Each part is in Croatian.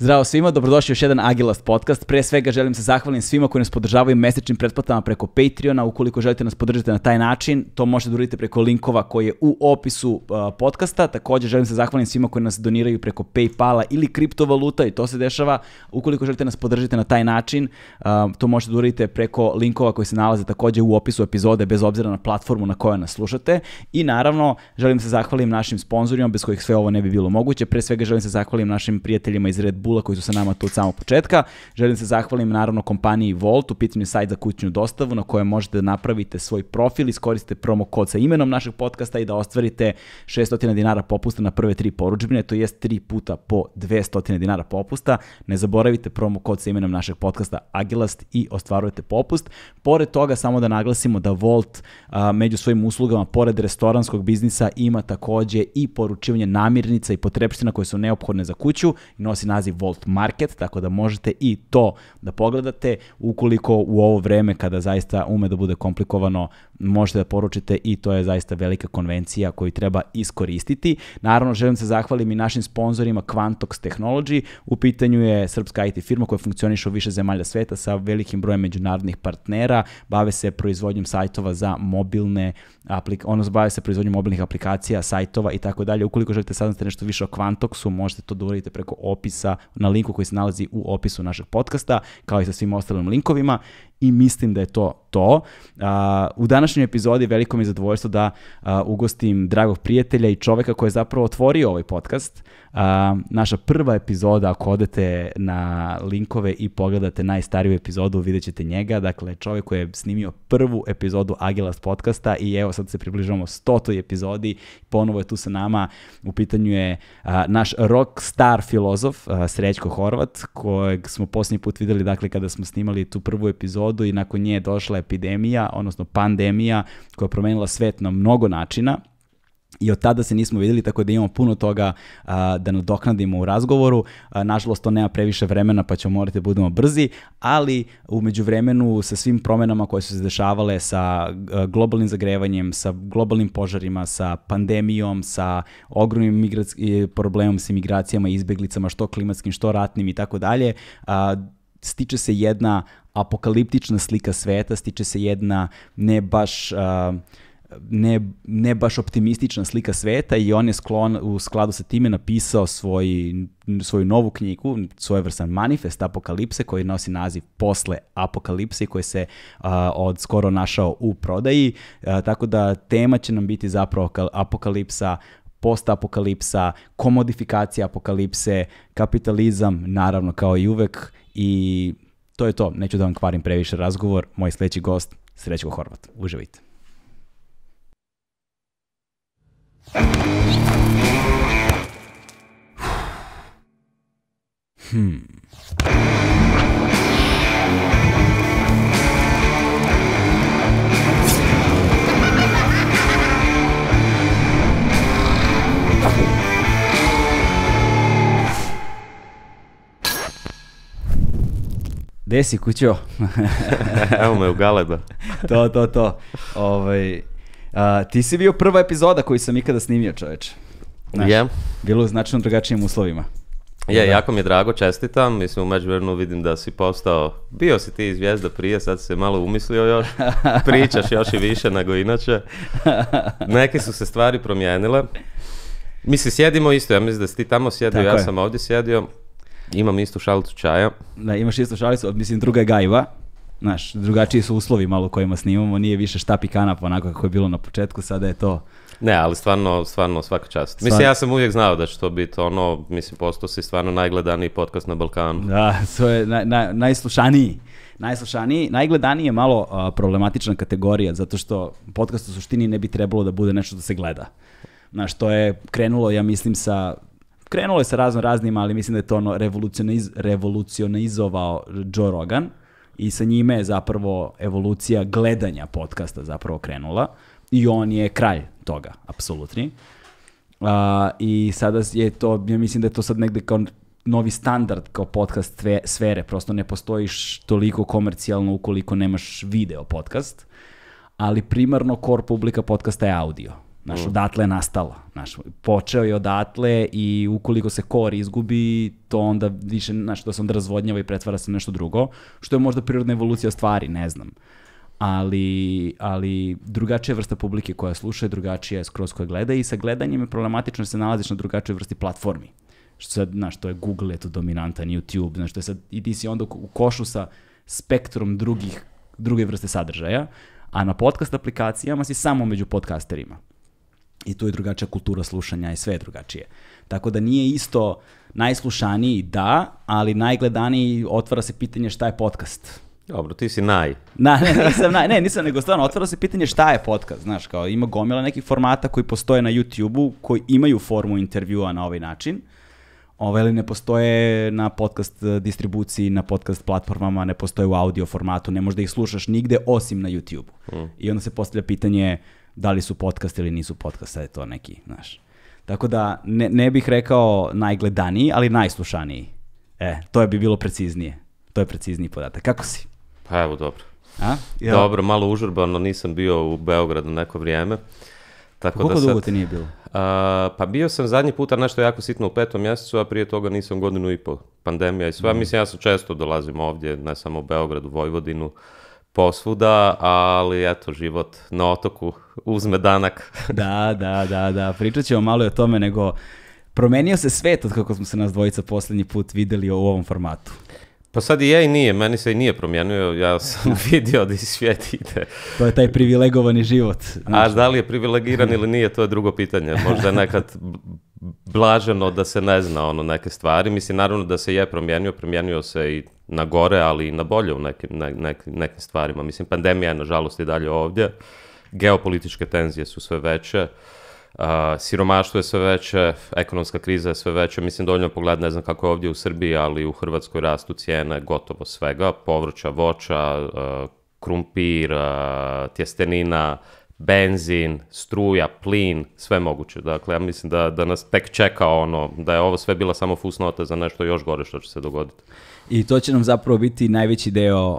Zdravo svima, dobrodošli u još jedan Agilast podcast. Pre svega želim se zahvalim svima koji nas podržavaju mesečnim pretplatama preko Patreona. Ukoliko želite nas podržati na taj način, to možete da uradite preko linkova koji je u opisu podcasta. Također želim se zahvalim svima koji nas doniraju preko Paypala ili kriptovaluta i to se dešava. Ukoliko želite nas podržati na taj način, to možete da uradite preko linkova koji se nalaze također u opisu epizode bez obzira na platformu na kojoj nas slušate. I naravno, želim se zahvalim našim sponzorima bez kojih sve ovo ne bi bilo moguće. Pre svega želim se zahvalim našim prijateljima iz Red Bulla koji su sa nama tu od samog početka. Želim se zahvalim naravno kompaniji Volt, u pitanju sajt za kućnu dostavu na kojem možete da napravite svoj profil, iskoristite promo kod sa imenom našeg podcasta i da ostvarite 600 dinara popusta na prve 3 porudžbine, to jest 3 puta po 200 dinara popusta. Ne zaboravite promo kod sa imenom našeg podcasta Agilast i ostvarujete popust. Pored toga, samo da naglasimo da Volt među svojim uslugama, pored restoranskog biznisa, ima takođe i poručivanje namirnica i potrepština koje su neophodne za kuću i nosi naziv Volt Market, tako da možete i to da pogledate. Ukoliko u ovo vreme kada zaista ume da bude komplikovano, možete da poručite i to je zaista velika konvencija koju treba iskoristiti. Naravno, želim se zahvalim i našim sponzorima Quantox Technology. U pitanju je srpska IT firma koja funkcioniše u više zemalja sveta sa velikim brojem međunarodnih partnera. Bave se proizvodnjom sajtova za mobilne bave se proizvodnjom mobilnih aplikacija, sajtova i tako dalje. Ukoliko želite saznati nešto više o Quantoxu, možete to da uradite preko opisa na linku koji se nalazi u opisu našeg podcasta, kao i sa svim ostalim linkovima. I mislim da je to. U današnjoj epizodi veliko mi je zadovoljstvo da ugostim dragog prijatelja i čoveka koji je zapravo otvorio ovaj podcast. Naša prva epizoda, ako odete na linkove i pogledate najstariju epizodu, vidjet ćete njega. Dakle, čovek koji je snimio prvu epizodu Agilast podcasta i evo sad se približavamo 100. epizodi. Ponovo je tu sa nama. U pitanju je naš rock star filozof Srećko Horvat, kojeg smo posljednji put videli, dakle, kada smo snimali tu prvu epizodu i nakon nje je došla epidemija, odnosno pandemija koja je promenila svet na mnogo načina. I od tada se nismo vidjeli, tako da imamo puno toga da nadoknadimo u razgovoru. Nažalost, to nema previše vremena, pa ćemo morati da budemo brzi, ali u međuvremenu sa svim promenama koje su se dešavale sa globalnim zagrevanjem, sa globalnim požarima, sa pandemijom, sa ogromnim problemom sa imigracijama i izbeglicama, što klimatskim, što ratnim i tako dalje, stiče se jedna apokaliptična slika sveta, stiče se jedna ne baš optimistična slika sveta i on je u skladu sa time napisao svoju novu knjigu, svojevrstan manifest apokalipse koji nosi naziv Posle apokalipse, koji se od skoro našao u prodaji, tako da tema će nam biti zapravo apokalipsa, postapokalipsa, komodifikacija apokalipse, kapitalizam, naravno kao i uvek, i to je to. Neću da vam kvarim previše razgovor. Moj sledeći gost, Srećko Horvat. Uživajte. Gde si, kućo? Evo me u Galeba. To. Ti si bio prva epizoda koju sam ikada snimio, čoveče. Bilo u značajno drugačijim uslovima. Jako mi je drago, čestitam. Mislim, u međuvremenu vidim da si bio si ti zvijezda prije, sad se malo umislio još. Pričaš još i više nego inače. Neke su se stvari promijenile. Mislim, sjedimo isto, ja mislim da si ti tamo sjedio, ja sam ovdje sjedio. Imam istu šalicu čaja. Da, imaš istu šalicu, mislim, druga je gajba. Znaš, drugačiji su uslovi malo kojima snimamo, nije više štap i kanap onako kako je bilo na početku, sada je to... Ne, ali stvarno svaka čast. Mislim, ja sam uvijek znao da će to biti postao si stvarno najgledaniji podcast na Balkanu. Da, to je najslušaniji. Najgledaniji je malo problematična kategorija, zato što podcast u suštini ne bi trebalo da bude nešto da se gleda. Znaš, to je krenulo, ja mislim, Krenulo je sa raznim, ali mislim da je to revolucionizovao Joe Rogan i sa njime je zapravo evolucija gledanja podcasta zapravo krenula i on je kralj toga, apsolutni. I sada je to, ja mislim da je to sad negde kao novi standard kao podcast sfere, prosto ne postojiš toliko komercijalno ukoliko nemaš video podcast, ali primarno core publika podcasta je audio. Znaš, odatle je nastalo. Znaš, počeo je odatle i ukoliko se core izgubi, to onda više, znaš, to se onda razvodnjava i pretvara se nešto drugo, što je možda prirodna evolucija stvari, ne znam. Ali drugačija vrsta publike koja sluša je drugačija skroz koja gleda i sa gledanjem je problematično da se nalaziš na drugačijoj vrsti platformi. Što sad, znaš, to je Google, je to dominantan, YouTube, znaš, to je sad, i ti si onda u košu sa spektrom druge vrste sadržaja, a na podcast aplikacijama si samo među podcasterima. I tu je drugačija kultura slušanja i sve je drugačije. Tako da nije isto najslušaniji, da, ali najgledaniji otvara se pitanje šta je podcast. Dobro, ti si Nisam, nego stvarno, otvara se pitanje šta je podcast, znaš, kao ima gomila nekih formata koji postoje na YouTube-u, koji imaju formu intervjua na ovaj način, ali ne postoje na podcast distribuciji, na podcast platformama, ne postoje u audio formatu, ne možeš da ih slušaš nigde osim na YouTube-u. I onda se postavlja pitanje da li su podcast ili nisu podcast, sad je to neki, znaš. Tako da ne bih rekao najgledaniji, ali najslušaniji. To bi bilo preciznije. To je precizniji podatak. Kako si? Pa evo, dobro. Dobro, malo užurbano, nisam bio u Beogradu neko vrijeme. Koliko dugo te nije bilo? Pa bio sam zadnji puta nešto jako sitno u 5. mjesecu, a prije toga nisam godinu i pol. Pandemija i sve. Mislim, ja sam često dolazim ovdje, ne samo u Beogradu, Vojvodinu, posvuda, ali eto, život na otoku uzme danak. Da. Pričat ćemo malo i o tome, nego promenio se svet od kako smo se nas dvojica posljednji put videli u ovom formatu. Pa sad i je i nije, meni se i nije promijenio, ja sam vidio da i svijet ide. To je taj privilegovani život. Znači. A da li je privilegiran ili nije, to je drugo pitanje. Možda je nekad blaženo da se ne zna neke stvari. Mislim, naravno da se je promijenio se i na gore, ali i na bolje u nekim stvarima. Mislim, pandemija je nažalost i dalje ovdje, geopolitičke tenzije su sve veće, siromaštvo je sve veće, ekonomska kriza je sve veća. Mislim, dovoljno pogled, ne znam kako je ovdje u Srbiji, ali u Hrvatskoj rastu cijene gotovo svega, povrća, voća, krumpir, tjestenina, benzin, struja, plin, sve moguće. Dakle, ja mislim da nas tek čeka da je ovo sve bila samo fusnota za nešto još gore što će se dogoditi. I to će nam zapravo biti najveći deo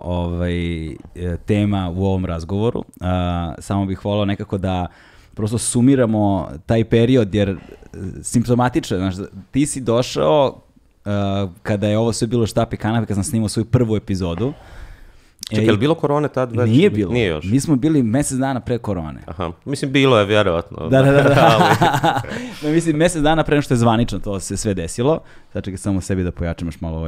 tema u ovom razgovoru. Samo bih volao nekako da prosto sumiramo taj period, jer simptomatično, znaš, ti si došao kada je ovo sve bilo štap i kanap, kada sam snimao svoju prvu epizodu. Čekaj, je li bilo korone tad već? Nije bilo. Nije još. Mi smo bili mjesec dana pre korone. Aha, mislim, bilo je vjerovatno. Da. Mislim, mjesec dana pre što je zvanično to se sve desilo. Sad čekaj samo sebi da pojačam još malo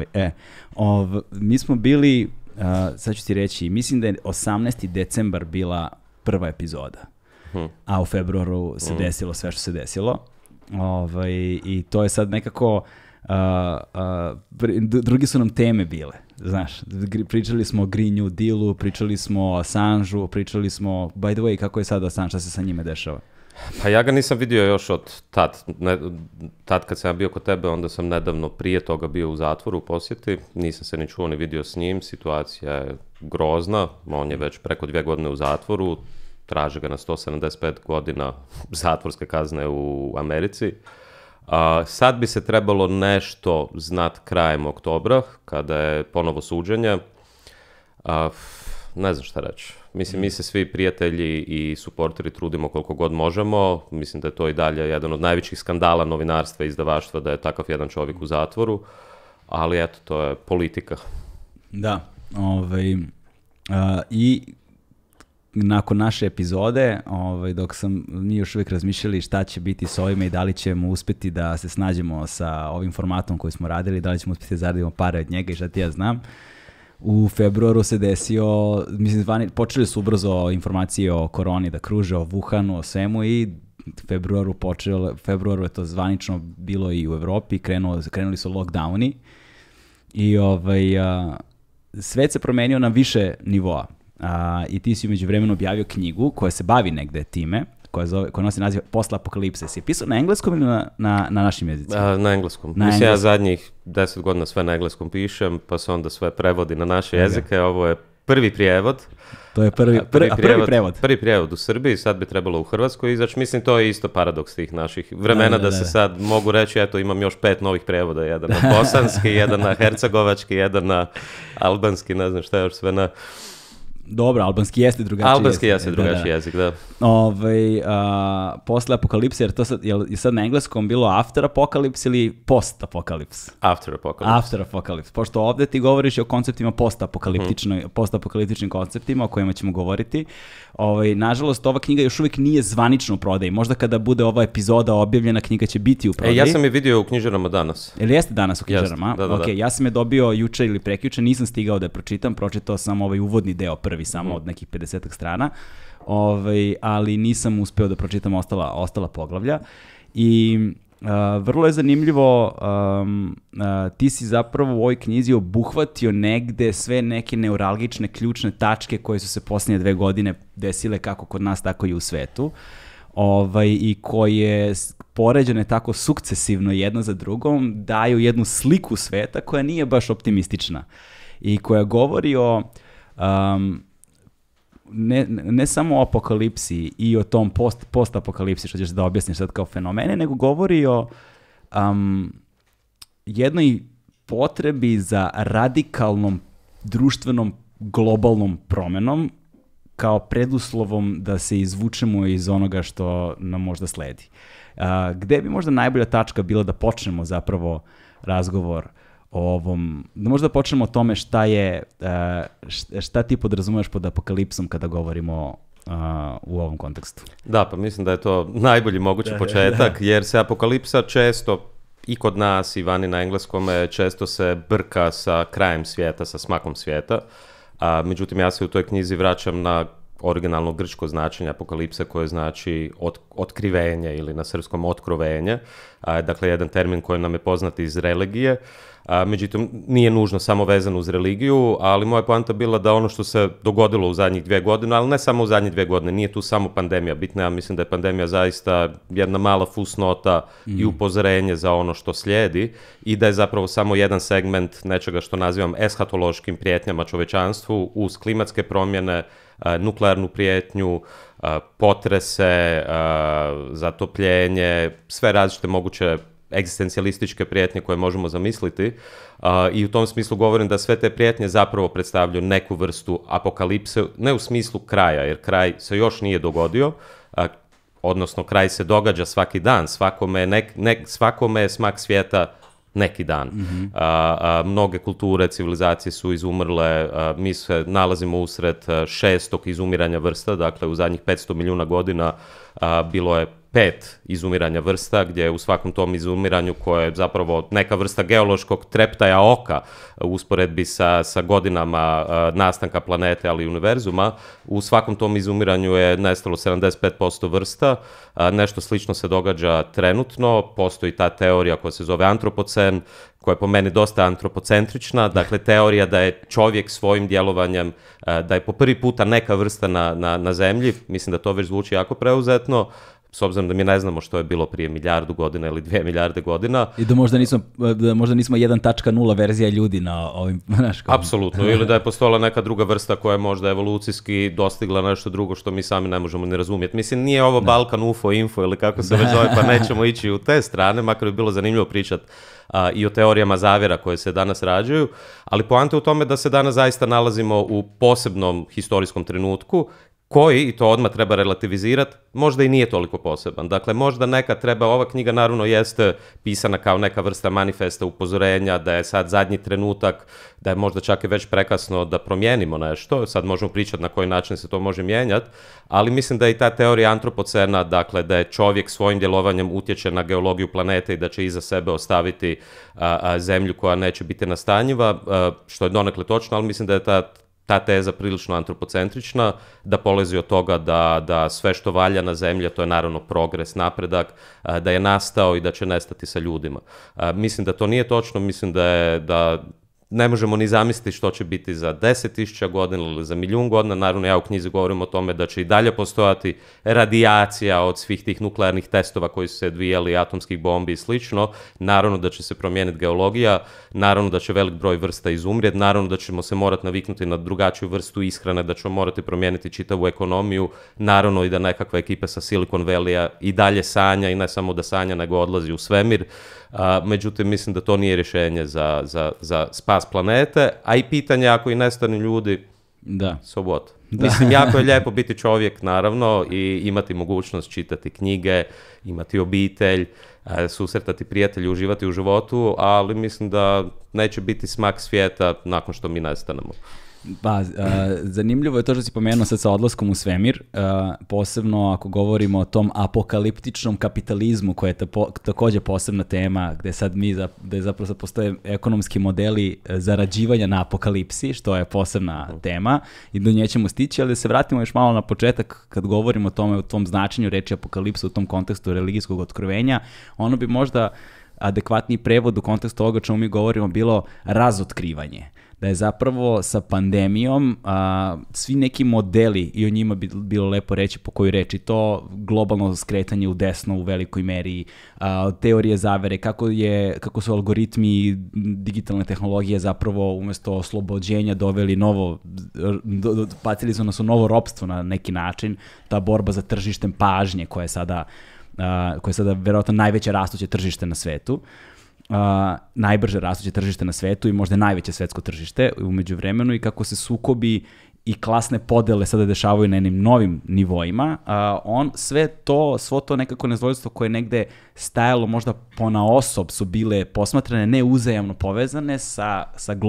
mi smo bili, sad ću ti reći, mislim da je 18. decembar bila prva epizoda. A u februaru se desilo sve što se desilo. I to je sad nekako, drugi su nam teme bile, znaš, pričali smo o Green New Dealu, pričali smo o Assangeu, pričali smo, by the way, kako je sad Assange, šta se sa njime dešava? Pa ja ga nisam vidio još od tad kad sam ja bio kod tebe, onda sam nedavno prije toga bio u zatvoru u posjeti, nisam se ni čuo ni vidio s njim, situacija je grozna, on je već preko 2 godine u zatvoru, traže ga na 175 godina zatvorske kazne u Americi. Sad bi se trebalo nešto znat krajem oktobra, kada je ponovo suđenje. Ne znam šta reći. Mislim, mi se svi prijatelji i suporteri trudimo koliko god možemo. Mislim da je to i dalje jedan od najvećih skandala novinarstva i izdavaštva da je takav jedan čovjek u zatvoru. Ali eto, to je politika. Da. I nakon naše epizode, dok mi još uvijek razmišljali šta će biti s ovime i da li ćemo uspjeti da se snađemo sa ovim formatom koji smo radili, da li ćemo uspjeti da zaradimo pare od njega i šta ti ja znam. U februaru se desio, mislim, počeli su ubrzo informacije o koroni da kruže, o Wuhanu, o svemu i februaru je to zvanično bilo i u Evropi, krenuli su lockdowni i svet se promenio na više nivoa. I ti si umeđu vremenu objavio knjigu koja se bavi negde time, koja nosi naziv Postapokalipse. Si je pisao na engleskom ili na našim jezicima? Na engleskom. Mislim, ja zadnjih 10 godina sve na engleskom pišem, pa se onda sve prevodi na naše jezike. Ovo je prvi prijevod. To je prvi prevod. Prvi prijevod u Srbiji, sad bi trebalo u Hrvatskoj izaći. Mislim, to je isto paradoks tih naših vremena da se sad mogu reći, eto, imam još 5 novih prijevoda. Jedan na bosanski, jedan na hercegovački, jedan na albanski, ne znam šta još sve na... Dobro, albanski jeste drugačiji jezik. Albanski jeste drugačiji jezik, da. Posle apokalipse, jer to sad, je sad na engleskom bilo after apocalypse ili post apocalypse? After apocalypse. After apocalypse. Pošto ovde ti govoriš o konceptima post-apokaliptičnim konceptima o kojima ćemo govoriti. Nažalost, ova knjiga još uvijek nije zvanično u prodaji. Možda kada bude ova epizoda objavljena, knjiga će biti u prodaji. Ja sam je vidio u knjižarama danas. Ili jeste danas u knjižarama? Da. Ok, ja sam je dobio juče ili prekjuče, nisam stigao da je pročitam, pročitao sam ovaj uvodni deo prvi samo od nekih 50 strana, ali nisam uspeo da pročitam ostala poglavlja. I vrlo je zanimljivo, ti si zapravo u ovoj knjizi obuhvatio negde sve neke neuralgične ključne tačke koje su se posljednje 2 godine desile kako kod nas, tako i u svetu. I koje poređene tako sukcesivno jedna za drugom daju jednu sliku sveta koja nije baš optimistična i koja govori o ne samo o apokalipsi i o tom post-apokalipsi, što ćeš da objasniš sad kao fenomene, nego govori o jednoj potrebi za radikalnom društvenom globalnom promenom kao preduslovom da se izvučemo iz onoga što nam možda sledi. Gde bi možda najbolja tačka bila da počnemo zapravo razgovor o ovom, da možda počnemo o tome šta ti podrazumeš pod apokalipsom kada govorimo u ovom kontekstu? Da, pa mislim da je to najbolji mogući početak, jer se apokalipsa često i kod nas i vani na engleskome često se brka sa krajem svijeta, sa smakom svijeta. Međutim, ja se u toj knjizi vraćam na originalno grčko značenje apokalipse, koje znači otkrivenje ili na srpskom otkrovenje. Dakle, jedan termin koji nam je poznat iz religije. Međutim, nije nužno samo vezano uz religiju, ali moja poanta bila da ono što se dogodilo u zadnjih 2 godine, ali ne samo u zadnjih 2 godine, nije tu samo pandemija bitna. Ja mislim da je pandemija zaista jedna mala fusnota i upozorenje za ono što slijedi i da je zapravo samo jedan segment nečega što nazivam eshatološkim prijetnjama čovečanstvu uz klimatske promjene, nuklearnu prijetnju, potrese, zatopljenje, sve različite moguće egzistencijalističke prijetnje koje možemo zamisliti, i u tom smislu govorim da sve te prijetnje zapravo predstavljaju neku vrstu apokalipse, ne u smislu kraja, jer kraj se još nije dogodio, odnosno kraj se događa svaki dan, svakome je smak svijeta neki dan. Mnoge kulture, civilizacije su izumrle, mi se nalazimo usred 6. izumiranja vrsta, dakle u zadnjih 500 milijuna godina bilo je 5 izumiranja vrsta, gdje u svakom tom izumiranju, koje je zapravo neka vrsta geološkog treptaja oka u usporedbi sa godinama nastanka planete, ali i univerzuma, u svakom tom izumiranju je nestalo 75% vrsta. Nešto slično se događa trenutno, postoji ta teorija koja se zove antropocen, koja je po meni dosta antropocentrična, dakle teorija da je čovjek svojim djelovanjem, da je po prvi puta neka vrsta na zemlji, mislim da to već zvuči jako preuzetno, s obzirom da mi ne znamo što je bilo prije 1 milijardu godina ili 2 milijarde godina. I da možda nismo 1.0 verzija ljudi na ovim... Apsolutno, ili da je postojala neka druga vrsta koja je možda evolucijski dostigla nešto drugo što mi sami ne možemo ni razumjeti. Mislim, nije ovo Balkan UFO info ili kako se već zove, pa nećemo ići u te strane, makar bi bilo zanimljivo pričati i o teorijama zavjera koje se danas rađaju, ali poanta je u tome da se danas zaista nalazimo u posebnom historijskom trenutku, koji, i to odmah treba relativizirati, možda i nije toliko poseban. Dakle, možda nekad treba, ova knjiga naravno jeste pisana kao neka vrsta manifesta, upozorenja, da je sad zadnji trenutak, da je možda čak i već prekasno da promijenimo nešto, sad možemo pričati na koji način se to može mijenjati, ali mislim da je i ta teorija antropocena, dakle da je čovjek svojim djelovanjem utječe na geologiju planete i da će iza sebe ostaviti zemlju koja neće biti nastanjiva, što je donekle točno, ali mislim da je ta teza prilično antropocentrična, da polazi od toga da sve što valja na zemlji, to je naravno progres, napredak, da je nastao i da će nestati sa ljudima. Mislim da to nije točno, mislim da ne možemo ni zamisliti što će biti za 10.000 godina ili za 1.000.000 godina. Naravno, ja u knjizi govorim o tome da će i dalje postojati radijacija od svih tih nuklearnih testova koji su se odvijali, atomskih bombi i slično. Naravno da će se promijeniti geologija, naravno da će velik broj vrsta izumrijeti, naravno da ćemo se morati naviknuti na drugačiju vrstu ishrane, da ćemo morati promijeniti čitavu ekonomiju, naravno i da nekakva ekipa sa Silicon Valley-a i dalje sanja, i ne samo da sanja, nego odlazi u svemir. Međutim, mislim da to nije rješenje za spas planete, a i pitanje ako i nestanu ljudi, Da. So what? Mislim, jako je lijepo biti čovjek, naravno, i imati mogućnost čitati knjige, imati obitelj, susretati prijatelje, uživati u životu, ali mislim da neće biti smak svijeta nakon što mi nestanemo. Pa, zanimljivo je to što si pomenuo sad sa odlaskom u svemir, posebno ako govorimo o tom apokaliptičnom kapitalizmu, koja je također posebna tema, gde sad gde zapravo sad postoje ekonomski modeli zarađivanja na apokalipsi, što je posebna tema i do nje ćemo stići, ali da se vratimo još malo na početak kad govorimo o tome, o tom značenju reči apokalipsa u tom kontekstu religijskog otkrovenja, ono bi možda adekvatniji prevod u kontekstu ovoga čemu mi govorimo bilo razotkrivanje. Da je zapravo sa pandemijom svi neki modeli, i o njima bi bilo lepo reći po koju reči, to globalno skretanje u desno u velikoj meri, teorije zavere, kako su algoritmi i digitalne tehnologije zapravo umjesto oslobođenja doveli bacili su nas u novo ropstvo na neki način, ta borba za tržištem pažnje koja je sada verovatno najveće rastuće tržište na svetu. Najbrže rastuće tržište na svetu i možda najveće svetsko tržište u međuvremenu i kako se sukobi i klasne podele sada dešavaju na jednim novim nivoima, svo to nekako nezadovoljstvo koje je negde stajalo možda ponaosob su bile posmatrane neuzajamno povezane sa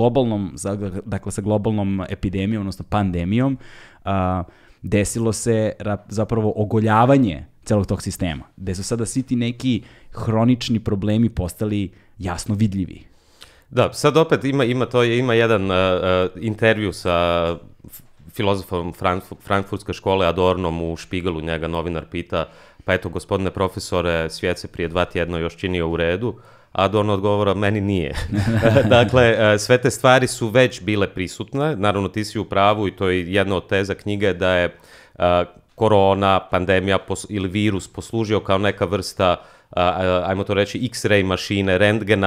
globalnom epidemijom, odnosno pandemijom, desilo se zapravo ogoljavanje celog tog sistema, gde su sada svi ti neki hronični problemi postali jasno vidljivi. Da, sad opet ima jedan intervju sa filozofom Frankfurtske škole Adornom u Špigelu, njega novinar pita, pa eto, gospodine profesore, svijet se prije 2 tjedna još činio u redu, a Adorno odgovara, meni nije. Dakle, sve te stvari su već bile prisutne, naravno ti si u pravu i to je jedna od teza knjige da je korona, pandemija ili virus poslužio kao neka vrsta, ajmo to reći, X-ray mašine,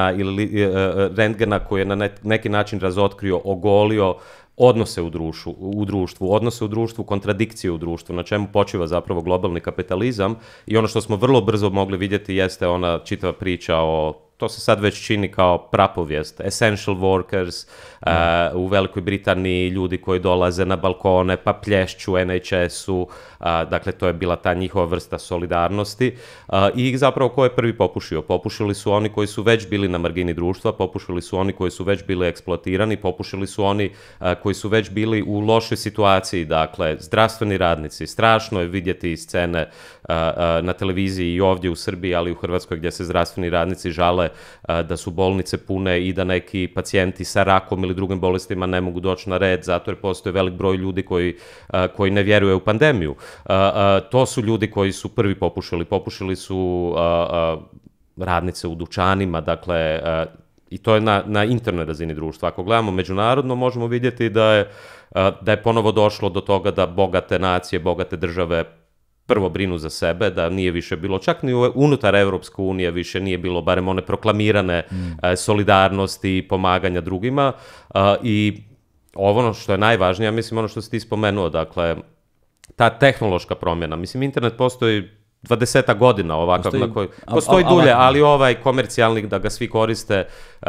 rentgena koji je na neki način razotkrio, ogolio odnose u društvu, kontradikcije u društvu, na čemu počiva zapravo globalni kapitalizam i ono što smo vrlo brzo mogli vidjeti jeste ona čitava priča to se sad već čini kao prapovijest, essential workers, u Velikoj Britaniji ljudi koji dolaze na balkone pa plješću NHS-u, dakle to je bila ta njihova vrsta solidarnosti i zapravo ko je prvi popušio? Popušili su oni koji su već bili na margini društva, popušili su oni koji su već bili eksploatirani, popušili su oni koji su već bili u lošoj situaciji, dakle zdravstveni radnici, strašno je vidjeti scene na televiziji i ovdje u Srbiji, ali i u Hrvatskoj gdje se zdravstveni radnici žale da su bolnice pune i da neki pacijenti sa rakom ili drugim bolestima ne mogu doći na red zato jer postoje velik broj ljudi koji ne vjeruje u pandemiju. To su ljudi koji su prvi popušili su radnice u dućanima, dakle i to je na internoj razini društva. Ako gledamo međunarodno, možemo vidjeti da je ponovo došlo do toga da bogate nacije, bogate države prvo brinu za sebe, da nije više bilo, čak ni unutar Evropske unije više nije bilo, barem one proklamirane solidarnosti i pomaganja drugima. I ono što je najvažnije, mislim ono što si ti spomenuo, dakle, ta tehnološka promjena. Mislim, internet postoji 20 godina ovakav, postoji dulje, ali ovaj komercijalni da ga svi koriste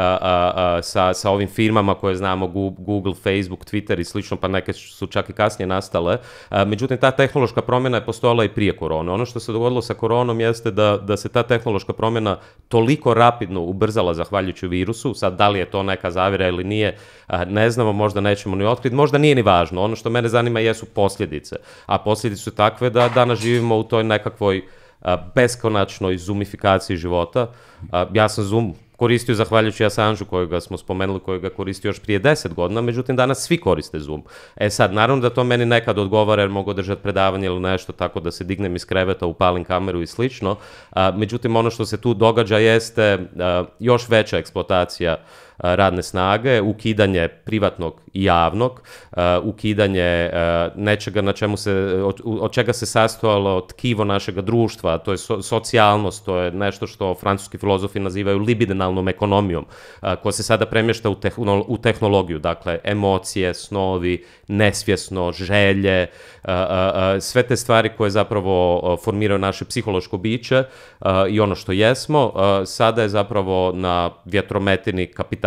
sa ovim firmama koje znamo, Google, Facebook, Twitter i slično, pa neke su čak i kasnije nastale. Međutim, ta tehnološka promjena je postojala i prije korone. Ono što se dogodilo sa koronom jeste da se ta tehnološka promjena toliko rapidno ubrzala zahvaljujući virusu. Sad, da li je to neka zavjera ili nije, ne znamo, možda nećemo ni otkriti, možda nije ni važno. Ono što mene zanima jesu posljedice. A posljedice su takve da danas živimo u toj nekakvoj beskonačnoj zoomifikaciji života. Ja sam Zoom koristio zahvaljujući Assangeu kojega smo spomenuli, kojega koristio još prije 10 godina, međutim danas svi koriste Zoom. Sad, naravno da to meni nekad odgovara jer mogu držati predavanje ili nešto tako da se dignem iz kreveta, upalim kameru i slično. Međutim, ono što se tu događa jeste još veća eksploatacija radne snage, ukidanje privatnog i javnog, ukidanje nečega od čega se sastojalo tkivo našega društva, to je socijalnost, to je nešto što francuski filozofi nazivaju libidinalnom ekonomijom, koja se sada premješta u tehnologiju, dakle emocije, snovi, nesvjesno, želje, sve te stvari koje zapravo formiraju naše psihološko biće i ono što jesmo, sada je zapravo na vjetrometini kapitala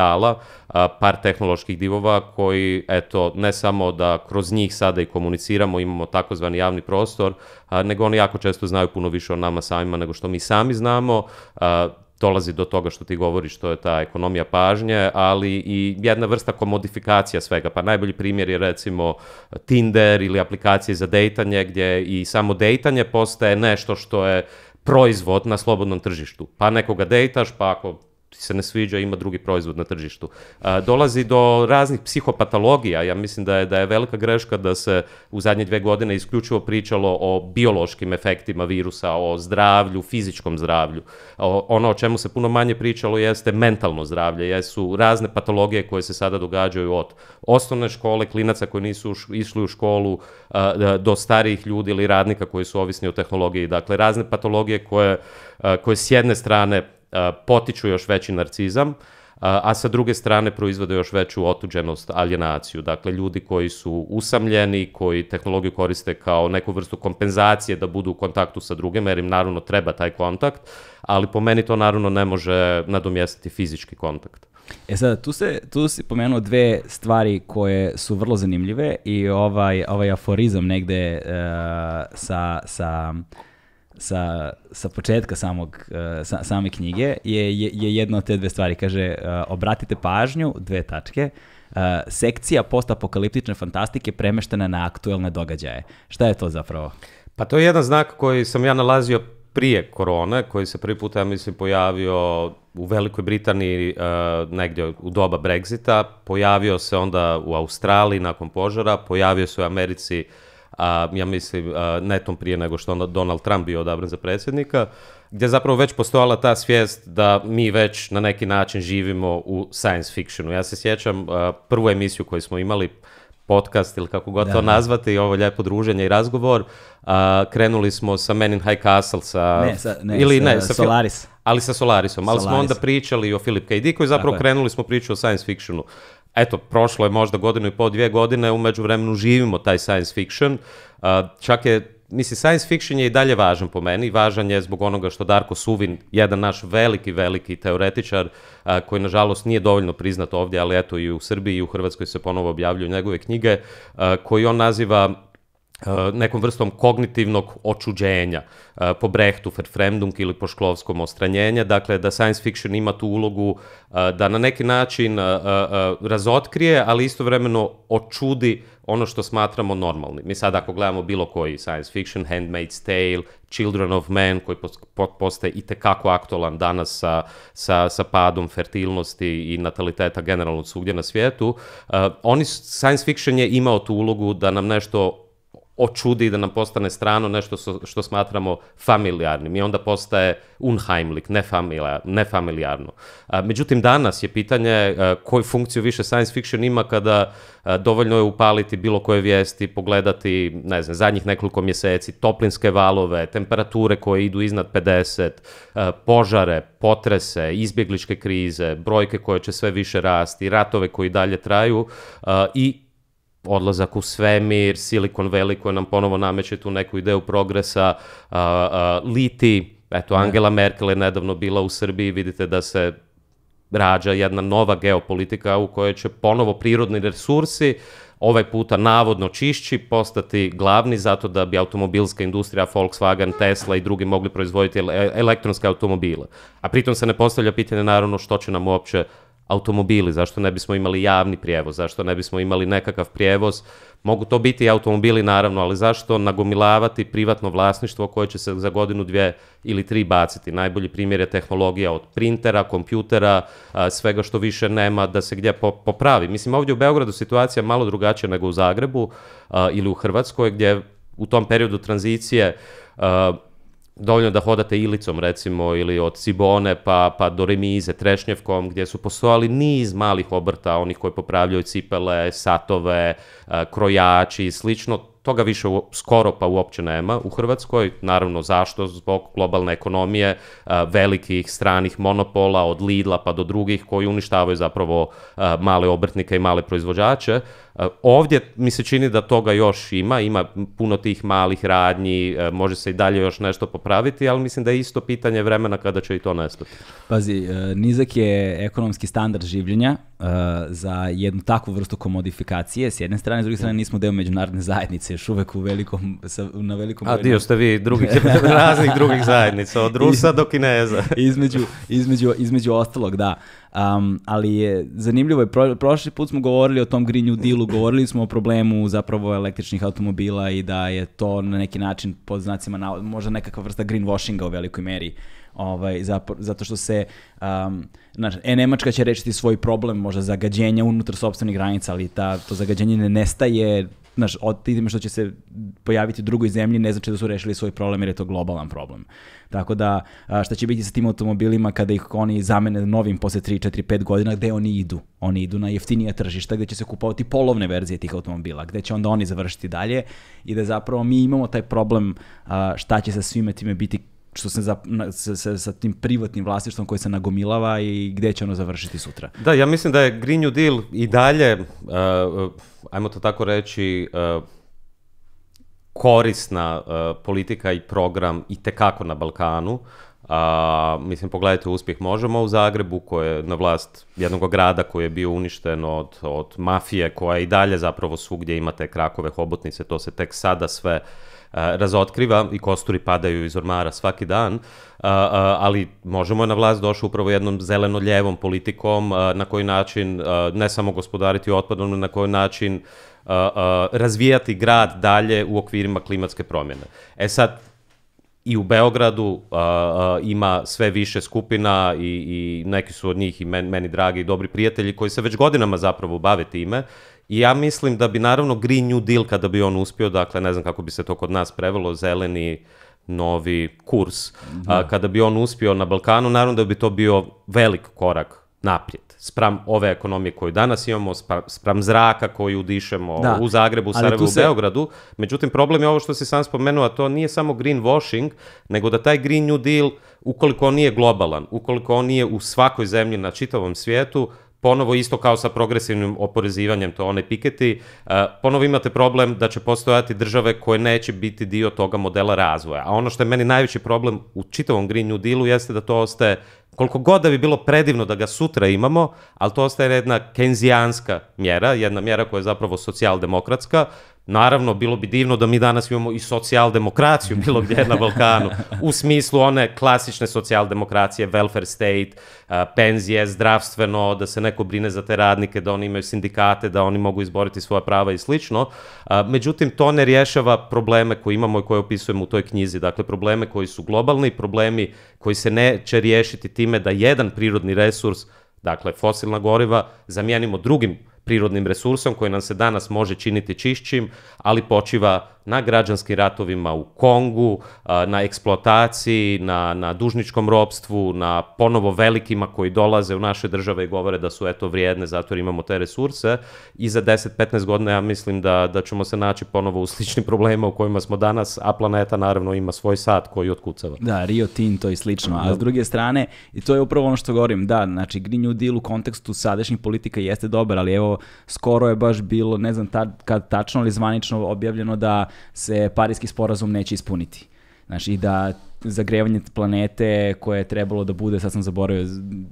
kapitala, par tehnoloških divova koji, eto, ne samo da kroz njih sada i komuniciramo, imamo takozvani javni prostor, nego oni jako često znaju puno više o nama samima nego što mi sami znamo. Dolazi do toga što ti govoriš, to je ta ekonomija pažnje, ali i jedna vrsta komodifikacija svega. Pa najbolji primjer je recimo Tinder ili aplikacije za dejtanje, gdje i samo dejtanje postaje nešto što je proizvod na slobodnom tržištu. Pa nekoga dejtaš, pa ako ti se ne sviđa, ima drugi proizvod na tržištu. Dolazi do raznih psihopatologija. Ja mislim da je velika greška da se u zadnje 2 godine isključivo pričalo o biološkim efektima virusa, o zdravlju, fizičkom zdravlju. Ono o čemu se puno manje pričalo jeste mentalno zdravlje, jesu razne patologije koje se sada događaju od osnovne škole, klinaca koji nisu išli u školu, do starijih ljudi ili radnika koji su ovisni o tehnologiji. Dakle, razne patologije koje s jedne strane potiču još veći narcizam, a sa druge strane proizvode još veću otuđenost, alijenaciju. Dakle, ljudi koji su usamljeni, koji tehnologiju koriste kao neku vrstu kompenzacije da budu u kontaktu sa drugima, jer im naravno treba taj kontakt, ali po meni to naravno ne može nadomjestiti fizički kontakt. Sada, tu si pomenuo 2 stvari koje su vrlo zanimljive i ovaj aforizam negde sa početka same knjige je jedna od te 2 stvari. Kaže, obratite pažnju, 2 tačke, sekcija postapokaliptične fantastike premeštena na aktuelne događaje. Šta je to zapravo? Pa to je jedan znak koji sam ja nalazio prije korone, koji se prvi puta, ja mislim, pojavio u Velikoj Britaniji negdje u doba Brexita, pojavio se onda u Australiji nakon požara, pojavio se u Americi, ja mislim, netom prije nego što Donald Trump bio odabran za predsjednika, gdje zapravo već postojala ta svijest da mi već na neki način živimo u science fictionu. Ja se sjećam prvu emisiju koju smo imali, podcast ili kako god to nazvati, ovo lijepo druženje i razgovor, krenuli smo sa Men in High Castle, sa Solaris. Ali sa Solarisom, ali smo onda pričali o Philip K. Dicku i zapravo krenuli smo priču o science fictionu. Eto, prošlo je možda 1.5 2 godine, u međuvremenu živimo taj science fiction. Čak je, mislim, science fiction je i dalje važan po meni. Važan je zbog onoga što Darko Suvin, jedan naš veliki teoretičar, koji nažalost nije dovoljno priznat ovdje, ali eto i u Srbiji i u Hrvatskoj se ponovo objavljuju njegove knjige, koji on naziva nekom vrstom kognitivnog očuđenja, po Brechtu Verfremdung ili po Šklovskom ostranjenje, dakle da science fiction ima tu ulogu da na neki način razotkrije, ali istovremeno očudi ono što smatramo normalnim. Mi sad ako gledamo bilo koji science fiction, Handmaid's Tale, Children of Men, koji postaje itekako aktualan danas sa padom fertilnosti i nataliteta generalno svugdje na svijetu, science fiction je imao tu ulogu da nam nešto očudi, da nam postane strano, nešto što smatramo familijarnim i onda postaje unheimlich, nefamilijarno. Međutim, danas je pitanje koju funkciju više science fiction ima kada dovoljno je upaliti bilo koje vijesti, pogledati, ne znam, zadnjih nekoliko mjeseci, toplinske valove, temperature koje idu iznad 50, požare, potrese, izbjegličke krize, brojke koje će sve više rasti, ratove koji dalje traju i odlazak u svemir, Silicon Valley koji nam ponovo nameće tu neku ideju progresa, liti, eto, Angela Merkel je nedavno bila u Srbiji, vidite da se rađa jedna nova geopolitika u kojoj će ponovo prirodni resursi, ovaj puta navodno čišći, postati glavni zato da bi automobilska industrija, Volkswagen, Tesla i drugi mogli proizvoditi elektronske automobile. A pritom se ne postavlja pitanje naravno što će nam uopće automobili, zašto ne bismo imali javni prijevoz, zašto ne bismo imali nekakav prijevoz, mogu to biti i automobili naravno, ali zašto nagomilavati privatno vlasništvo koje će se za 1, 2 ili 3 baciti. Najbolji primjer je tehnologija od printera, kompjutera, svega što više nema da se gdje popravi. Mislim, ovdje u Beogradu situacija je malo drugačija nego u Zagrebu ili u Hrvatskoj, gdje u tom periodu tranzicije dovoljno da hodate Ilicom recimo ili od Cibone pa do Remize, Trešnjevkom, gdje su postojali niz malih obrta, onih koji popravljaju cipele, satove, krojači i slično. Toga više skoro pa uopće nema u Hrvatskoj. Naravno, zašto? Zbog globalne ekonomije, velikih stranih monopola, od Lidla pa do drugih koji uništavaju zapravo male obrtnike i male proizvođače. Ovdje mi se čini da toga još ima puno tih malih radnji, može se i dalje još nešto popraviti, ali mislim da je isto pitanje vremena kada će i to nestati. Pazi, nizak je ekonomski standard življenja za jednu takvu vrstu komodifikacije, s jedne strane, s druge strane nismo deo međunarodne zajednice, još uvek na velikom... A dio ste vi raznih drugih zajednica, od Rusa do Kineza. između ostalog, da. Ali je zanimljivo, prošli put smo govorili o tom Green New Dealu, govorili smo o problemu zapravo električnih automobila i da je to na neki način pod znacima možda nekakva vrsta greenwashinga u velikoj meri. Zato što se Nemačka će rešiti svoj problem možda zagađenja unutar sopstvenih granica, ali to zagađenje ne nestaje, od time što će se pojaviti u drugoj zemlji ne znači da su rešili svoj problem jer je to globalan problem. Tako da šta će biti sa tim automobilima kada ih oni zamene novim posle 3, 4, 5 godina, gde oni idu? Oni idu na jeftinija tržišta gde će se kupovati polovne verzije tih automobila, gde će onda oni završiti dalje i da zapravo mi imamo taj problem šta će sa svime time biti što se sa tim privatnim vlasništvom koji se nagomilava i gde će ono završiti sutra. Da, ja mislim da je Green New Deal i dalje, ajmo to tako reći, korisna politika i program i tekako na Balkanu. Mislim, pogledajte uspjeh Možemo u Zagrebu, koji je na vlast jednog grada koji je bio uništen od mafije, koja i dalje zapravo svugdje ima te krakove, hobotnice, to se tek sada sve razotkriva i kosturi padaju iz ormara svaki dan, ali Možemo je na vlast došao upravo jednom zeleno-ljevom politikom, na koji način ne samo gospodariti otpadom, na koji način razvijati grad dalje u okvirima klimatske promjene. Sad, i u Beogradu ima sve više skupina i neki su od njih i meni dragi i dobri prijatelji koji se već godinama zapravo bave time. I ja mislim da bi naravno Green New Deal, kada bi on uspio, dakle ne znam kako bi se to kod nas prevelo, zeleni novi kurs, kada bi on uspio na Balkanu, naravno da bi to bio velik korak naprijed. Spram ove ekonomije koju danas imamo, spram zraka koju udišemo u Zagrebu, Sarajevu, u Beogradu. Međutim, problem je ovo što si sam spomenuo, a to nije samo greenwashing, nego da taj Green New Deal, ukoliko on nije globalan, ukoliko on nije u svakoj zemlji na čitavom svijetu, ponovo isto kao sa progresivnim oporezivanjem, to one Piketty, ponovo imate problem da će postojati države koje neće biti dio toga modela razvoja. A ono što je meni najveći problem u čitavom Green New Dealu jeste da to ostaje, koliko god da bi bilo predivno da ga sutra imamo, ali to ostaje jedna kenzijanska mjera, jedna mjera koja je zapravo socijaldemokratska. Naravno, bilo bi divno da mi danas imamo i socijaldemokraciju bilo gdje na Balkanu, u smislu one klasične socijaldemokracije, welfare state, penzije, zdravstveno, da se neko brine za te radnike, da oni imaju sindikate, da oni mogu izboriti svoja prava i slično. Međutim, to ne rješava probleme koje imamo i koje opisujemo u toj knjizi. Dakle, probleme koji su globalni, problemi koji se neće riješiti time da jedan prirodni resurs, dakle fosilna goriva, zamijenimo drugim prirodnim resursom koji nam se danas može činiti čišćim, ali počiva na građanskim ratovima u Kongu, na eksploataciji, na dužničkom ropstvu, na ponovo velikima koji dolaze u naše države i govore da su eto vrijedne zato jer imamo te resurse. I za 10-15 godina ja mislim da ćemo se naći ponovo u sličnim problemima u kojima smo danas, a planeta naravno ima svoj sat koji otkucava. Da, Rio Tinto i slično, a s druge strane, i to je upravo ono što govorim, da, znači Green New Deal u kontekstu sadašnjih politika jeste dobar, ali evo, skoro je baš bilo, ne znam kad tačno ali zvanično objavljeno da se Pariski sporazum neće ispuniti. Znači da zagrevanje planete koje je trebalo da bude, sad sam zaboravio,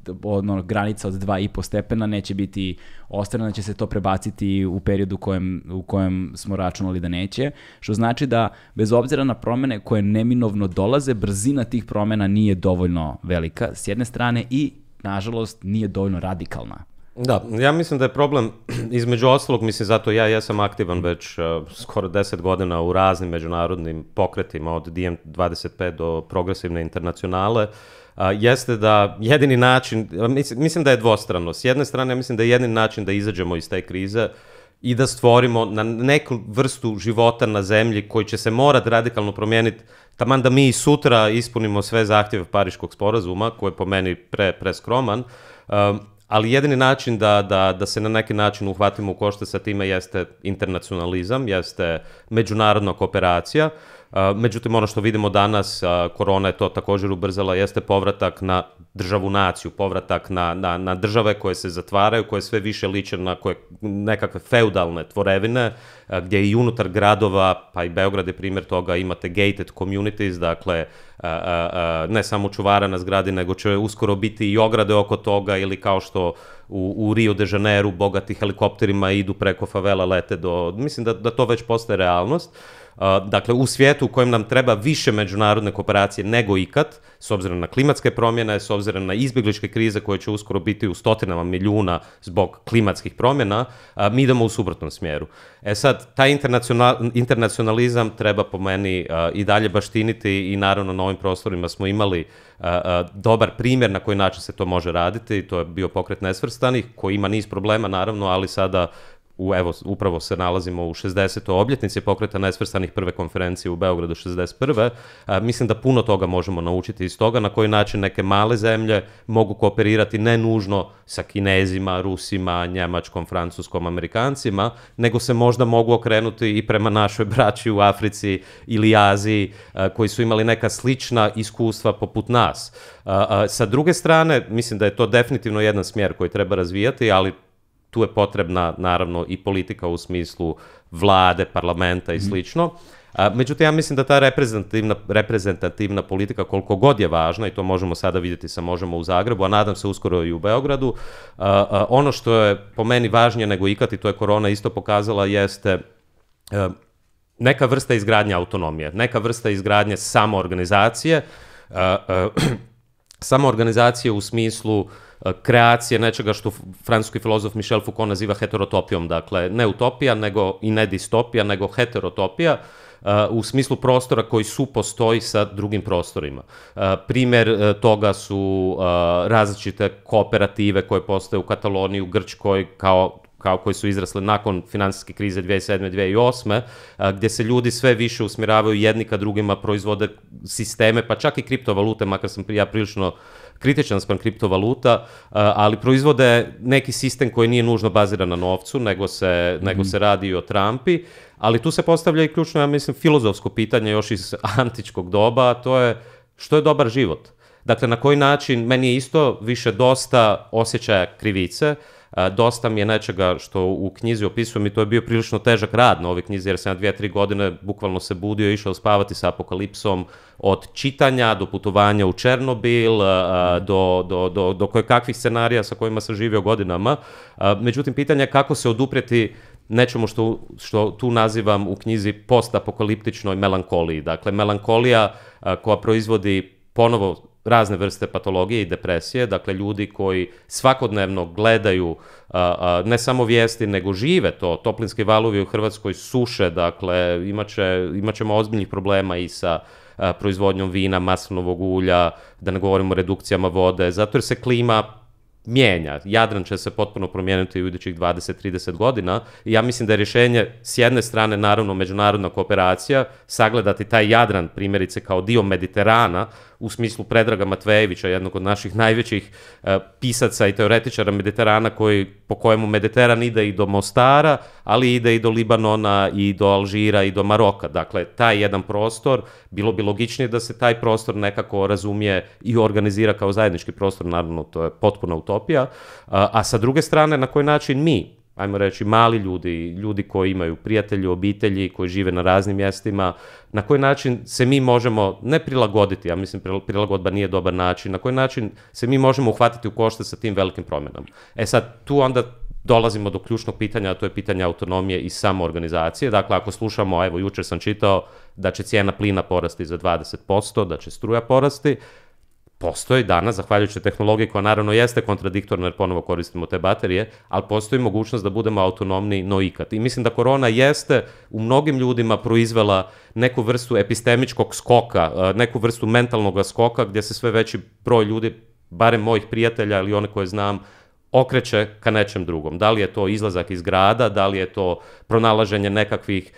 granica od 2,5 stepena neće biti ostvarena, će se to prebaciti u periodu u kojem smo računali da neće, što znači da bez obzira na promene koje neminovno dolaze, brzina tih promena nije dovoljno velika s jedne strane i, nažalost, nije dovoljno radikalna. Da, ja mislim da je problem, između ostalog, mislim zato ja sam aktivan već skoro 10 godina u raznim međunarodnim pokretima, od DM25 do Progresivne internacionale, jeste da jedini način, mislim da je dvostrano, s jedne strane mislim da je jedini način da izađemo iz te krize i da stvorimo na neku vrstu života na zemlji koji će se morati radikalno promijeniti, taman da mi i sutra ispunimo sve zahtjeve Pariškog sporazuma, koji je po meni preskroman, ali jedini način da se na neki način uhvatimo u koštac sa time jeste internacionalizam, jeste međunarodna kooperacija. Međutim, ono što vidimo danas, korona je to također ubrzala, jeste povratak na državu naciju, povratak na države koje se zatvaraju, koje sve više liče na nekakve feudalne tvorevine, gdje i unutar gradova, pa i Beograd je primjer toga, imate gated communities, dakle, ne samo čuvara na zgradi, nego će uskoro biti i ograde oko toga, ili kao što u Rio de Janeiro bogati helikopterima idu preko favela, lete mislim da to već postaje realnost. Dakle, u svijetu u kojem nam treba više međunarodne kooperacije nego ikad, s obzirom na klimatske promjene, s obzirom na izbjegličke krize koje će uskoro biti u stotinama milijuna zbog klimatskih promjena, mi idemo u suprotnom smjeru. Sad, taj internacionalizam treba po meni i dalje baštiniti, i naravno na ovim prostorima smo imali dobar primjer na koji način se to može raditi. To je bio pokret nesvrstanih, koji ima niz problema naravno, ali sada upravo se nalazimo u 60. obljetnici pokreta nesvrstanih, prve konferencije u Beogradu 61. Mislim da puno toga možemo naučiti iz toga, na koji način neke male zemlje mogu kooperirati ne nužno sa Kinezima, Rusima, Njemačkom, Francuskom, Amerikancima, nego se možda mogu okrenuti i prema našoj braći u Africi ili Aziji, koji su imali neka slična iskustva poput nas. Sa druge strane, mislim da je to definitivno jedan smjer koji treba razvijati, ali tu je potrebna, naravno, i politika u smislu vlade, parlamenta i slično. Međutim, ja mislim da ta reprezentativna politika, koliko god je važna, i to možemo sada vidjeti sa Možemo u Zagrebu, a nadam se uskoro i u Beogradu, ono što je po meni važnije nego ikad, i to je korona isto pokazala, jeste neka vrsta izgradnje autonomije, neka vrsta izgradnje samoorganizacije, samoorganizacije u smislu kreacije nečega što francuski filozof Michel Foucault naziva heterotopijom, dakle ne utopija nego i ne distopija, nego heterotopija, u smislu prostora koji supostoji sa drugim prostorima. Primjer toga su različite kooperative koje postoje u Kataloniji, u Grčkoj, kao koji su izrasle nakon financijske krize 2007-2008, gdje se ljudi sve više usmjeravaju jedni ka drugima, proizvode sisteme, pa čak i kriptovalute, makar sam ja prilično kritičan spram kriptovaluta, ali proizvode neki sistem koji nije nužno baziran na novcu, nego se radi i o trampi, ali tu se postavlja i ključno, ja mislim, filozofsko pitanje još iz antičkog doba, a to je što je dobar život. Dakle, na koji način, meni je isto više dosta osjećaja krivice, dosta mi je nečega što u knjizi opisujem, i to je bio prilično težak rad na ovoj knjizi, jer sam 2-3 godine bukvalno se budio i išao spavati sa apokalipsom, od čitanja do putovanja u Černobil, do kojekakvih scenarija sa kojima sam živio godinama. Međutim, pitanje je kako se oduprijeti nečemu što tu nazivam u knjizi postapokaliptičnoj melankoliji. Dakle, melankolija koja proizvodi ponovo razne vrste patologije i depresije, dakle ljudi koji svakodnevno gledaju ne samo vijesti, nego žive to. Toplinski valovi u Hrvatskoj suše, dakle imat ćemo ozbiljnih problema i sa proizvodnjom vina, maslinovog ulja, da ne govorimo o redukcijama vode, zato jer se klima mijenja. Jadran će se potpuno promijeniti u idućih 20-30 godina i ja mislim da je rješenje s jedne strane naravno međunarodna kooperacija, sagledati taj Jadran primjerice kao dio Mediterana, u smislu Predraga Matvejevića, jednog od naših najvećih pisaca i teoretičara Mediterana, po kojemu Mediteran ide i do Mostara, ali ide i do Libanona, i do Alžira, i do Maroka. Dakle, taj jedan prostor, bilo bi logičnije da se taj prostor nekako razumije i organizira kao zajednički prostor, naravno to je potpuna utopija, a sa druge strane na koji način mi, ajmo reći, mali ljudi koji imaju prijatelji, obitelji, koji žive na raznim mjestima, na koji način se mi možemo ne prilagoditi, ja mislim prilagodba nije dobar način, na koji način se mi možemo uhvatiti u koštac sa tim velikim promjenama. Sad, tu onda dolazimo do ključnog pitanja, a to je pitanje autonomije i samoorganizacije. Dakle, ako slušamo, evo, jučer sam čitao da će cijena plina porasti za 20%, da će struja porasti, postoji danas, zahvaljujući tehnologiji koja naravno jeste kontradiktorna jer ponovo koristimo te baterije, ali postoji mogućnost da budemo autonomni no ikad. I mislim da korona jeste u mnogim ljudima proizvela neku vrstu epistemičkog skoka, neku vrstu mentalnog skoka gdje se sve veći broj ljudi, barem mojih prijatelja ili one koje znam, okreće ka nečem drugom. Da li je to izlazak iz grada, da li je to pronalaženje nekakvih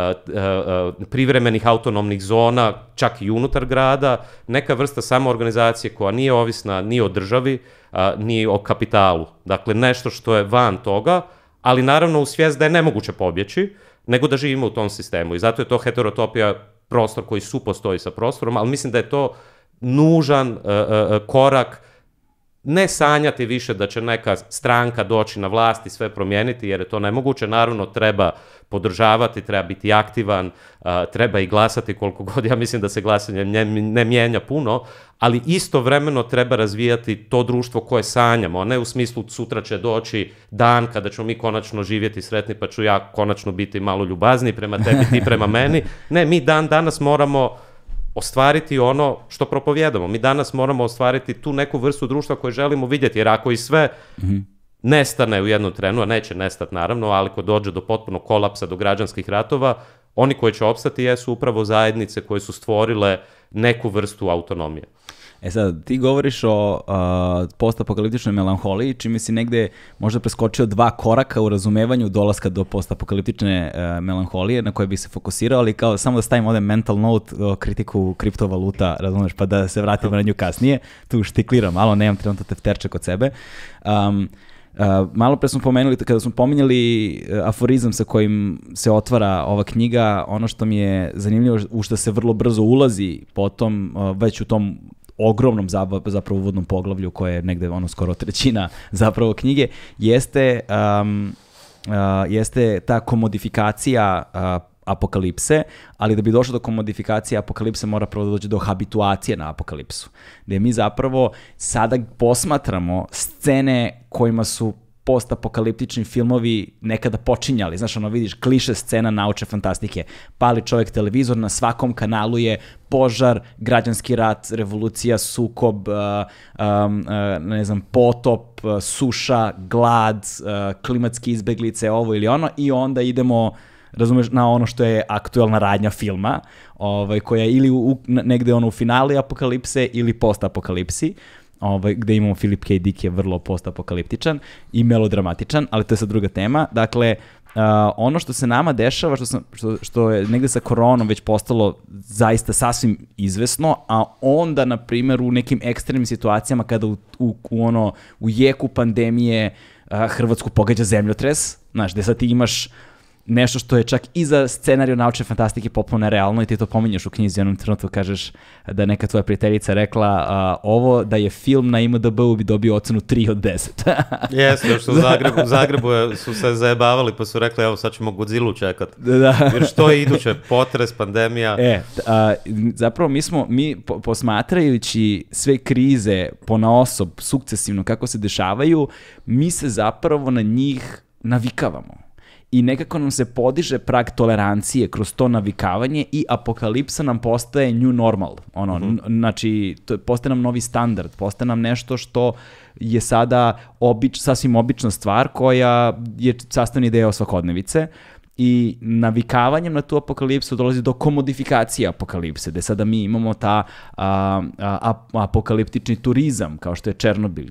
privremenih autonomnih zona, čak i unutar grada, neka vrsta samoorganizacije koja nije ovisna ni o državi, ni o kapitalu. Dakle, nešto što je van toga, ali naravno u svijest da je nemoguće pobjeći, nego da živimo u tom sistemu. I zato je to heterotopija, prostor koji supostoji sa prostorom, ali mislim da je to nužan korak ne sanjati više da će neka stranka doći na vlast i sve promijeniti, jer je to nemoguće. Naravno, treba podržavati, treba biti aktivan, treba i glasati koliko god. Ja mislim da se glasanje ne mijenja puno, ali istovremeno treba razvijati to društvo koje sanjamo, a ne u smislu sutra će doći dan kada ćemo mi konačno živjeti sretni, pa ću ja konačno biti malo ljubazniji prema tebi, ti prema meni. Ne, mi danas moramo ostvariti ono što propovjedamo. Mi danas moramo ostvariti tu neku vrstu društva koju želimo vidjeti, jer ako i sve nestane u jednom trenu, a neće nestati naravno, ali ako dođe do potpunog kolapsa, do građanskih ratova, oni koji će opstati jesu upravo zajednice koje su stvorile neku vrstu autonomije. Sad, ti govoriš o postapokaliptičnoj melanholiji, čime si negde možda preskočio 2 koraka u razumevanju dolaska do postapokaliptične melanholije na koje bih se fokusirao, ali kao samo da stavim ovdje mental note o kritiku kriptovaluta, razumeš, pa da se vratimo na nju kasnije. Tu štikliram malo, nemam trenutno tefterče kod sebe. Malo pre smo pomenuli, kada smo pominjali aforizam sa kojim se otvara ova knjiga, ono što mi je zanimljivo, u što se vrlo brzo ulazi potom, već u tom ogromnom zapravo uvodnom poglavlju koje je negde skoro 1/3 zapravo knjige, jeste ta komodifikacija apokalipse, ali da bi došlo do komodifikacije apokalipse mora prvo da dođe do habituacije na apokalipsu. Gde mi zapravo sada posmatramo scene kojima su postapokaliptični filmovi nekada počinjali. Znaš, vidiš kliše scena naučne fantastike. Pali čovjek televizor, na svakom kanalu je požar, građanski rat, revolucija, sukob, potop, suša, glad, klimatske izbeglice, ovo ili ono, i onda idemo, razumeš, na ono što je aktuelna radnja filma, koja je ili negde u finali apokalipse ili postapokalipsi, gde imamo Philip K. Dick je vrlo postapokaliptičan i melodramatičan, ali to je sad druga tema. Dakle, ono što se nama dešava, što je negde sa koronom već postalo zaista sasvim izvesno, a onda, na primjer, u nekim ekstremnim situacijama kada u jeku pandemije Hrvatsku pogađa zemljotres, znaš, gde sad ti imaš nešto što je čak i za scenariju naučne fantastike potpuno nerealno i ti to pominješ u knjizi, u jednom trenutku kažeš da neka tvoja prijateljica rekla ovo da je film na IMDb-u bi dobio ocenu 3 od 10. Jeste, još u Zagrebu su se zajebavali pa su rekli evo sad ćemo Godzilla čekati. Jer što je iduće? Potres, pandemija? Zapravo mi posmatrajući sve krize ponaosob, sukcesivno kako se dešavaju, mi se zapravo na njih navikavamo. I nekako nam se podiže prag tolerancije kroz to navikavanje i apokalipsa nam postaje new normal. Znači, postaje nam novi standard, postaje nam nešto što je sada sasvim obična stvar koja je sastavni deo svakodnevice. I navikavanjem na tu apokalipsu dolazi do komodifikacije apokalipse, gde sada mi imamo ta apokaliptični turizam, kao što je Černobil.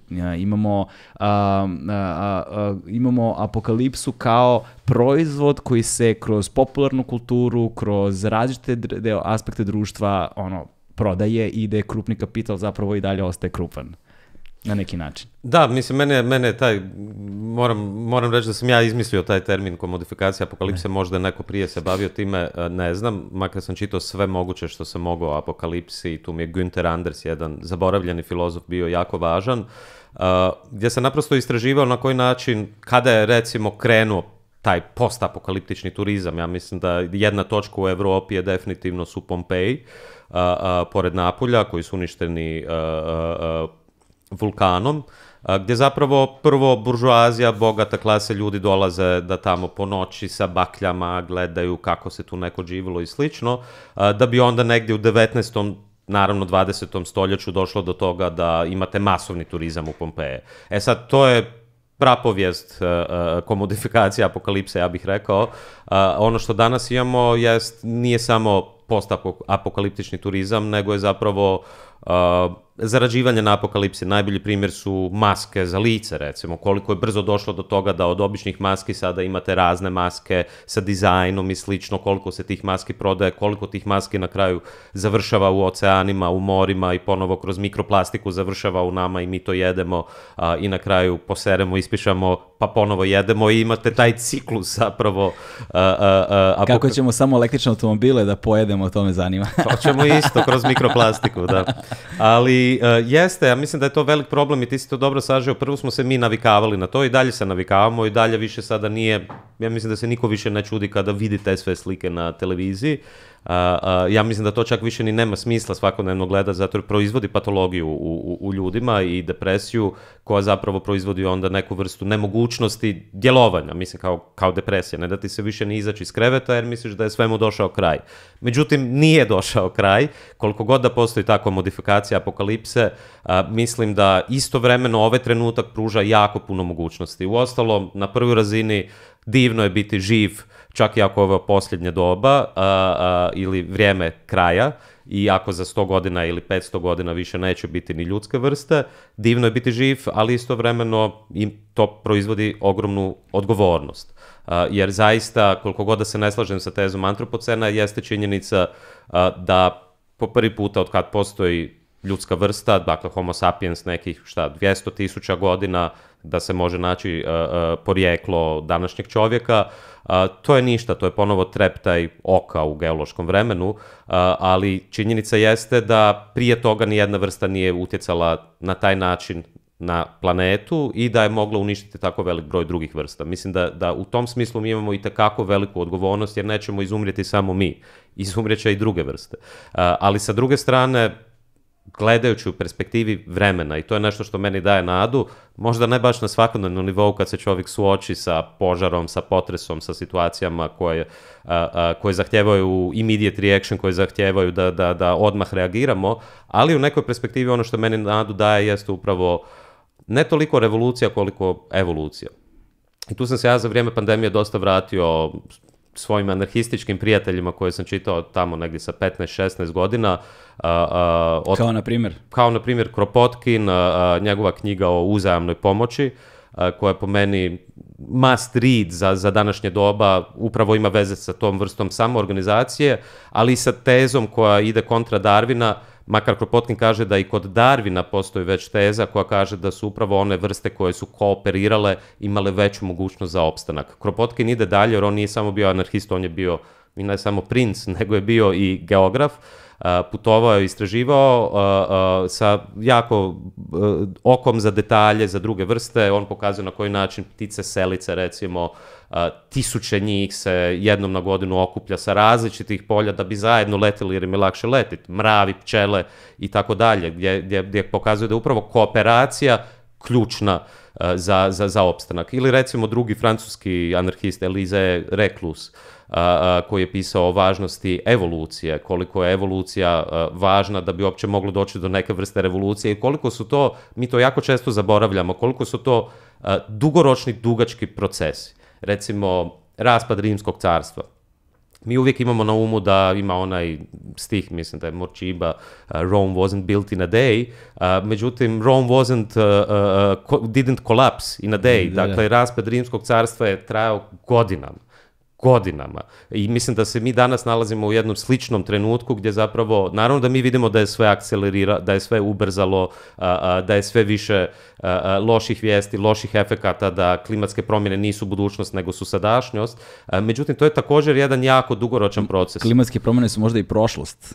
Imamo apokalipsu kao proizvod koji se kroz popularnu kulturu, kroz različite aspekte društva prodaje i gde krupni kapital zapravo i dalje ostaje krupan. Na neki način. Da, mislim, mene je taj, moram reći da sam ja izmislio taj termin komodifikacija apokalipse, možda neko prije se bavio time, ne znam, makar sam čitao sve moguće što sam mogao o apokalipsi, tu mi je Günther Anders, jedan zaboravljeni filozof, bio jako važan, gdje sam naprosto istraživao na koji način, kada je recimo krenuo taj postapokaliptični turizam, ja mislim da jedna točka u Evropi je definitivno su Pompeji, pored Napulja, koji su uništeni vulkanom, gdje zapravo prvo buržoazija, bogata klasa ljudi dolaze da tamo po noći sa bakljama gledaju kako se tu neko živjelo i slično, da bi onda negdje u 19. naravno 20. stoljeću došlo do toga da imate masovni turizam u Pompeje. Sad, to je prapovijest komodifikacija apokalipse, ja bih rekao. Ono što danas imamo nije samo postapokaliptični turizam, nego je zapravo zarađivanje na apokalipsi. Najbolji primjer su maske za lice, recimo. Koliko je brzo došlo do toga da od običnih maski sada imate razne maske sa dizajnom i slično, koliko se tih maski prodaje, koliko tih maski na kraju završava u oceanima, u morima i ponovo kroz mikroplastiku završava u nama i mi to jedemo i na kraju poseremo, ispišamo, pa ponovo jedemo i imate taj ciklus zapravo. Kako ćemo samo električne automobile da pojedemo, to me zanima. To ćemo isto kroz mikroplastiku, da. Ali jeste, ja mislim da je to velik problem i ti si to dobro sažeo. Prvo smo se mi navikavali na to i dalje se navikavamo i dalje više sada nije, ja mislim da se niko više ne čudi kada vidi te sve slike na televiziji. Ja mislim da to čak više ni nema smisla svakodnevno gleda, zato jer proizvodi patologiju u ljudima i depresiju koja zapravo proizvodi onda neku vrstu nemogućnosti djelovanja, mislim kao depresija, ne da ti se više ni izaći iz kreveta jer misliš da je svemu došao kraj. Međutim, nije došao kraj, koliko god da postoji takva modifikacija apokalipse, mislim da istovremeno ovaj trenutak pruža jako puno mogućnosti. Uostalom, na prvoj razini divno je biti živ, čak i ako je ovo posljednje doba ili vrijeme kraja i ako za 100 godina ili 500 godina više neće biti ni ljudske vrste, divno je biti živ, ali istovremeno im to proizvodi ogromnu odgovornost. Jer zaista, koliko god da se ne slažem sa tezom antropocena, jeste činjenica da po prvi puta od kad postoji ljudska vrsta, dakle homo sapiens nekih 200.000 godina, da se može naći porijeklo današnjeg čovjeka, to je ništa, to je ponovo treptaj oka u geološkom vremenu, ali činjenica jeste da prije toga nijedna vrsta nije utjecala na taj način na planetu i da je mogla uništiti tako velik broj drugih vrsta. Mislim da u tom smislu mi imamo i tekako veliku odgovornost jer nećemo izumrijeti samo mi, izumrijeće i druge vrste. Ali sa druge strane, gledajući u perspektivi vremena, i to je nešto što meni daje nadu, možda ne baš na svakodnevnom nivou kad se čovjek suoči sa požarom, sa potresom, sa situacijama koje zahtijevaju immediate reaction, koje zahtijevaju da odmah reagiramo, ali u nekoj perspektivi ono što meni nadu daje jeste upravo ne toliko revolucija koliko evolucija. I tu sam se ja za vrijeme pandemije dosta vratio svojim anarhističkim prijateljima koje sam čitao tamo negdje sa 15-16 godina. Kao na primjer? Kao na primjer Kropotkin, njegova knjiga o uzajamnoj pomoći, koja je po meni must read za današnje doba, upravo ima veze sa tom vrstom samoorganizacije, ali i sa tezom koja ide kontra Darwina, makar Kropotkin kaže da i kod Darwina postoji već teza koja kaže da su upravo one vrste koje su kooperirale imale veću mogućnost za opstanak. Kropotkin ide dalje jer on nije samo bio anarhist, on je bio i ne samo princ, nego je bio i geograf. Putovao je, istraživao sa jako okom za detalje, za druge vrste. On pokazuje na koji način ptice selice, recimo, 1000 njih se jednom na godinu okuplja sa različitih polja da bi zajedno letili jer im je lakše letiti. Mravi, pčele i tako dalje, gdje pokazuje da je upravo kooperacija ključna za opstanak. Ili recimo drugi francuski anarhist Élisée Reclus, koji je pisao o važnosti evolucije, koliko je evolucija važna da bi uopće moglo doći do neke vrste revolucije i koliko su to, mi to jako često zaboravljamo, koliko su to dugoročni, dugački procesi. Recimo, raspad Rimskog carstva. Mi uvijek imamo na umu da ima onaj stih, mislim da je Morčiba, Rome wasn't built in a day, međutim Rome didn't collapse in a day, dakle raspad Rimskog carstva je trajao godinama. I mislim da se mi danas nalazimo u jednom sličnom trenutku gdje zapravo, naravno da mi vidimo da je sve da je sve ubrzalo, da je sve više loših vijesti, loših efekata, da klimatske promjene nisu budućnost nego su sadašnjost. Međutim, to je također jedan jako dugoročan proces. Klimatske promjene su možda i prošlost.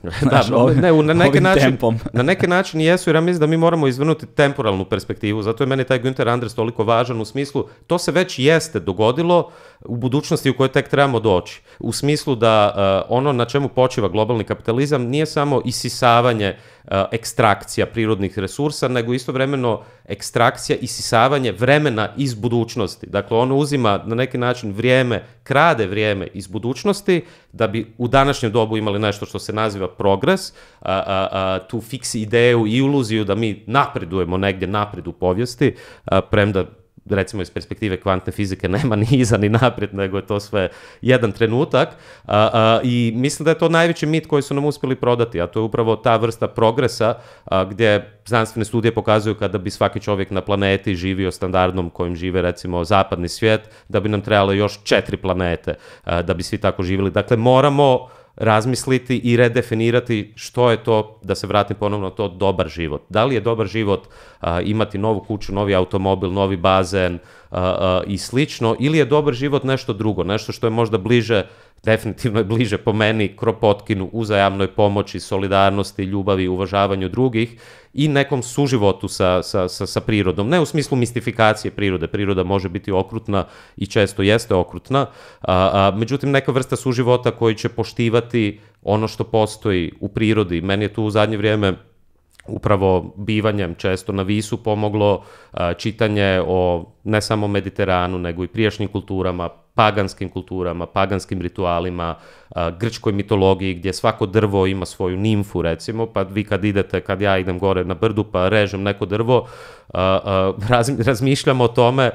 Na neki način jesu, jer ja mislim da mi moramo izvrnuti temporalnu perspektivu. Zato je meni taj Günther Anders toliko važan u smislu, to se već jeste dogodilo u budućnosti u kojoj tek trebamo doći. U smislu da ono na čemu počiva globalni kapitalizam nije samo isisavanje ekstrakcija prirodnih resursa, nego istovremeno ekstrakcija, isisavanje vremena iz budućnosti. Dakle, ono uzima na neki način vrijeme, krade vrijeme iz budućnosti da bi u današnjem dobu imali nešto što se naziva progres, tu fiksi ideju i iluziju da mi napredujemo negdje naprijed u povijesti, premda recimo iz perspektive kvantne fizike nema ni iza ni naprijed, nego je to sve jedan trenutak i mislim da je to najveći mit koji su nam uspjeli prodati, a to je upravo ta vrsta progresa gdje znanstvene studije pokazuju kada bi svaki čovjek na planeti živio standardom kojim žive recimo zapadni svijet, da bi nam trebalo još 4 planete da bi svi tako živjeli. Dakle, moramo razmisliti i redefinirati što je to, da se vratim ponovno, to dobar život. Da li je dobar život imati novu kuću, novi automobil, novi bazen, i slično, ili je dobar život nešto drugo, nešto što je možda bliže, definitivno je bliže po meni Kropotkinu, uzajamnoj pomoći, solidarnosti, ljubavi, uvažavanju drugih i nekom suživotu sa prirodom. Ne u smislu mistifikacije prirode, priroda može biti okrutna i često jeste okrutna, međutim neka vrsta suživota koji će poštivati ono što postoji u prirodi. Meni je tu u zadnje vrijeme upravo bivanjem često na Visu pomoglo čitanje o ne samo Mediteranu, nego i prijašnjim kulturama, paganskim kulturama, paganskim ritualima, grčkoj mitologiji, gdje svako drvo ima svoju nimfu, recimo, pa vi kad ja idem gore na brdu pa režem neko drvo, razmišljam o tome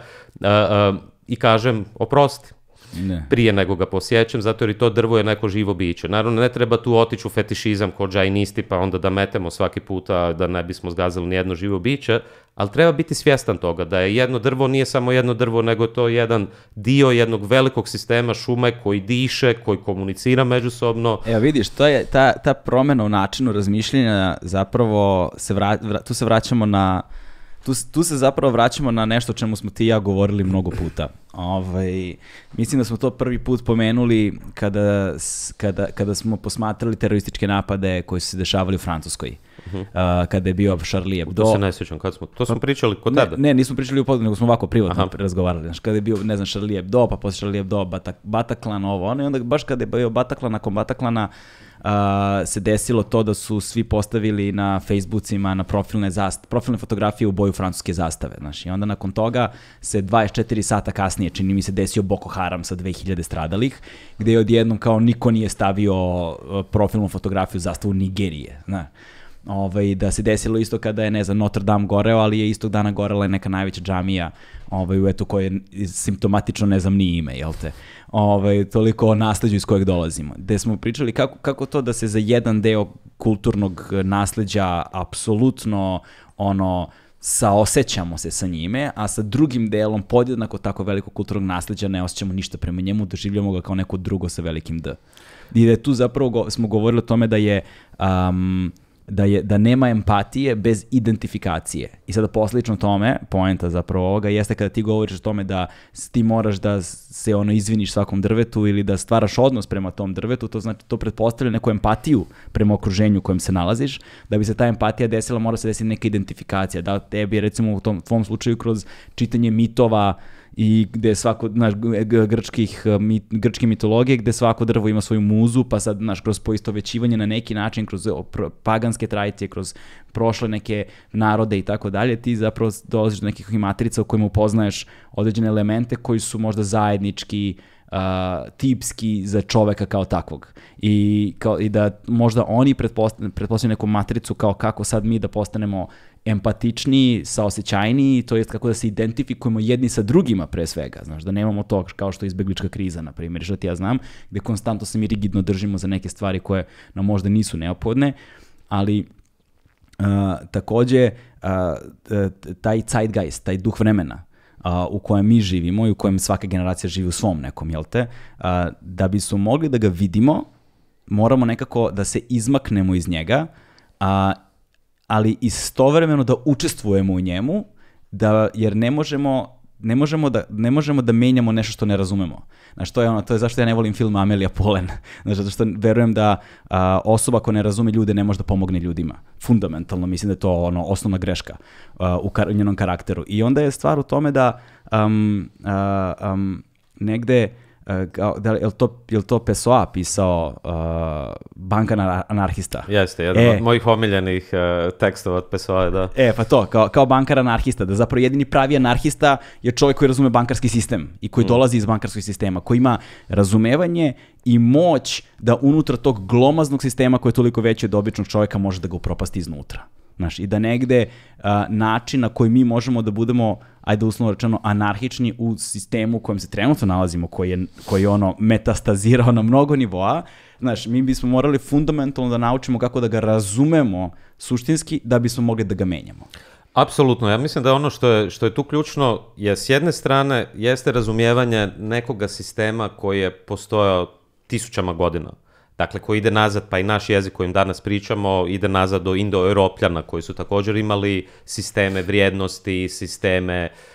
i kažem oprosti. Prije nego ga posjećam, zato jer i to drvo je neko živo biće. Naravno, ne treba tu otići u fetišizam kod džajnisti, pa onda da metemo svaki puta da ne bismo zgazali nijedno živo biće, ali treba biti svjestan toga da je jedno drvo nije samo jedno drvo, nego to je jedan dio jednog velikog sistema šume koji diše, koji komunicira međusobno. Evo vidiš, to je ta promjena u načinu razmišljenja, zapravo tu se vraćamo na Tu se zapravo vraćamo na nešto o čemu smo ti i ja govorili mnogo puta. Mislim da smo to prvi put pomenuli kada smo posmatrali terorističke napade koji su se dešavali u Francuskoj. Kada je bio Charlie Hebdo. To se ne sjećam, to smo pričali kod tebe. Ne, nismo pričali u podcastu, nego smo ovako privatno razgovarali. Kada je bio, ne znam, Charlie Hebdo, pa posle Charlie Hebdo, Bataclan, i onda baš kada je bio Bataclan, nakon Bataclana, se desilo to da su svi postavili na Facebookima na profilne fotografije u boju francuske zastave. Znaš, i onda nakon toga se 24 sata kasnije, čini mi se, desio Boko Haram sa 2000 stradalih, gde je odjednom kao niko nije stavio profilnu fotografiju zastavu Nigerije. Znaš. Da se desilo isto kada je, ne znam, Notre Dame goreo, ali je istog dana gorela neka najveća džamija koja je simptomatično ne znam ni ime, jel te? Toliko o nasleđu iz kojeg dolazimo. Gde smo pričali kako to da se za jedan deo kulturnog nasleđa apsolutno saosećamo se sa njime, a sa drugim delom podjednako tako velikog kulturnog nasleđa ne osjećamo ništa prema njemu, doživljamo ga kao neko drugo sa velikim D. I da je tu zapravo smo govorili o tome da nema empatije bez identifikacije. I sada poslično tome, poenta zapravo ovoga, jeste kada ti govoriš o tome da ti moraš da se izviniš svakom drvetu ili da stvaraš odnos prema tom drvetu, to znači to pretpostavlja neku empatiju prema okruženju u kojem se nalaziš. Da bi se ta empatija desila, mora se desiti neka identifikacija. Da tebi, recimo u tvom slučaju, kroz čitanje mitova i gde svako, znaš, grčke mitologije, gde svako drvo ima svoju muzu, pa sad, znaš, kroz poistovećivanje na neki način, kroz paganske tradicije, kroz prošle neke narode i tako dalje, ti zapravo dolaziš do nekih matrica u kojima upoznaješ određene elemente koji su možda zajednički, tipski za čoveka kao takvog. I da možda oni pretpostavljaju neku matricu kao kako sad mi da postanemo empatičniji, saosećajniji, to jest kako da se identifikujemo jedni sa drugima pre svega, znaš, da nemamo to kao što je izbeglička kriza, na primjer, što ti ja znam, gde konstantno se mi rigidno držimo za neke stvari koje nam možda nisu neophodne, ali takođe taj zeitgeist, taj duh vremena u kojem mi živimo i u kojem svaka generacija živi u svom nekom, jel te, da bismo mogli da ga vidimo, moramo nekako da se izmaknemo iz njega, ali istovremeno da učestvujemo u njemu, jer ne možemo da menjamo nešto što ne razumemo. Znaš, to je zašto ja ne volim film Amelija Polen. Znaš, zato što verujem da osoba koja ne razume ljude ne može da pomogne ljudima. Fundamentalno, mislim da je to osnovna greška u njenom karakteru. I onda je stvar u tome da negde, je li to Pessoa pisao Bankar anarhista? Jeste, jedan od mojih omiljenih tekstova od Pessoa, da. Pa to, kao bankar anarhista, da zapravo jedini pravi anarhista je čovjek koji razume bankarski sistem i koji dolazi iz bankarskog sistema, koji ima razumevanje i moć da unutra tog glomaznog sistema koji je toliko veći od običnog čovjeka može da ga upropasti iznutra. Znaš, i da negde način na koji mi možemo da budemo, ajde uslovno rečeno, anarhični u sistemu u kojem se trenutno nalazimo, koji je metastazirao na mnogo nivoa, znaš, mi bismo morali fundamentalno da naučimo kako da ga razumemo suštinski da bismo mogli da ga menjamo. Apsolutno, ja mislim da ono što je tu ključno je s jedne strane jeste razumijevanje nekoga sistema koji je postojao tisućama godina. Dakle, koji ide nazad, pa i naš jezik kojim danas pričamo, ide nazad do Indo-Europljana koji su također imali sisteme vrijednosti, sisteme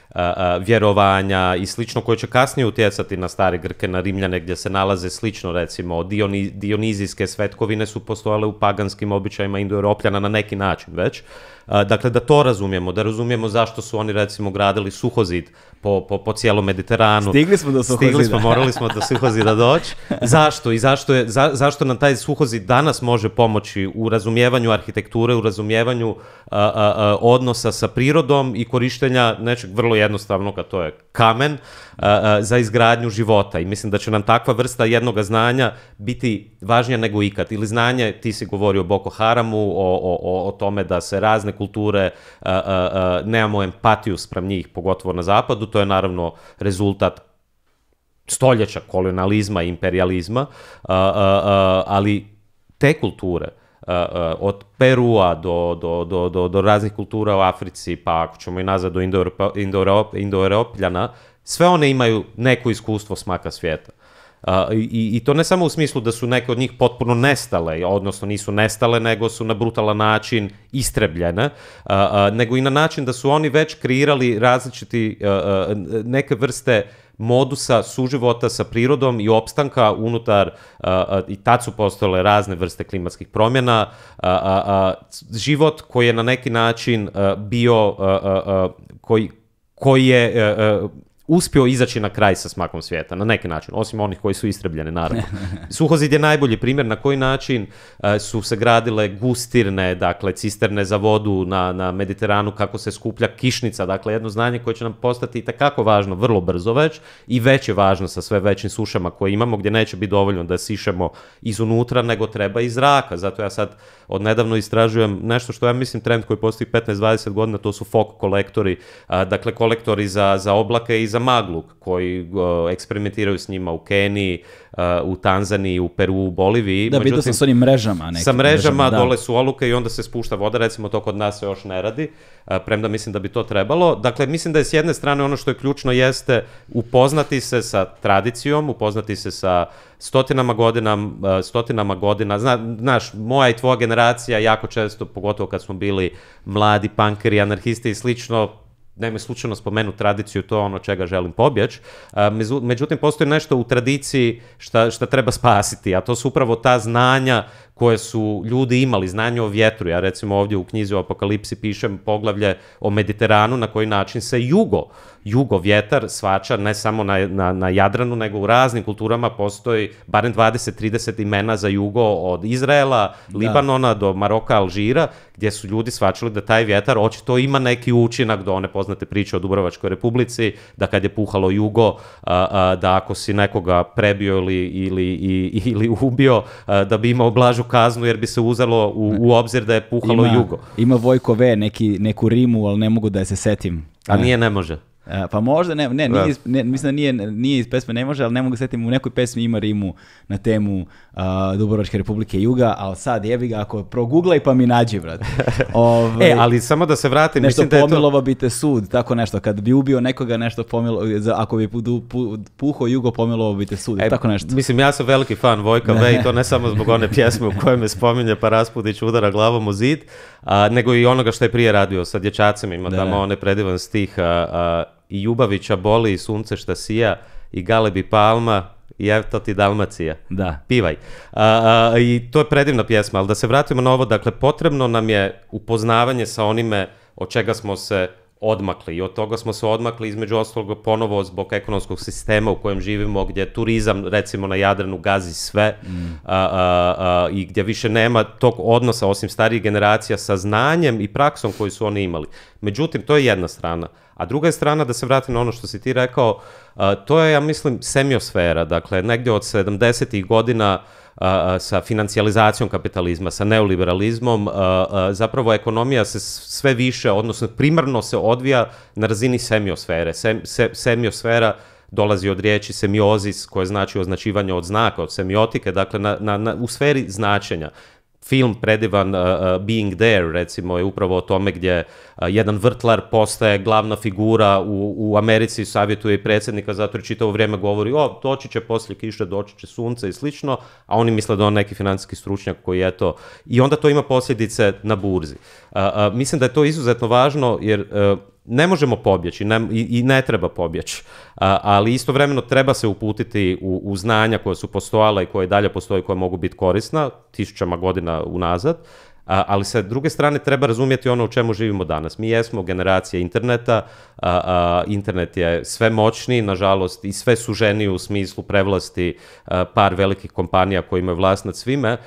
vjerovanja i slično, koje će kasnije utjecati na stare Grke, na Rimljane, gdje se nalaze slično, recimo, dionizijske svetkovine su postojale u paganskim običajima Indoeuropljana na neki način već. Dakle, da to razumijemo, da razumijemo zašto su oni, recimo, gradili suhozid po cijelom Mediteranu. Stigli smo do suhozida. Morali smo do suhozida doći. Zašto? I zašto nam taj suhozid danas može pomoći u razumijevanju arhitekture, u razumijevanju odnosa sa prirodom i korištenja nečeg vrlo jednostavnog, a to je kamen, za izgradnju života. I mislim da će nam takva vrsta jednoga znanja biti važnija nego ikad. Ili znanje, ti si govorio o Boko Haramu, o tome da se razne kulture, nemamo empatiju spram njih, pogotovo na zapadu, to je naravno rezultat stoljeća kolonializma i imperializma, ali te kulture, od Perua do raznih kultura u Africi, pa ako ćemo i nazad do Indoeuropljana, sve one imaju neko iskustvo smaka svijeta. I to ne samo u smislu da su neke od njih potpuno nestale, odnosno nisu nestale, nego su na brutalan način istrebljene, nego i na način da su oni već kreirali različiti neke vrste modusa suživota sa prirodom i opstanka unutar, i tad su postojale razne vrste klimatskih promjena, život koji je na neki način bio, koji je uspio izaći na kraj sa smakom svijeta, na neki način, osim onih koji su istrebljeni, naravno. Suhozid je najbolji primjer na koji način su se gradile gustirne, dakle, cisterne za vodu na Mediteranu, kako se skuplja kišnica, dakle, jedno znanje koje će nam postati itekako važno vrlo brzo već i već je važno sa sve većim sušama koje imamo, gdje neće biti dovoljno da sišemo izunutra, nego treba iz zraka. Zato ja sad odnedavno istražujem nešto što ja mislim trend koji postoji 15-20 godina, to su fog kolektori, dakle, kolektori za oblake i za maglu, koji eksperimentiraju s njima u Keniji, u Tanzaniji, u Peru, u Boliviji. Da, vidio sam s onim mrežama. Sa mrežama, dole su oluke i onda se spušta voda, recimo to kod nas se još ne radi, premda mislim da bi to trebalo. Dakle, mislim da je s jedne strane ono što je ključno jeste upoznati se sa tradicijom, upoznati se sa stotinama godina. Znaš, moja i tvoja generacija jako često, pogotovo kad smo bili mladi punkeri, anarhisti i slično, nemoj slučajno spomenu tradiciju, to je ono čega želim pobjeći. Međutim, postoji nešto u tradiciji šta treba spasiti, a to su upravo ta znanja koje su ljudi imali, znanje o vjetru. Ja recimo ovdje u knjizi o Apokalipsi pišem poglavlje o Mediteranu, na koji način se jugo vjetar svača ne samo na Jadranu, nego u raznim kulturama postoji barem 20-30 imena za jugo, od Izraela, Libanona do Maroka, Alžira, gdje su ljudi svačali da taj vjetar očito ima neki učinak, do one poznate priče o Dubrovačkoj republici, da kad je puhalo jugo, da ako si nekoga prebio ili ubio, da bi imao blažu kaznu, jer bi se uzelo u obzir da je puhalo jugo. Ima Vojko V neku rimu, ali ne mogu da se setim. A ne može. Pa možda, mislim da nije iz pesme ne može, ali ne mogu setim, u nekoj pesmi ima rimu na temu Dubrovačke republike Juga, ali sad jebi ga, ako proguglaj pa mi nađi, brate. Ali samo da se vratim, nešto mislim da je to... pomilova bi te sud, tako nešto, kad bi ubio nekoga nešto ako bi puhao Jugo, pomilova bi te sud, tako nešto. Mislim, ja sam veliki fan Vojka V i to ne samo zbog one pjesme u kojoj me spominje pa Raspudić udara glavom u zid, nego i onoga što je prije radio sa dječacima, ima tamo onaj predivan stih, i Ljubavića boli i sunce šta sija i Galebi palma i evo to ti Dalmacija. Da. Pivaj. I to je predivna pjesma, ali da se vratimo na ovo, dakle, potrebno nam je upoznavanje sa onime od čega smo se odmakli i od toga smo se odmakli između ostalog ponovo zbog ekonomskog sistema u kojem živimo, gdje turizam recimo na Jadranu gazi sve i gdje više nema tog odnosa osim starijih generacija sa znanjem i praksom koju su oni imali. Međutim, to je jedna strana. A druga je strana, da se vratim na ono što si ti rekao, to je, ja mislim, semiosfera. Dakle, negdje od 70-ih godina sa financijalizacijom kapitalizma, sa neoliberalizmom, zapravo ekonomija se sve više, odnosno primarno se odvija na razini semiosfere. Semiosfera dolazi od riječi semiozis, koje znači označivanje od znaka, od semiotike, dakle u sferi značenja. Film predivan Being There, recimo, je upravo o tome gdje jedan vrtlar postaje glavna figura u Americi, savjetuje i predsjednika, zato jer čitavo vrijeme govori, doći će poslije kiše, doći će sunce i slično, a oni misle da on neki financijski stručnjak koji je to. I onda to ima posljedice na burzi. Mislim da je to izuzetno važno, jer ne možemo pobjeći i ne treba pobjeći, ali istovremeno treba se uputiti u znanja koja su postojala i koje dalje postoje, koja mogu biti korisna tisućama godina unazad, ali sa druge strane treba razumjeti ono u čemu živimo danas. Mi jesmo generacija interneta, internet je sve moćniji, nažalost, i sve suženiji u smislu prevlasti par velikih kompanija koji imaju vlast nad svime,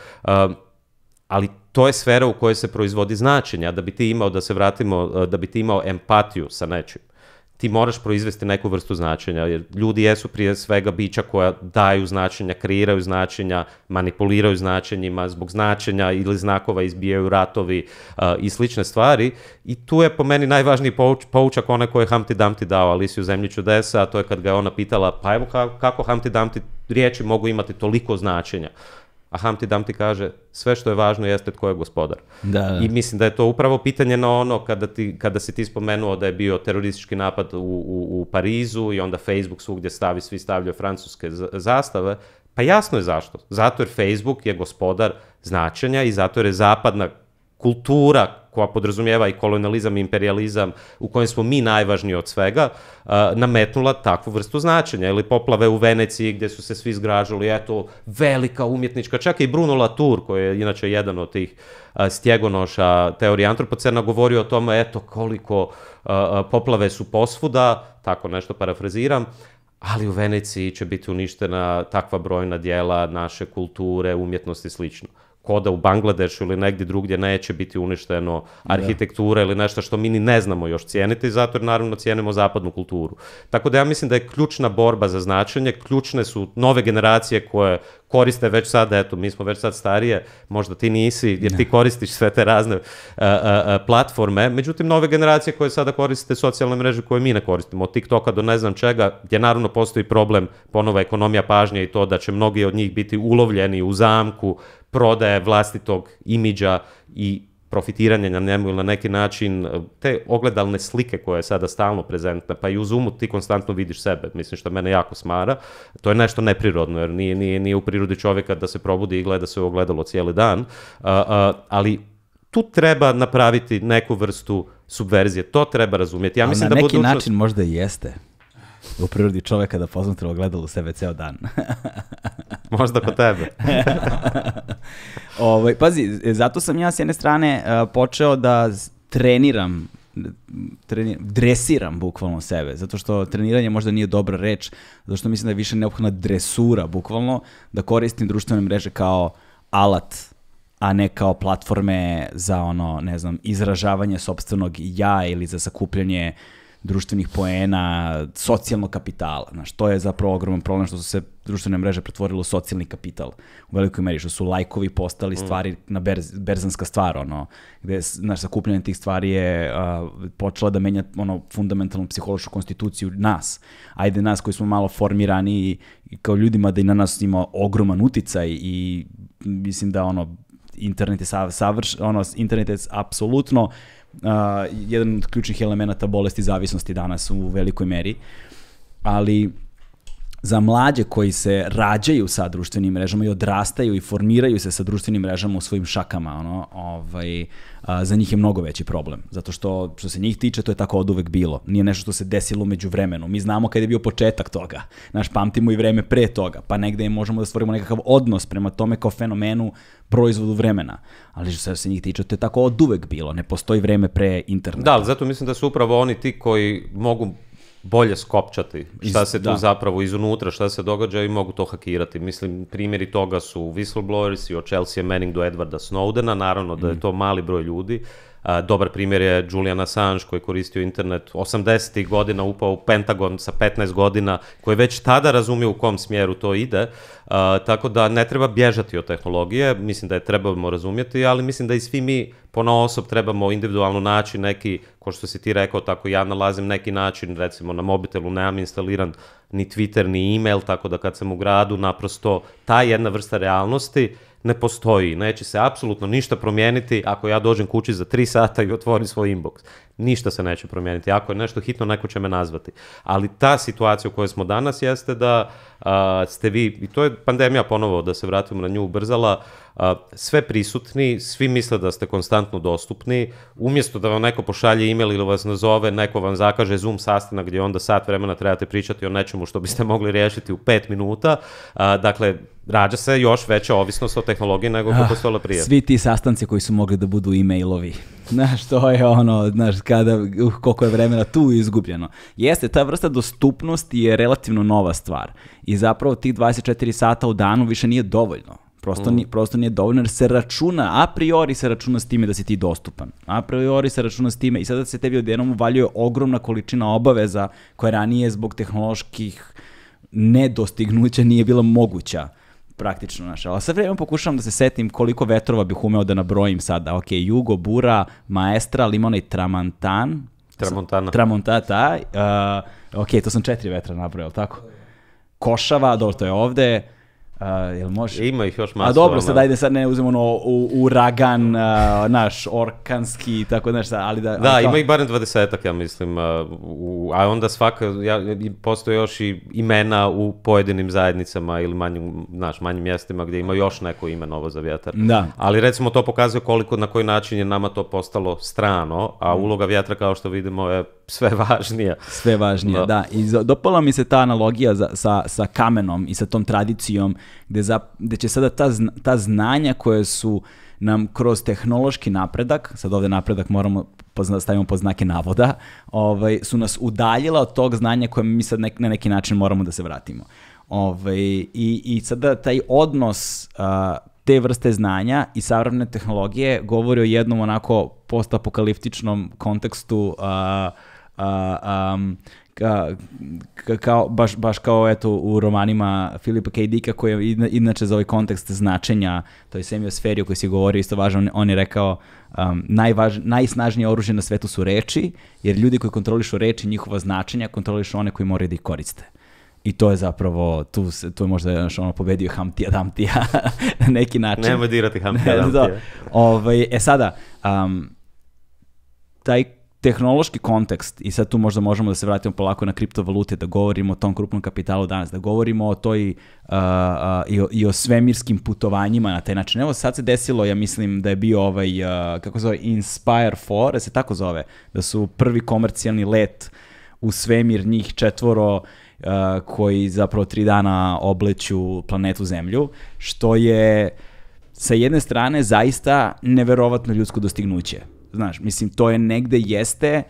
ali to je sfera u kojoj se proizvodi značenja. Da bi ti imao, da se vratimo, da bi ti imao empatiju sa nečim, ti moraš proizvesti neku vrstu značenja, jer ljudi jesu prije svega bića koja daju značenja, kreiraju značenja, manipuliraju značenjima, zbog značenja ili znakova izbijaju ratovi i slične stvari. I tu je po meni najvažniji poučak onaj koji je Humpty Dumpty dao Alici u zemlji čudesa, a to je kad ga je ona pitala, pa evo kako Humpty Dumpty riječi mogu imati toliko značenja. A Humpty Dumpty kaže, sve što je važno jeste tko je gospodar. Da. I mislim da je to upravo pitanje na ono kada si ti spomenuo da je bio teroristički napad u Parizu i onda Facebook svugdje svi stavljaju francuske zastave. Pa jasno je zašto. Zato jer Facebook je gospodar značenja i zato jer je zapadna kultura koja podrazumijeva i kolonializam i imperializam u kojem smo mi najvažniji od svega, nametnula takvu vrstu značenja. Ili poplave u Veneciji gdje su se svi zgražali, eto, velika umjetnička, čak i Bruno Latour, koji je inače jedan od tih stjegonoša teorije antropocena, govorio o tome, eto, koliko poplave su posvuda, tako nešto parafraziram, ali u Veneciji će biti uništena takva brojna djela naše kulture, umjetnosti i slično. Ko da u Bangladešu ili negdje drugdje neće biti uništeno arhitektura ili nešto što mi ni ne znamo još cijeniti, zato jer naravno cijenimo zapadnu kulturu. Tako da ja mislim da je ključna borba za značenje, ključne su nove generacije koje koriste već sad, eto, mi smo već sad starije, možda ti nisi, jer ti koristiš sve te razne platforme, međutim, nove generacije koje sada koriste socijalne mreže koje mi ne koristimo, od TikToka do ne znam čega, gdje naravno postoji problem, ponovo ekonomija pažnje i to da će mnogi od njih biti ulovljeni u zamku prodaje vlastitog imidža i profitiranje na njemu ili na neki način, te ogledalne slike koje je sada stalno prezentna, pa i u Zoomu ti konstantno vidiš sebe, mislim što mene jako smara, to je nešto neprirodno, jer nije u prirodi čovjeka da se probudi i gleda se u ogledalo cijeli dan, ali tu treba napraviti neku vrstu subverzije, to treba razumjeti. Ja ali mislim na neki način možda i jeste u prirodi čovjeka da pozmatra ogledalo sebe ceo dan. Možda kod tebe. Pazi, zato sam ja s jedne strane počeo da dresiram bukvalno sebe, zato što treniranje možda nije dobra reč, zato što mislim da je više neophodna dresura, bukvalno, da koristim društvene mreže kao alat, a ne kao platforme za izražavanje sopstvenog ja ili za sakupljanje društvenih poena, socijalnog kapitala. Znaš, to je zapravo ogroman problem što su se društvene mreže pretvorile u socijalni kapital u velikoj meri, što su lajkovi postali stvari na berzanska stvar, gde sakupljanje tih stvari je počela da menja fundamentalnu psihološku konstituciju nas. Ajde nas koji smo malo formirani i kao ljudima da i na nas ima ogroman uticaj i mislim da internet je apsolutno jedan od ključnih elemenata bolesti zavisnosti danas u velikoj meri, ali za mlađe koji se rađaju sa društvenim mrežama i odrastaju i formiraju se sa društvenim mrežama u svojim šakama, za njih je mnogo veći problem, zato što se njih tiče to je tako oduvek bilo, nije nešto što se desilo među vremenu, mi znamo kada je bio početak toga, pamtimo i vreme pre toga, pa negde možemo da stvorimo nekakav odnos prema tome kao fenomenu, proizvodu vremena, ali što se njih tiče to je tako oduvek bilo, ne postoji vreme pre interneta. Da, ali zato mislim da su upravo oni ti koji mogu bolje skopčati šta se tu zapravo izunutra, šta se događa i mogu to hakirati. Mislim, primjeri toga su whistleblowers i od Chelsea Manning do Edwarda Snowdena, naravno da je to mali broj ljudi. Dobar primjer je Julian Assange koji je koristio internet 80-ih godina, upao u Pentagon sa 15 godina, koji već tada razumio u kom smjeru to ide, tako da ne treba bježati od tehnologije, mislim da je trebamo razumjeti, ali mislim da i svi mi ponaosob trebamo individualno naći neki, ko što si ti rekao, tako ja nalazim neki način, recimo na mobitelu nemam instaliran ni Twitter, ni email, tako da kad sam u gradu naprosto ta jedna vrsta realnosti ne postoji. Neće se apsolutno ništa promijeniti ako ja dođem kući za 3 sata i otvorim svoj inbox. Ništa se neće promijeniti. Ako je nešto hitno, neko će me nazvati. Ali ta situacija u kojoj smo danas jeste da ste vi, i to je pandemija ponovo, da se vratimo na nju, ubrzala, sve prisutni, svi misle da ste konstantno dostupni, umjesto da vam neko pošalje e-mail ili vas nazove, neko vam zakaže Zoom sastanak gdje onda sat vremena trebate pričati o nečemu što biste mogli riješiti u 5 minuta. Dakle, rađa se još veća ovisnost o tehnologiji nego kako postojala prije. Svi ti sastanci koji su mogli da budu e-mailovi. Znaš, to je znaš, koliko je vremena tu izgubljeno. Jeste, ta vrsta dostupnosti je relativno nova stvar. I zapravo tih 24 sata u danu više nije dovoljno. Prosto nije dovoljno jer se računa, a priori se računa s time da si ti dostupan. A priori se računa s time i sada se tebi odjednom uvaljuje ogromna količina obaveza koja ranije zbog tehnoloških nedostignuća nije bila moguća. Praktično, znaš. Ali sad vremena pokušavam da se setim koliko vetrova bih umeo da nabrojim sada. Ok, Jugo, Bura, Maestra, Limona i Tramontana. Ok, to sam 4 vetra nabrojao, tako? Košava, dobro, to je ovde. Jel može? Ima ih još masu. A dobro, sad ajde, sad ne uzmemo uragan, naš, orkanski, tako nešto, ali da... Da, ima ih barem 20-ak, ja mislim, a onda postoje još i imena u pojedinim zajednicama ili manjim mjestima gdje ima još neko ime novo za vjetar. Da. Ali recimo to pokazuje na koji način je nama to postalo strano, a uloga vjetra, kao što vidimo, je sve važnija. Sve važnija, da. I dopala mi se ta analogija sa kamenom i sa tom tradicijom gde će sada ta znanja koje su nam kroz tehnološki napredak, sad ovdje napredak moramo stavimo pod znake navoda, su nas udaljila od tog znanja koje mi sad na neki način moramo da se vratimo. I sada taj odnos te vrste znanja i savremene tehnologije govori o jednom onako postapokaliptičnom kontekstu baš kao eto u romanima Philipa K. Dicka koji je inače za ovaj kontekst značenja, to je semiosferi o kojoj si govorio isto važno, on je rekao najsnažnije oružje na svetu su reči, jer ljudi koji kontrolišu reči, njihova značenja, kontrolišu one koji moraju da ih koriste. I to je zapravo, tu je možda pobedio Humpty Dumpty na neki način. Nemoj dirati Humpty Dumpty. Sada, taj tehnološki kontekst, i sad tu možda možemo da se vratimo polako na kriptovalute, da govorimo o tom krupnom kapitalu danas, da govorimo o toj i o svemirskim putovanjima na taj način. Evo sad se desilo, ja mislim da je bio kako se zove, Inspire 4, da se tako zove, da su prvi komercijalni let u svemir, njih 4 koji zapravo 3 dana obleću planetu Zemlju, što je sa jedne strane zaista neverovatno ljudsko dostignuće. Znaš, mislim, to je negde jeste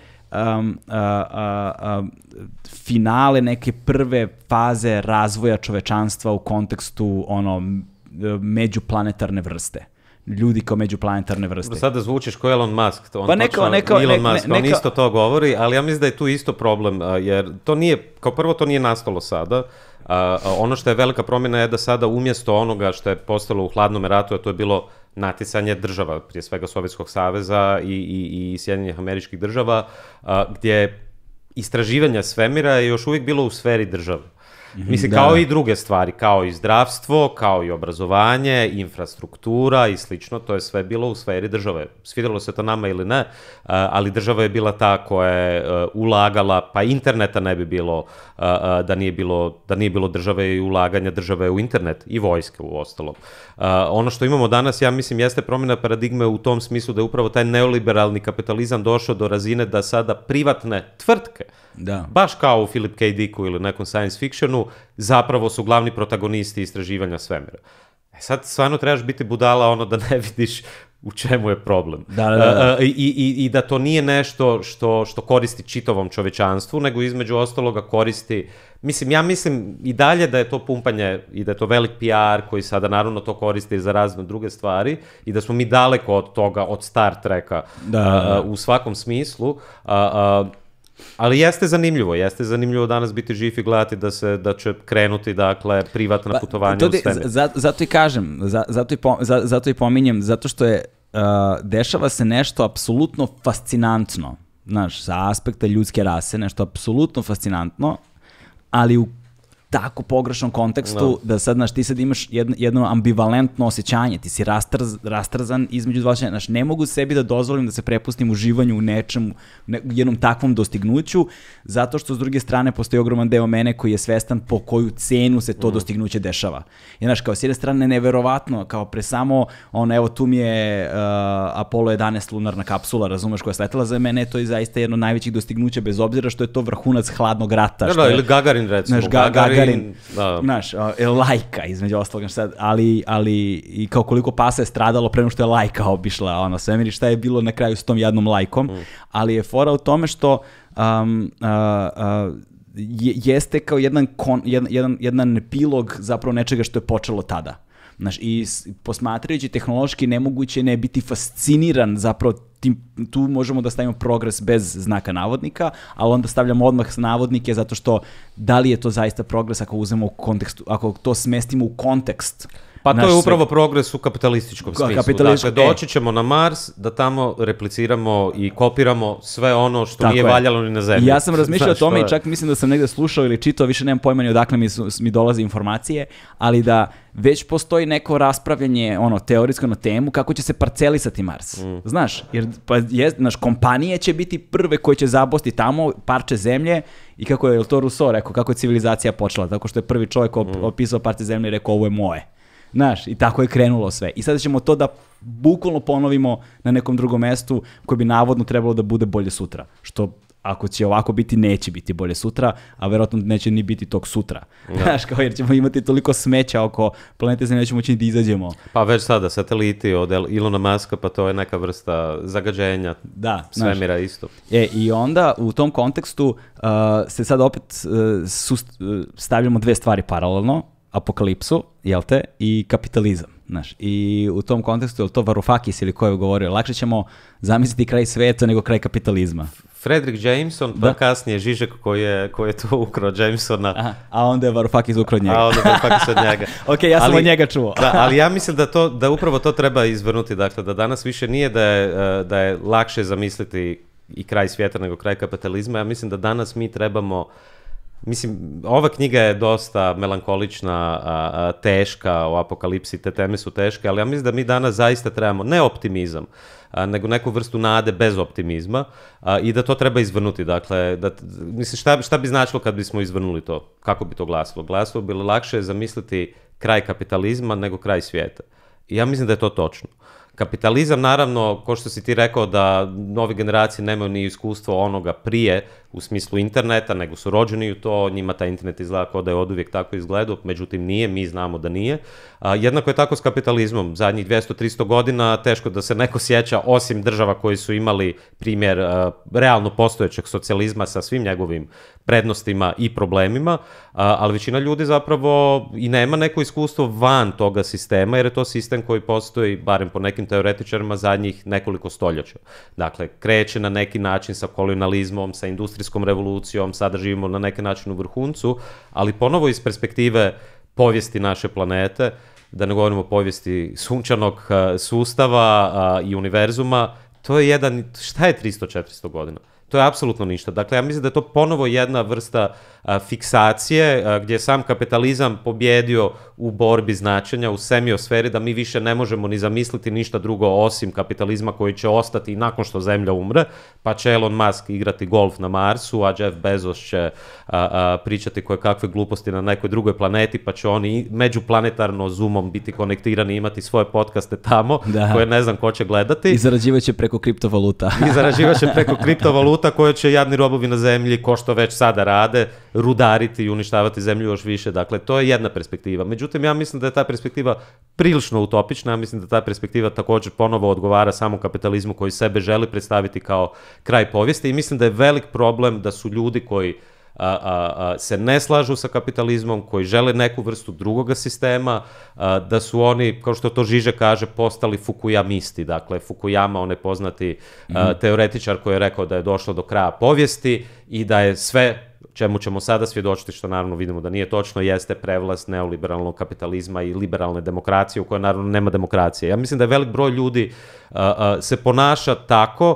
finale neke prve faze razvoja čovečanstva u kontekstu međuplanetarne vrste. Ljudi kao međuplanetarne vrste. Sada zvučiš kao Elon Musk. Elon Musk, on isto to govori, ali ja mislim da je tu isto problem, jer to nije, kao prvo to nije nastalo sada. Ono što je velika promjena je da sada umjesto onoga što je postalo u hladnom ratu, a to je bilo natjecanje država, prije svega Sovjetskog saveza i Sjedinjenih Američkih Država, gdje istraživanja svemira je još uvijek bilo u sferi države. Mislim, kao i druge stvari, kao i zdravstvo, kao i obrazovanje, infrastruktura i slično, to je sve bilo u sferi države. Svidjelo se to nama ili ne, ali država je bila ta koja je ulagala, pa interneta ne bi bilo da nije bilo države i ulaganja države u internet i vojske u ostalom. Ono što imamo danas, ja mislim, jeste promjena paradigme u tom smislu da je upravo taj neoliberalni kapitalizam došao do razine da sada privatne tvrtke, baš kao u Philip K. Dicku ili nekom science fictionu, zapravo su glavni protagonisti istraživanja svemira. Sad stvarno trebaš biti budala da ne vidiš u čemu je problem. I da to nije nešto što koristi čitavom čovečanstvu, nego između ostaloga koristi, ja mislim i dalje da je to pumpanje i da je to velik PR koji sada naravno to koristi za razne druge stvari i da smo mi daleko od toga, od Star Treka u svakom smislu. Ali jeste zanimljivo danas biti živ i gledati da će krenuti, dakle, privatna putovanja u svemir. Zato i kažem, zato i pominjem, zato što je, dešava se nešto apsolutno fascinantno, znaš, sa aspekta ljudske rase, nešto apsolutno fascinantno, ali tako pogrešnom kontekstu da sad, znaš, ti sad imaš jedno ambivalentno osjećanje, ti si rastrzan između dva osjećanja, znaš, ne mogu sebi da dozvolim da se prepustim uživanju u nečemu, jednom takvom dostignuću, zato što s druge strane postoji ogroman deo mene koji je svestan po koju cenu se to dostignuće dešava. I znaš, kao s jedne strane neverovatno, kao pre samo, evo tu mi je Apollo 11 lunarna kapsula, razumeš, koja je sletela, za mene to je zaista jedno od najvećih dostignuća, bez obzira što je to vrhunac hladnog rata. Ili Gagarin, recimo. Gagarin, znaš, Lajka, između ostalog, ali i kao koliko pasa je stradalo pre nego što je Lajka obišla svemir i šta je bilo na kraju s tom jednom Lajkom, ali je fora u tome što jeste kao jedan epilog zapravo nečega što je počelo tada. Znaš, i posmatrajući tehnološki nemoguće ne biti fasciniran zapravo tu možemo da stavimo progres bez znaka navodnika, ali onda stavljamo odmah navodnike zato što da li je to zaista progres ako uzmemo u kontekstu, ako to smestimo u kontekst. Pa to je upravo progres u kapitalističkom smislu. Dakle, doći ćemo na Mars, da tamo repliciramo i kopiramo sve ono što nije valjalo ni na Zemlji. Ja sam razmišljao o tome i čak mislim da sam negde slušao ili čitao, više nemam pojma ni odakle mi dolaze informacije, ali da već postoji neko raspravljanje teorijsko na temu kako će se parcelisati Mars. Znaš, jer kompanije će biti prve koje će zabosti tamo parče zemlje i kako je to Rousseau rekao, kako je civilizacija počela, tako što je prvi čovjek opisao parče zemlje i rekao ovo je moje. Znaš, i tako je krenulo sve. I sada ćemo to da bukvalno ponovimo na nekom drugom mestu koje bi navodno trebalo da bude bolje sutra. Što ako će ovako biti, neće biti bolje sutra, a verovatno neće ni biti tog sutra. Znaš, kao jer ćemo imati toliko smeća oko planete Zemlje, nećemo moći da izađemo. Pa već sada, sateliti od Ilona Muska, pa to je neka vrsta zagađenja svemira isto. I onda u tom kontekstu se sad opet stavljamo dve stvari paralelno, apokalipsu, jel te, i kapitalizam, znaš. I u tom kontekstu, je li to Varoufakis ili ko je govorio, lakše ćemo zamisliti kraj sveta nego kraj kapitalizma. Frederick Jameson, pa kasnije Žižek koji je to ukrao Jamesona. Aha, a onda je Varoufakis ukrao od njega. A onda je Varoufakis od njega. Ok, ja sam od njega čuo. Ali ja mislim da upravo to treba izvrnuti, dakle, da danas više nije da je lakše zamisliti i kraj svijeta nego kraj kapitalizma. Ja mislim da danas mi trebamo. Mislim, ova knjiga je dosta melankolična, teška, o apokalipsi, te teme su teške, ali ja mislim da mi danas zaista trebamo, ne optimizam, nego neku vrstu nade bez optimizma i da to treba izvrnuti. Dakle, mislim, šta bi značilo kad bismo izvrnuli to? Kako bi to glasilo? Glasilo bi lakše zamisliti kraj kapitalizma nego kraj svijeta. I ja mislim da je to točno. Kapitalizam, naravno, ko što si ti rekao da nove generacije nemaju ni iskustvo onoga prije u smislu interneta, nego su rođeni u to, njima taj internet izgleda kao da je oduvijek tako izgledao, međutim nije, mi znamo da nije. Jednako je tako s kapitalizmom. Zadnjih 200-300 godina teško da se neko sjeća, osim država koji su imali primjer realno postojećeg socijalizma sa svim njegovim prednostima i problemima, ali većina ljudi zapravo i nema neko iskustvo van toga sistema, jer je to sistem koji postoji, barem po nekim teoretičarima, zadnjih nekoliko stoljeća. Dakle, kreće na neki način sa kolonializmom, sa industrijskom revolucijom, sada živimo na neki način u vrhuncu, ali ponovo iz perspektive povijesti naše planete, da ne govorimo o povijesti sunčanog sustava i univerzuma, to je šta je 300-400 godina? To je apsolutno ništa. Dakle, ja mislim da je to ponovo jedna vrsta fiksacije gdje je sam kapitalizam pobjedio u borbi značenja, u semiosferi, da mi više ne možemo ni zamisliti ništa drugo osim kapitalizma koji će ostati i nakon što Zemlja umre, pa će Elon Musk igrati golf na Marsu, a Jeff Bezos će pričati koje kakve gluposti na nekoj drugoj planeti, pa će oni međuplanetarno Zoomom biti konektirani i imati svoje podcaste tamo, koje ne znam ko će gledati. I zarađivat će preko kriptovaluta. Koje će jadni robovi na Zemlji, ko što već sada rade, rudariti i uništavati Zemlju još više. Dakle, to je jedna perspektiva. Međutim, ja mislim da je ta perspektiva prilično utopična. Ja mislim da ta perspektiva također ponovo odgovara samom kapitalizmu koji sebe želi predstaviti kao kraj povijesti i mislim da je velik problem da su ljudi koji se ne slažu sa kapitalizmom, koji žele neku vrstu drugoga sistema, da su oni, kao što to Žiže kaže, postali Fukuyamisti. Dakle, Fukuyama, on je poznati teoretičar koji je rekao da je došlo do kraja povijesti i da je sve čemu ćemo sada svjedočiti, što naravno vidimo da nije točno, jeste prevlast neoliberalnog kapitalizma i liberalne demokracije u kojoj naravno nema demokracije. Ja mislim da je velik broj ljudi se ponaša tako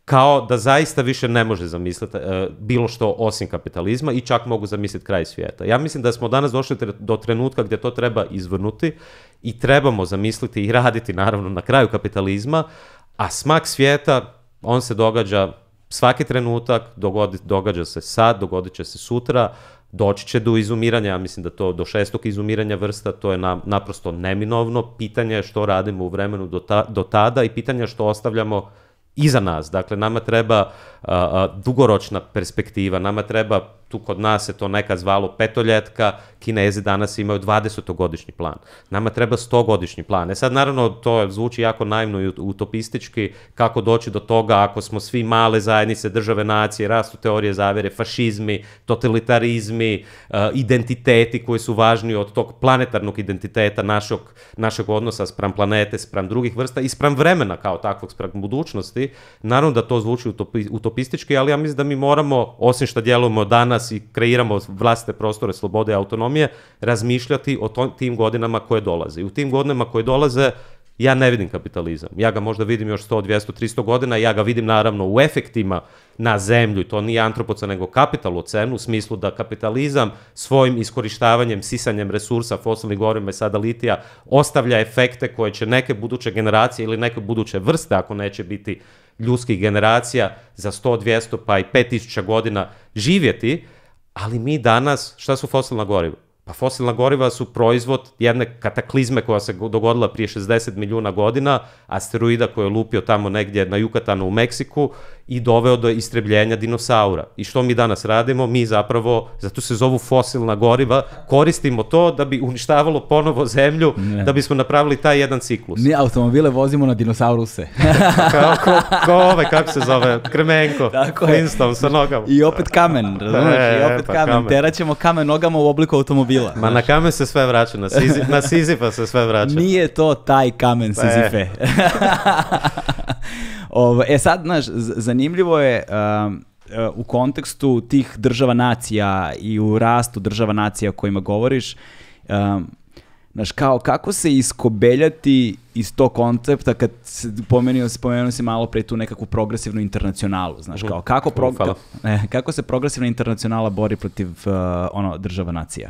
kao da zaista više ne može zamisliti bilo što osim kapitalizma i čak mogu zamisliti kraj svijeta. Ja mislim da smo danas došli do trenutka gdje to treba izvrnuti i trebamo zamisliti i raditi naravno na kraju kapitalizma, a smak svijeta, on se događa svaki trenutak, događa se sad, dogodit će se sutra, doći će do izumiranja, ja mislim da to do 6. izumiranja vrsta, to je naprosto neminovno. Pitanje je što radimo u vremenu do tada i pitanje je što ostavljamo iza nas. Dakle, nama treba dugoročna perspektiva, nama treba, tu kod nas se to nekad zvalo petoljetka, Kinezi danas imaju 20-godišnji plan. Nama treba 100-godišnji plan. Sad, naravno, to zvuči jako naivno i utopistički, kako doći do toga ako smo svi male zajednice, države, nacije, rastu teorije zavjere, fašizmi, totalitarizmi, identiteti koji su važniji od tog planetarnog identiteta našeg odnosa spram planete, spram drugih vrsta i spram vremena kao takvog, spram budućnosti. Naravno da to zvuči utopistički, ali ja mislim da mi moramo, osim što djelujemo danas i kreiramo vlastite prostore slobode i autonomije, razmišljati o tim godinama koje dolaze. I u tim godinama koje dolaze ja ne vidim kapitalizam. Ja ga možda vidim još 100, 200, 300 godina, ja ga vidim naravno u efektima na zemlju, i to nije antropocen nego kapitalocen, u smislu da kapitalizam svojim iskorištavanjem, sisanjem resursa, fosilnih goriva i sada litija, ostavlja efekte koje će neke buduće generacije ili neke buduće vrste, ako neće biti ljudskih generacija, za 100, 200 pa i 5000 godina živjeti, ali mi danas, šta su fosilna goriva? Pa fosilna goriva su proizvod jedne kataklizme koja se dogodila prije 60 milijuna godina, asteroida koji je lupio tamo negdje na Jukatanu u Meksiku i doveo do istrebljenja dinosaura. I što mi danas radimo? Mi zapravo, zato se zovu fosilna goriva, koristimo to da bi uništavalo ponovo zemlju, da bismo napravili taj jedan ciklus. Mi automobile vozimo na dinosauruse. Kako se zove? Kremenko. Flintstone sa nogama. I opet kamen, razumiješ? I opet kamen. Teraćemo kamen nogama u obliku automobila. Ma na kamen se sve vraća, na Sizifa se sve vraća. Nije to taj kamen Sizife. Sad, znaš, zanimljivo je u kontekstu tih država nacija i u rastu država nacija o kojima govoriš, znaš, kako se iskobeljati iz tog koncepta kad spomenuo si malo pre tu nekakvu progresivnu internacionalu, znaš, kako se progresivna internacionala bori protiv država nacija?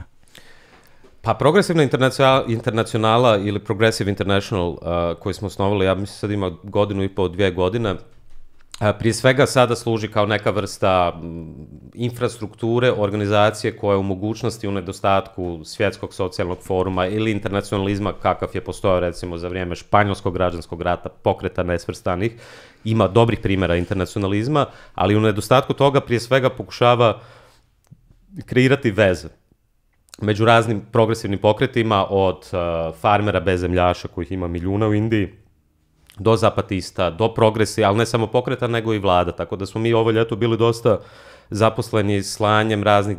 Pa progresivna internacionala ili Progressive International koji smo osnovali, ja mislim sad ima 1,5 do 2 godine, prije svega sada služi kao neka vrsta infrastrukture, organizacije koja je u mogućnosti u nedostatku svjetskog socijalnog foruma ili internacionalizma kakav je postojao recimo za vrijeme španjolskog građanskog rata, pokreta nesvrstanih, ima dobrih primjera internacionalizma, ali u nedostatku toga prije svega pokušava kreirati veze među raznim progresivnim pokretima, od farmera bez zemljaša kojih ima milijuna u Indiji, do zapatista, do progresi, ali ne samo pokreta, nego i vlada. Tako da smo mi ovo ljeto bili dosta zaposleni slanjem raznih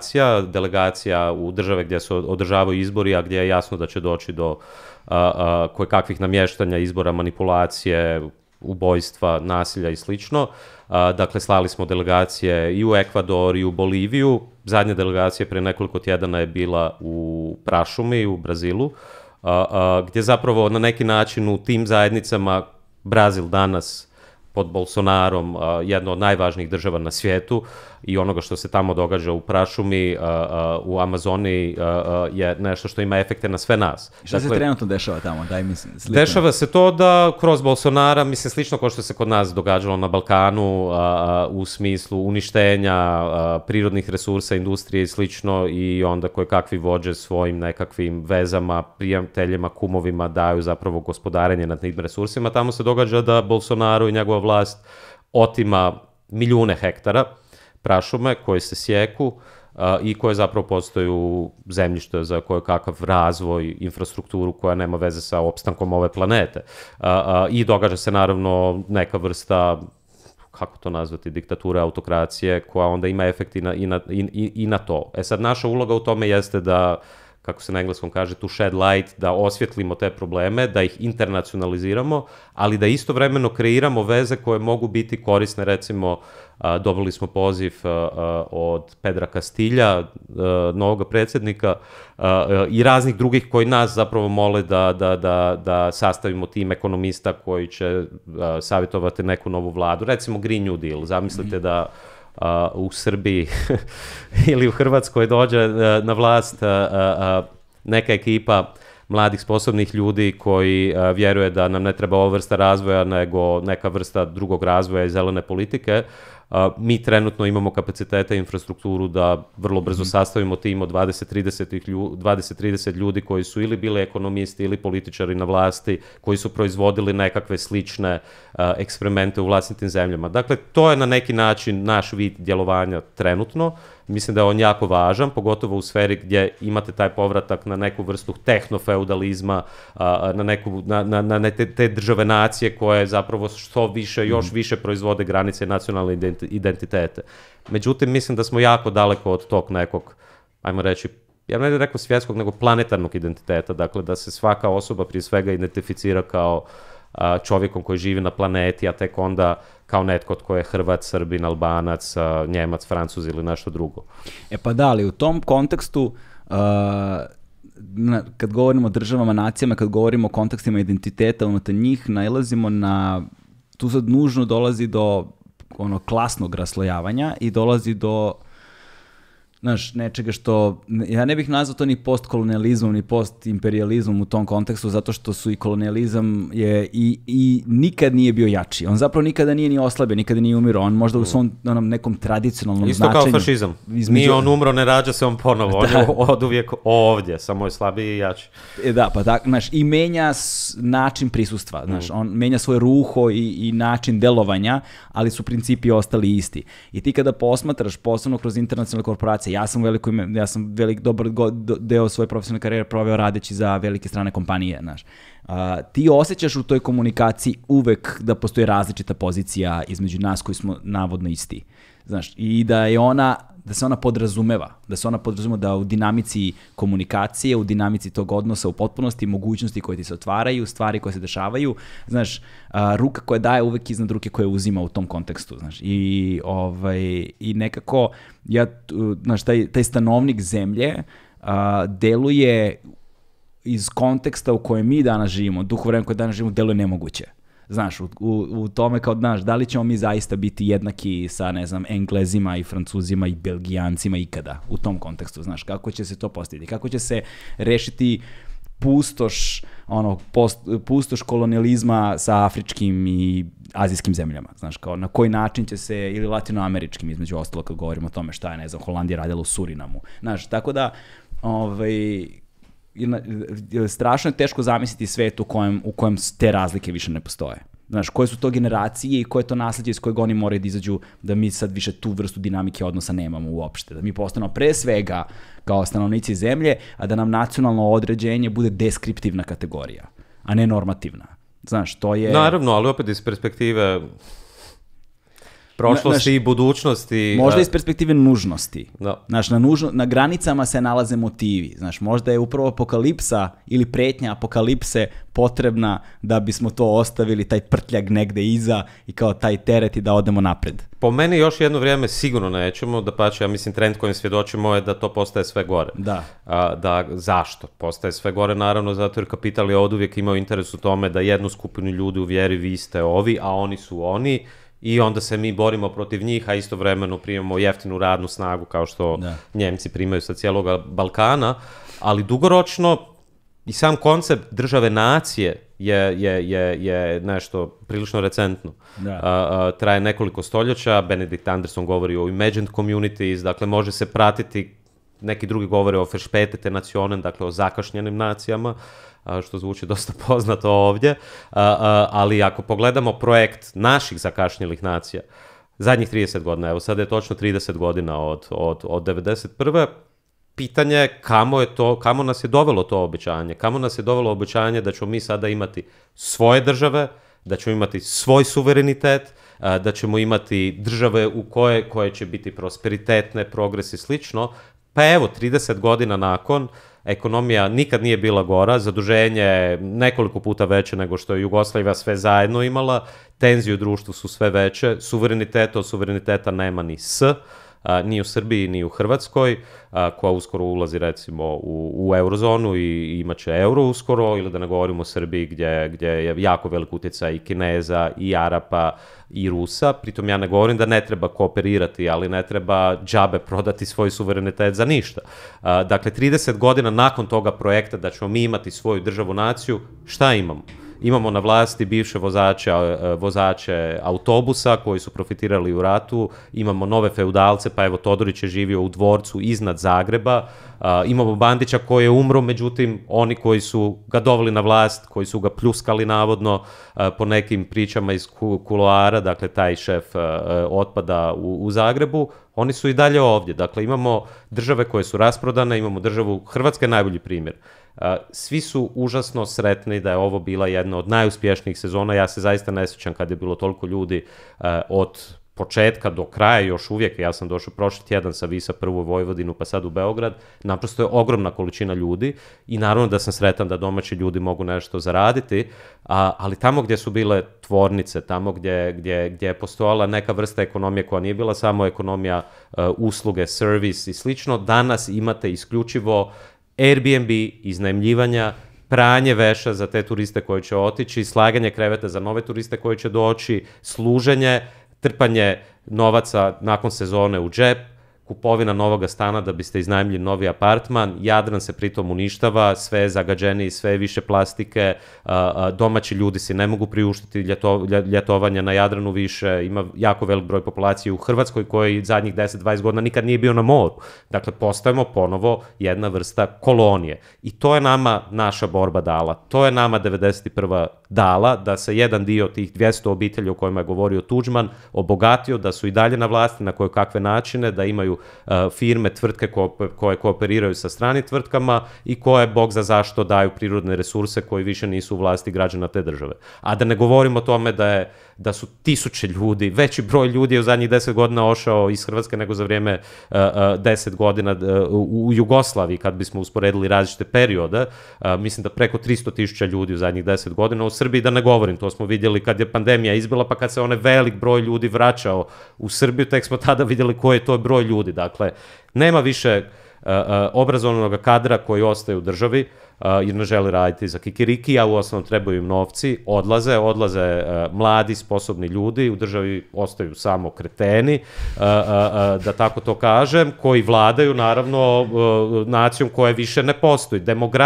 delegacija u države gdje se održavaju izbori, a gdje je jasno da će doći do kojekakvih namještanja izbora, manipulacije, ubojstva, nasilja i slično. Dakle, slali smo delegacije i u Ekvador i u Boliviju. Zadnja delegacija prije nekoliko tjedana je bila u Prašumi u Brazilu, gdje zapravo na neki način u tim zajednicama Brazil danas pod Bolsonarom, jedna od najvažnijih država na svijetu, i onoga što se tamo događa u Prašumi, u Amazoniji, je nešto što ima efekte na sve nas. Šta se trenutno dešava tamo? Daj mi slično. Dešava se to da kroz Bolsonara, mislim slično kao što se kod nas događalo na Balkanu, u smislu uništenja prirodnih resursa, industrije i slično, i onda kakvi vođe svojim nekakvim vezama, prijateljima, kumovima daju zapravo gospodarenje nad tim resursima. Tamo se događa da Bolsonaro i njegova vlast otima milijune hektara prašume koje se sjeku i koje zapravo postaju zemljište za kakav razvoj, infrastrukturu koja nema veze sa opstankom ove planete. I događa se naravno neka vrsta, kako to nazvati, diktature, autokracije, koja onda ima efekt i na to. Sad, naša uloga u tome jeste da kako se na engleskom kaže, to shed light, da osvjetlimo te probleme, da ih internacionaliziramo, ali da istovremeno kreiramo veze koje mogu biti korisne, recimo, dobili smo poziv od Pedra Castilja, novog predsjednika, i raznih drugih koji nas zapravo mole da sastavimo tim ekonomista koji će savjetovati neku novu vladu. Recimo Green New Deal, zamislite da u Srbiji ili u Hrvatskoj dođe na vlast neka ekipa mladih sposobnih ljudi koji vjeruje da nam ne treba ova vrsta razvoja nego neka vrsta drugog razvoja i zelene politike. Mi trenutno imamo kapacitete i infrastrukturu da vrlo brzo sastavimo tim od 20-30 ljudi koji su ili bili ekonomisti ili političari na vlasti, koji su proizvodili nekakve slične eksperimente u vlastitim zemljama. Dakle, to je na neki način naš vid djelovanja trenutno. Mislim da je on jako važan, pogotovo u sferi gdje imate taj povratak na neku vrstu tehnofeudalizma, na te države nacije koje zapravo što više, još više proizvode granice nacionalne identitete. Međutim, mislim da smo jako daleko od tog nekog, ajmo reći, ja ne bih rekao svjetskog, nego planetarnog identiteta, dakle da se svaka osoba prije svega identificira kao čovjekom koji živi na planeti, a tek onda kao netko tko je Hrvat, Srbin, Albanac, Njemac, Francuz ili nešto drugo. E pa da, ali u tom kontekstu, kad govorimo o državama, nacijama, kad govorimo o kontekstima identiteta unutar njih, nailazimo na, tu sad nužno dolazi do klasnog raslojavanja i dolazi do nečega što, ja ne bih nazvao to ni postkolonijalizmom, ni postimperializmom u tom kontekstu, zato što su i kolonijalizam i nikad nije bio jači. On zapravo nikada nije ni oslabio, nikada nije umirao. On možda u svom nekom tradicionalnom značenju. Isto kao fašizam. Nije on umro, ne rađa se on ponovo. On je od uvijek ovdje, samo je slabiji i jači. Da, pa tako, i menja način prisustva. On menja svoje ruho i način delovanja, ali su principi ostali isti. I ti kada posmatraš, posebno kroz internacionalne korporacije, ja sam dobar deo svoje profesionalne karijere proveo radeći za velike strane kompanije, ti osjećaš u toj komunikaciji uvek da postoji različita pozicija između nas koji smo navodno isti. I da se ona podrazumeva, da u dinamici komunikacije, u dinamici tog odnosa u potpunosti, mogućnosti koje ti se otvaraju, stvari koje se dešavaju, ruka koja daje uvek iznad ruke koje uzima u tom kontekstu, i nekako taj stanovnik zemlje deluje iz konteksta u kojem mi danas živimo, duhu vremena koje danas živimo, deluje nemoguće. U tome kao, da li ćemo mi zaista biti jednaki sa, Englezima i Francuzima i Belgijancima ikada u tom kontekstu, kako će se to postaviti, kako će se rešiti pustoš kolonijalizma sa afričkim i azijskim zemljama, na koji način će se, ili latinoameričkim između ostalo kad govorimo o tome šta je, Holandija radila u Surinamu, tako da, strašno je teško zamisliti svet u kojem te razlike više ne postoje. Koje su to generacije i koje je to nasljeđe iz kojeg oni moraju da izađu, da mi sad više tu vrstu dinamike odnosa nemamo uopšte. Da mi postanemo pre svega kao stanovnici zemlje, a da nam nacionalno određenje bude deskriptivna kategorija, a ne normativna. To je... Naravno, ali opet iz perspektive prošlosti i budućnosti. Možda iz perspektive nužnosti. Na granicama se nalaze motivi. Možda je upravo apokalipsa ili pretnja apokalipse potrebna da bismo to ostavili, taj prtljag negde iza i kao taj teret i da odemo napred. Po meni još jedno vrijeme sigurno nećemo, dapače, ja mislim trend kojim svjedočimo je da to postaje sve gore. Zašto? Postaje sve gore, naravno, zato jer kapital je oduvijek imao interes u tome da jednu skupinu ljudi uvjeri vi ste ovi, a oni su oni. I onda se mi borimo protiv njih, a istovremeno primamo jeftinu radnu snagu kao što Njemci primaju sa cijelog Balkana, ali dugoročno i sam koncept države nacije je nešto prilično recentno. Traje nekoliko stoljeća, Benedict Anderson govori o imagined communities, dakle može se pratiti, neki drugi govore o Verspätete Nationen, dakle o zakašnjenim nacijama, što zvuči dosta poznato ovdje, ali ako pogledamo projekt naših zakašnjelih nacija, zadnjih 30 godina, evo sad je točno 30 godina od 1991. Pitanje je kamo nas je dovelo to obećanje, kamo nas je dovelo obećanje da ćemo mi sada imati svoje države, da ćemo imati svoj suverenitet, da ćemo imati države u koje će biti prosperitetne, progres i slično. Pa evo, 30 godina nakon, ekonomija nikad nije bila gora, zaduženje nekoliko puta veće nego što je Jugoslavija sve zajedno imala, tenzije u društvu su sve veće, suvereniteta od suvereniteta nema ni ni u Srbiji, ni u Hrvatskoj, koja uskoro ulazi recimo u eurozonu i imat će euro uskoro, ili da ne govorimo o Srbiji gdje je jako velik utjecaj i Kineza, i Arapa, i Rusa. Pritom ja ne govorim da ne treba kooperirati, ali ne treba džabe prodati svoj suverenitet za ništa. Dakle, 30 godina nakon toga projekta da ćemo mi imati svoju državu naciju, šta imamo? Imamo na vlasti bivše vozače autobusa koji su profitirali u ratu, imamo nove feudalce, pa evo Todorić je živio u dvorcu iznad Zagreba, imamo Bandića koji je umro, međutim oni koji su ga doveli na vlast, koji su ga pljuskali navodno po nekim pričama iz kuloara, dakle taj šef otpada u Zagrebu, oni su i dalje ovdje. Dakle, imamo države koje su rasprodane, imamo državu, Hrvatska je najbolji primjer. Svi su užasno sretni da je ovo bila jedna od najuspješnijih sezona. Ja se zaista ne sjećam kad je bilo toliko ljudi od početka do kraja, još uvijek. Ja sam došao prošli tjedan sa Visa prvo u Vojvodinu pa sad u Beograd. Naprosto je ogromna količina ljudi i naravno da sam sretan da domaći ljudi mogu nešto zaraditi, ali tamo gdje su bile tvornice, tamo gdje je postojala neka vrsta ekonomije koja nije bila samo ekonomija usluge, servis i slično, danas imate isključivo Airbnb, iznajmljivanja, pranje veša za te turiste koji će otići, slaganje kreveta za nove turiste koji će doći, služenje, trpanje novaca nakon sezone u džep, kupovina novoga stana da biste iznajmili novi apartman, Jadran se pritom uništava, sve je zagađeniji, sve je više plastike, domaći ljudi si ne mogu priuštiti ljetovanje na Jadranu više, ima jako velik broj populacije u Hrvatskoj koji zadnjih 10-20 godina nikad nije bio na moru. Dakle, postajemo ponovo jedna vrsta kolonije. I to je nama naša borba dala. To je nama 91. dala, da se jedan dio tih 200 obitelji o kojima je govorio Tuđman obogatio, da su i dalje na vlasti na koje kakve načine, da imaju firme, tvrtke koje kooperiraju sa stranim tvrtkama i koje, bog za zašto, daju prirodne resurse koji više nisu u vlasti građana te države. A da ne govorimo o tome da su tisuće ljudi, veći broj ljudi je u zadnjih 10 godina ošao iz Hrvatske nego za vrijeme 10 godina u Jugoslaviji, kad bismo usporedili različite periode. Mislim da preko 300.000 ljudi u zadnjih 10 godina. U Srbiji da ne govorim, to smo vidjeli kad je pandemija izbila, pa kad se onaj velik broj ljudi vraćao u Srbiju, tek smo tada vidjeli koji je to broj ljudi. Dakle, nema više obrazovnog kadra koji ostaje u državi jer ne želi raditi za kikiriki, a u osnovu trebaju im novci, odlaze mladi, sposobni ljudi, u državi ostaju samo kreteni, da tako to kažem, koji vladaju naravno nacijom koja više ne postoji.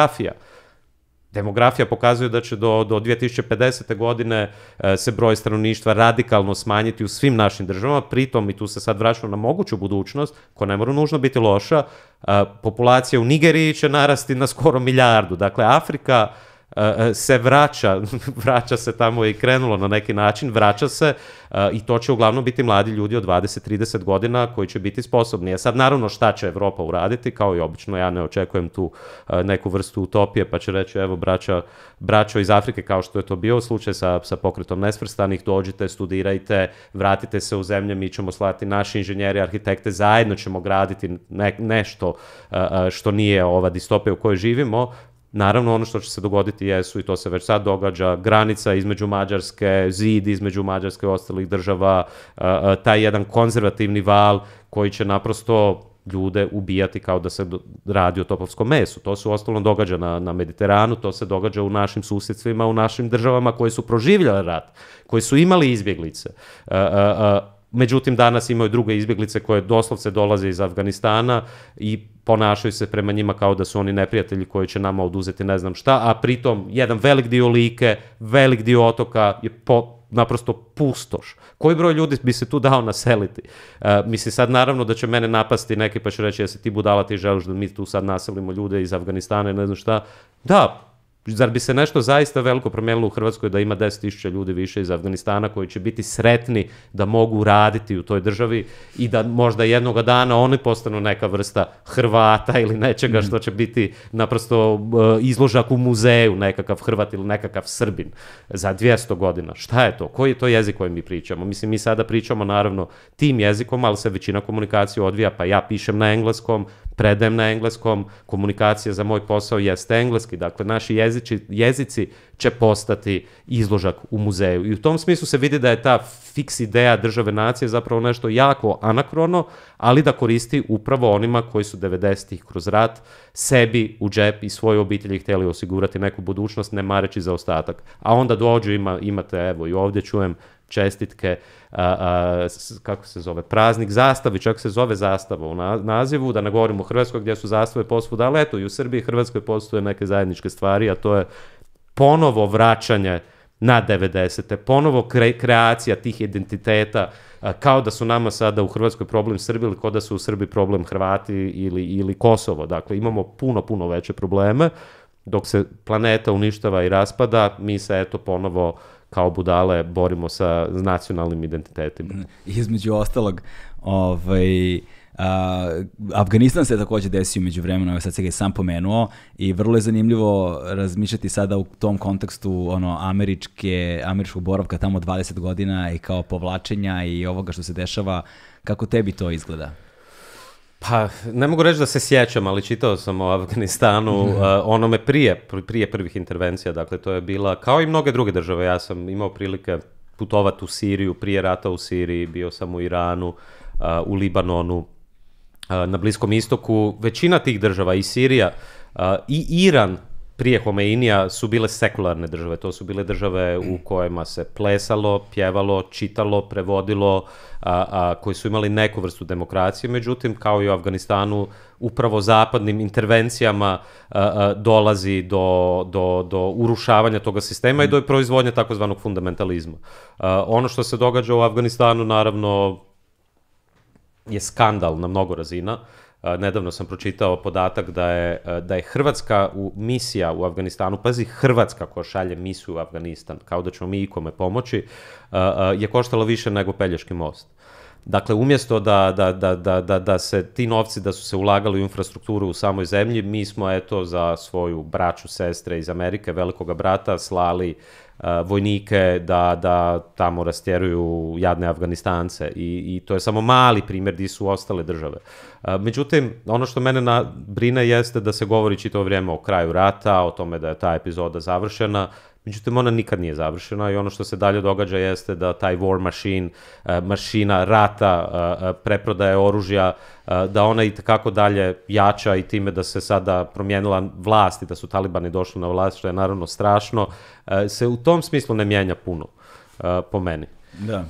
Demografija pokazuje da će do 2050. godine se broj stanovništva radikalno smanjiti u svim našim državama, pritom, i tu se sad vraćamo na moguću budućnost, koja ne mora nužno biti loša, populacija u Nigeriji će narasti na skoro 1 milijardu. Dakle, Afrika se vraća se tamo i krenulo na neki način, vraća se i to će uglavnom biti mladi ljudi od 20-30 godina koji će biti sposobni. A sad naravno šta će Evropa uraditi, kao i obično ja ne očekujem tu neku vrstu utopije pa će reći evo braćo iz Afrike, kao što je to bio slučaj sa pokretom nesvrstanih, dođite, studirajte, vratite se u zemlje, mi ćemo slati naši inženjeri, arhitekte, zajedno ćemo graditi nešto što nije ova distopija u kojoj živimo. Naravno, ono što će se dogoditi jesu, i to se već sad događa, granica između Mađarske, zid između Mađarske i ostalih država, taj jedan konzervativni val koji će naprosto ljude ubijati kao da se radi o topovskom mesu. To se uostalom događa na Mediteranu, to se događa u našim susjedstvima, u našim državama koje su proživljale rat, koji su imali izbjeglice. Međutim, danas imaju druge izbjeglice koje doslovce dolaze iz Afganistana i ponašaju se prema njima kao da su oni neprijatelji koji će nama oduzeti ne znam šta, a pritom jedan velik dio Like, velik dio otoka je naprosto pustoš. Koji broj ljudi bi se tu dao naseliti? Mislim, sad naravno da će mene napasti neki pa će reći jesi ti budala, ti želiš da mi tu sad naselimo ljude iz Afganistana i ne znam šta. Da, Zar bi se nešto zaista veliko promijenilo u Hrvatskoj da ima 10.000 ljudi više iz Afganistana koji će biti sretni da mogu raditi u toj državi i da možda jednoga dana oni postanu neka vrsta Hrvata ili nečega što će biti naprosto izložak u muzeju, nekakav Hrvat ili nekakav Srbin za 200 godina. Šta je to? Koji je to jezik koji mi pričamo? Mislim, mi sada pričamo naravno tim jezikom, ali se većina komunikacije odvija, pa ja pišem na engleskom, predajem na engleskom, komunikacija za moj posao jeste engleski, dakle naši jezici će postati izložak u muzeju. I u tom smislu se vidi da je ta fiks ideja države nacije zapravo nešto jako anakrono, ali da koristi upravo onima koji su 90-ih kroz rat sebi u džep i svoje obitelji htjeli osigurati neku budućnost, ne mareći za ostatak. A onda dođu, imate, evo i ovdje čujem čestitke, kako se zove, praznik zastavi, čak se zove zastava u nazivu, da ne govorimo u Hrvatskoj gdje su zastave posvuda, ali eto i u Srbiji i Hrvatskoj postoje neke zajedničke stvari, a to je ponovo vraćanje na 90-te, ponovo kreacija tih identiteta, kao da su nama sada u Hrvatskoj problem Srbi ili kao da su u Srbiji problem Hrvati ili Kosovo. Dakle, imamo puno veće probleme, dok se planeta uništava i raspada, mi se eto ponovo kao budale borimo sa nacionalnim identitetima. Između ostalog, Afganistan se također desio među vremenu, sad se ga je sam pomenuo i vrlo je zanimljivo razmišljati sada u tom kontekstu američkog boravka tamo 20 godina i kao povlačenja i ovoga što se dešava. Kako tebi to izgleda? Pa, ne mogu reći da se sjećam, ali čitao sam o Afganistanu, onome prije prvih intervencija, dakle to je bila, kao i mnoge druge države, ja sam imao prilike putovati u Siriju, prije rata u Siriji, bio sam u Iranu, u Libanonu, na Bliskom istoku, većina tih država, i Sirija, i Iran, prije Homeinija su bile sekularne države, to su bile države u kojima se plesalo, pjevalo, čitalo, prevodilo, koji su imali neku vrstu demokracije, međutim, kao i u Afganistanu, upravo zapadnim intervencijama dolazi do urušavanja toga sistema i do proizvodnje takozvanog fundamentalizma. Ono što se događa u Afganistanu, naravno, je skandal na mnogo razina. Nedavno sam pročitao podatak da je Hrvatska misija u Afganistanu, pazi, Hrvatska koja šalje misiju u Afganistan, kao da ćemo mi ikome pomoći, je koštalo više nego Pelješki most. Dakle, umjesto da se ti novci da su se ulagali u infrastrukturu u samoj zemlji, mi smo eto za svoju braću, sestre iz Amerike, velikoga brata, slali vojnike da tamo rastjeruju jadne Afganistance i to je samo mali primjer gdje su ostale države. Međutim, ono što mene brine jeste da se govori čitavo vrijeme o kraju rata, o tome da je ta epizoda završena, međutim ona nikad nije završena i ono što se dalje događa jeste da taj war machine, mašina rata, preprodaje oružja, da ona itekako dalje jača i time da se sada promijenila vlast i da su talibani došli na vlast, što je naravno strašno, se u tom smislu ne mijenja puno, po meni. Da.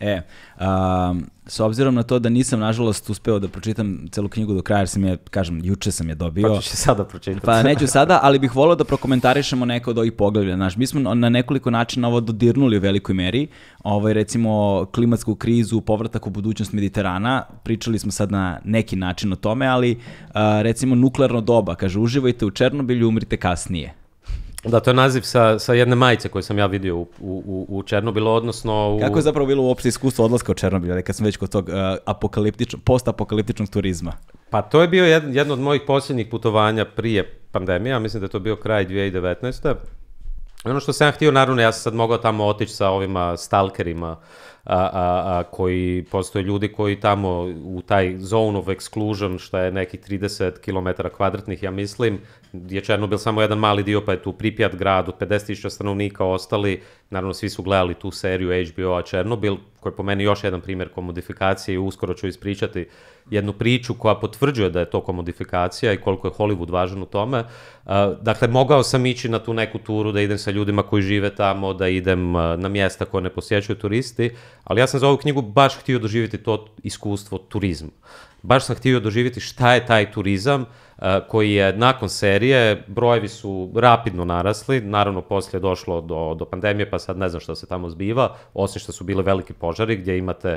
S obzirom na to da nisam, nažalost, uspeo da pročitam celu knjigu do kraja, jer sam je, juče sam je dobio. Pa ćeš je sada pročitati. Pa neću sada, ali bih volio da prokomentarišemo neko od ovih poglavlja. Mi smo na nekoliko načina ovo dodirnuli u velikoj meri. Recimo, klimatsku krizu, povratak u budućnost Mediterana. Pričali smo sad na neki način o tome, ali recimo nuklearno doba. Kaže, uživajte u Černobilju, umrite kasnije. Da, to je naziv sa jedne majice koju sam ja vidio u Černobilu, odnosno... Kako je zapravo bilo uopšte iskustvo odlaska u Černobil, kad sam već kod tog postapokaliptičnog turizma? Pa to je bio jedno od mojih posljednjih putovanja prije pandemije, mislim da je to bio kraj 2019. Ono što sam ja htio, naravno, ja sam sad mogao tamo otići sa ovima stalkerima, koji postoje ljudi koji tamo u taj zone of exclusion, što je nekih 30 km kvadratnih, ja mislim, je Černobil samo jedan mali dio, pa je tu Pripjat grad od 50.000 stanovnika ostali, naravno svi su gledali tu seriju HBO-a Černobil, koji je po meni još jedan primjer komodifikacije i uskoro ću ispričati jednu priču koja potvrđuje da je to komodifikacija i koliko je Hollywood važan u tome. Dakle, mogao sam ići na tu neku turu, da idem sa ljudima koji žive tamo, da idem na mjesta koje ne posjećuju turisti, ali ja sam za ovu knjigu baš htio doživjeti to iskustvo turizma. Baš sam htio doživjeti šta je taj turizam koji je nakon serije, brojevi su rapidno narasli, naravno poslije je došlo do pandemije, pa sad ne znam što se tamo zbiva, osim što su bile veliki požari gdje imate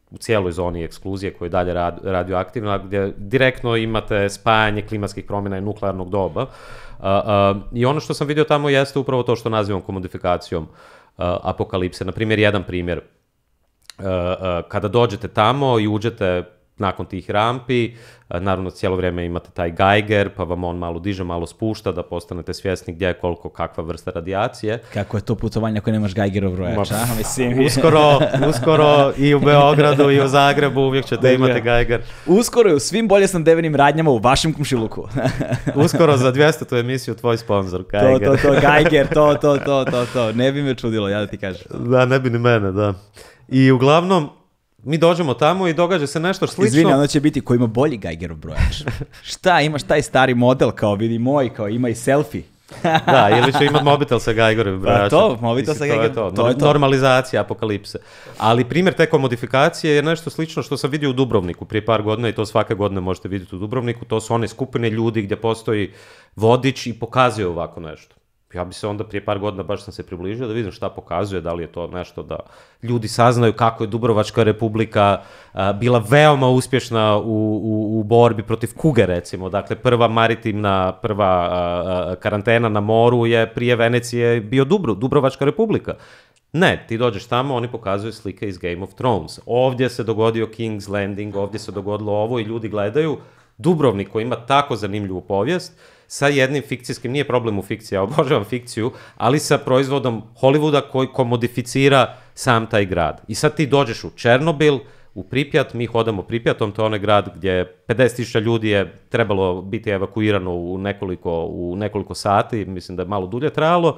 u cijeloj zoni ekskluzije koja je dalje radioaktivna, gdje direktno imate spajanje klimatskih promjena i nuklearnog doba. I ono što sam vidio tamo jeste upravo to što nazivam komodifikacijom apokalipse. Na primjer, jedan primjer. Kada dođete tamo i uđete nakon tih rampi, naravno cijelo vrijeme imate taj Geiger, pa vam on malo diže, malo spušta, da postanete svjesni gdje je koliko, kakva vrsta radijacije. Kako je to putovanje ako nemaš Geigerov brojač, a? Mislim... Uskoro i u Beogradu i u Zagrebu uvijek ćete imati Geiger. Uskoro i u svim bolje snabdevenim radnjama u vašem komšiluku. Uskoro za 200. emisiju tvoj sponsor, Geiger. Geiger, to. Ne bi me čudilo, ja da ti kažem. Da, ne bi ni mene, da. I uglavnom, mi dođemo tamo i događa se nešto slično. Izvini, ono će biti ko ima bolji Geigerov brojač. Šta, imaš taj stari model, kao vidi moj, kao ima i selfie. Da, ili će imati mobitel sa Geigerovim brojačem. Pa to, mobitel sa Geigerovim. To je to. Normalizacija apokalipse. Ali primjer te komodifikacije je nešto slično što sam vidio u Dubrovniku prije par godina i to svake godine možete vidjeti u Dubrovniku. To su one skupine ljudi gdje postoji vodič i pokazuje ovako nešto. Ja bi se onda prije par godina baš sam se približio da vidim šta pokazuje, da li je to nešto da ljudi saznaju kako je Dubrovačka republika bila veoma uspješna u borbi protiv kuge, recimo. Dakle, prva karantena na moru je prije Venecije bio Dubrovačka republika. Ne, ti dođeš tamo, oni pokazuju slike iz Game of Thrones. Ovdje se dogodio King's Landing, ovdje se dogodilo ovo i ljudi gledaju Dubrovnik koji ima tako zanimljivu povijest, sa jednim fikcijskim, nije problem u fikciji, ja obožavam fikciju, ali sa proizvodom Hollywooda koji komodificira sam taj grad. I sad ti dođeš u Černobil, u Pripjat, mi hodamo Pripjatom, to je onaj grad gdje 50.000 ljudi je trebalo biti evakuirano u nekoliko sati, mislim da je malo dulje trajalo.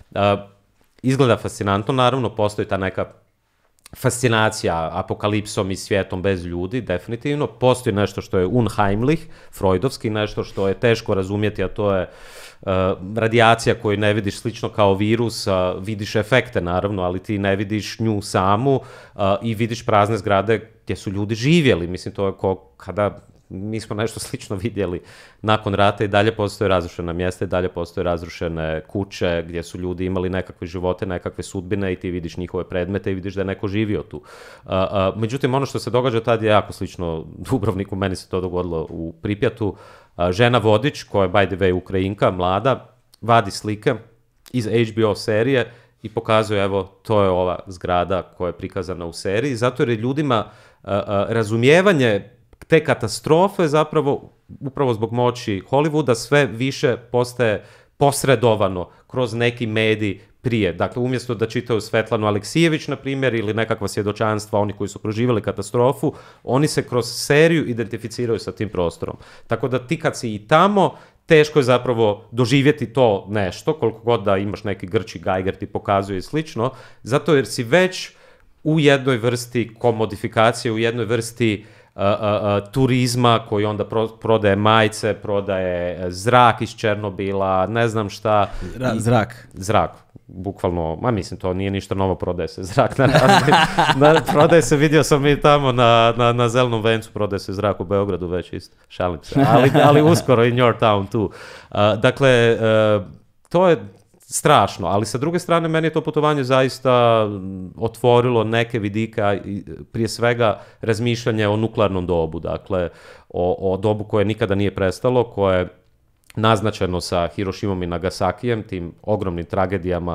Izgleda fascinantno, naravno, postoji ta neka fascinacija apokalipsom i svijetom bez ljudi, definitivno. Postoji nešto što je unheimlich, freudovski, nešto što je teško razumjeti, a to je radijacija koju ne vidiš slično kao virus, vidiš efekte naravno, ali ti ne vidiš nju samu i vidiš prazne zgrade gdje su ljudi živjeli. Mislim, to je kada mi smo nešto slično vidjeli nakon rata i dalje postoje razrušena mjesta i dalje postoje razrušene kuće gdje su ljudi imali nekakve živote, nekakve sudbine i ti vidiš njihove predmete i vidiš da je neko živio tu. Međutim, ono što se događa tad je jako slično Dubrovniku, meni se to dogodilo u Pripjatu. Žena vodič, koja je by the way Ukrajinka, mlada, vadi slike iz HBO serije i pokazuje, evo, to je ova zgrada koja je prikazana u seriji, zato jer je ljudima razumijevanje te katastrofe zapravo, upravo zbog moći Hollywooda, sve više postaje posredovano kroz neki medij prije. Dakle, umjesto da čitaju Svetlanu Aleksijević, na primjer, ili nekakva svjedočanstva, oni koji su proživjeli katastrofu, oni se kroz seriju identificiraju sa tim prostorom. Tako da ti kad si i tamo, teško je zapravo doživjeti to nešto, koliko god da imaš neki grči Geiger ti pokazuje i slično, zato jer si već u jednoj vrsti komodifikacije, u jednoj vrsti turizma koji onda prodaje majice, prodaje zrak iz Černobila, ne znam šta. Zrak, bukvalno, mislim, to nije ništa novo, prodaje se zrak na raznim. Prodaje se, vidio sam i tamo na Zelenom vencu, prodaje se zrak u Beogradu već isto, šalim se, ali uskoro in your town tu. Dakle, to je strašno, ali sa druge strane meni je to putovanje zaista otvorilo neke vidika, prije svega razmišljanje o nuklearnom dobu, dakle o dobu koje nikada nije prestalo, koje je naznačeno sa Hirošimom i Nagasakijem, tim ogromnim tragedijama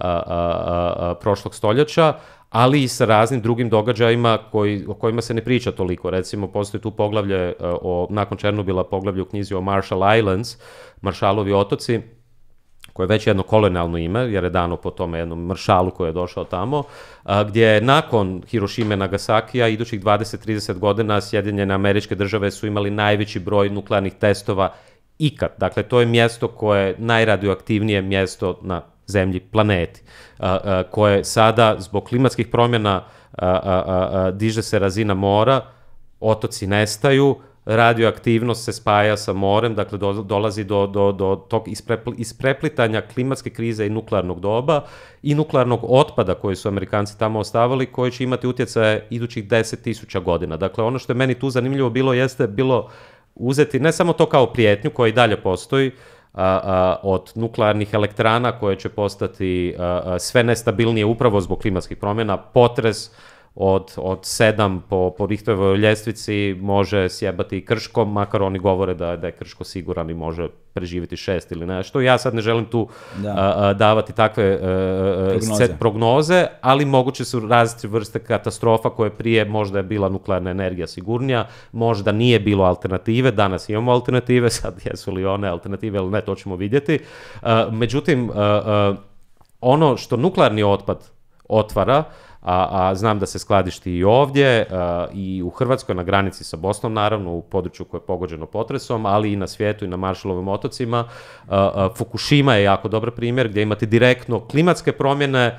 prošlog stoljeća, ali i sa raznim drugim događajima o kojima se ne priča toliko. Recimo, postoji tu poglavlje, nakon Černobila, poglavlje u knjizi o Marshall Islands, Marshallovi otoci, koje je već jedno kolonijalno ime, jer je dano po tome jednom maršalu koji je došao tamo, gdje je nakon Hirošime i Nagasakija idućih 20-30 godina Sjedinjene Američke Države su imali najveći broj nuklearnih testova ikad. Dakle, to je mjesto koje je najradioaktivnije mjesto na zemlji, planeti, koje sada zbog klimatskih promjena diže se razina mora, otoci nestaju, radioaktivnost se spaja sa morem, dakle dolazi do tog ispreplitanja klimatske krize i nuklearnog doba i nuklearnog otpada koji su Amerikanci tamo ostavili, koji će imati utjecaje idućih 10.000 godina. Dakle, ono što je meni tu zanimljivo bilo uzeti ne samo to kao prijetnju koja i dalje postoji, od nuklearnih elektrana koje će postati sve nestabilnije upravo zbog klimatskih promjena, potres od 7 po Richterovoj ljestvici može sjebati i Krško, makar oni govore da je Krško siguran i može preživjeti 6 ili nešto. Ja sad ne želim tu davati takve prognoze, ali moguće su različite vrste katastrofa koje prije možda je bila nuklearna energija sigurnija, možda nije bilo alternative, danas imamo alternative, sad jesu li one alternative ili ne, to ćemo vidjeti. Međutim, ono što nuklearni otpad otvara, a znam da se skladišti i ovdje i u Hrvatskoj na granici sa Bosnom, naravno u području koje je pogođeno potresom, ali i na svijetu i na Marshallovim otocima. Fukushima je jako dobar primjer gdje imate direktno klimatske promjene,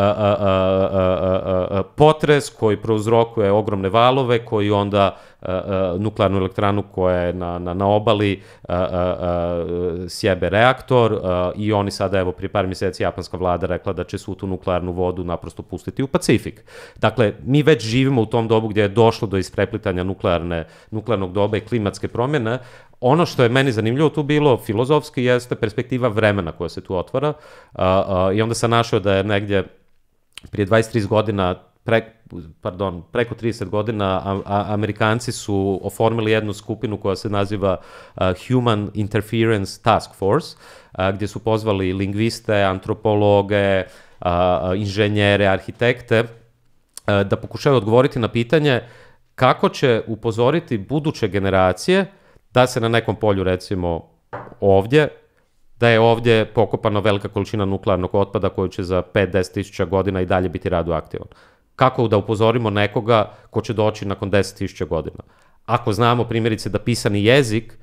potres koji prouzrokuje ogromne valove, koji onda nuklearnu elektranu koja je na obali sjebe reaktor i oni sada, evo, prije par mjeseci japanska vlada rekla da će svu tu nuklearnu vodu naprosto pustiti u Pacifik. Dakle, mi već živimo u tom dobu gdje je došlo do ispreplitanja nuklearnog doba i klimatske promjene. Ono što je meni zanimljivo tu bilo filozofski jeste perspektiva vremena koja se tu otvara i onda sam našao da je negdje prije 23 godina preko 30 godina Amerikanci su oformili jednu skupinu koja se naziva Human Interference Task Force, gdje su pozvali lingviste, antropologe, inženjere, arhitekte, da pokušaju odgovoriti na pitanje kako će upozoriti buduće generacije da se na nekom polju, recimo ovdje, da je ovdje pokopana velika količina nuklearnog otpada koji će za 5-10 tisuća godina i dalje biti radioaktivan. Kako da upozorimo nekoga ko će doći nakon 10.000 godina? Ako znamo primjerice da pisani jezik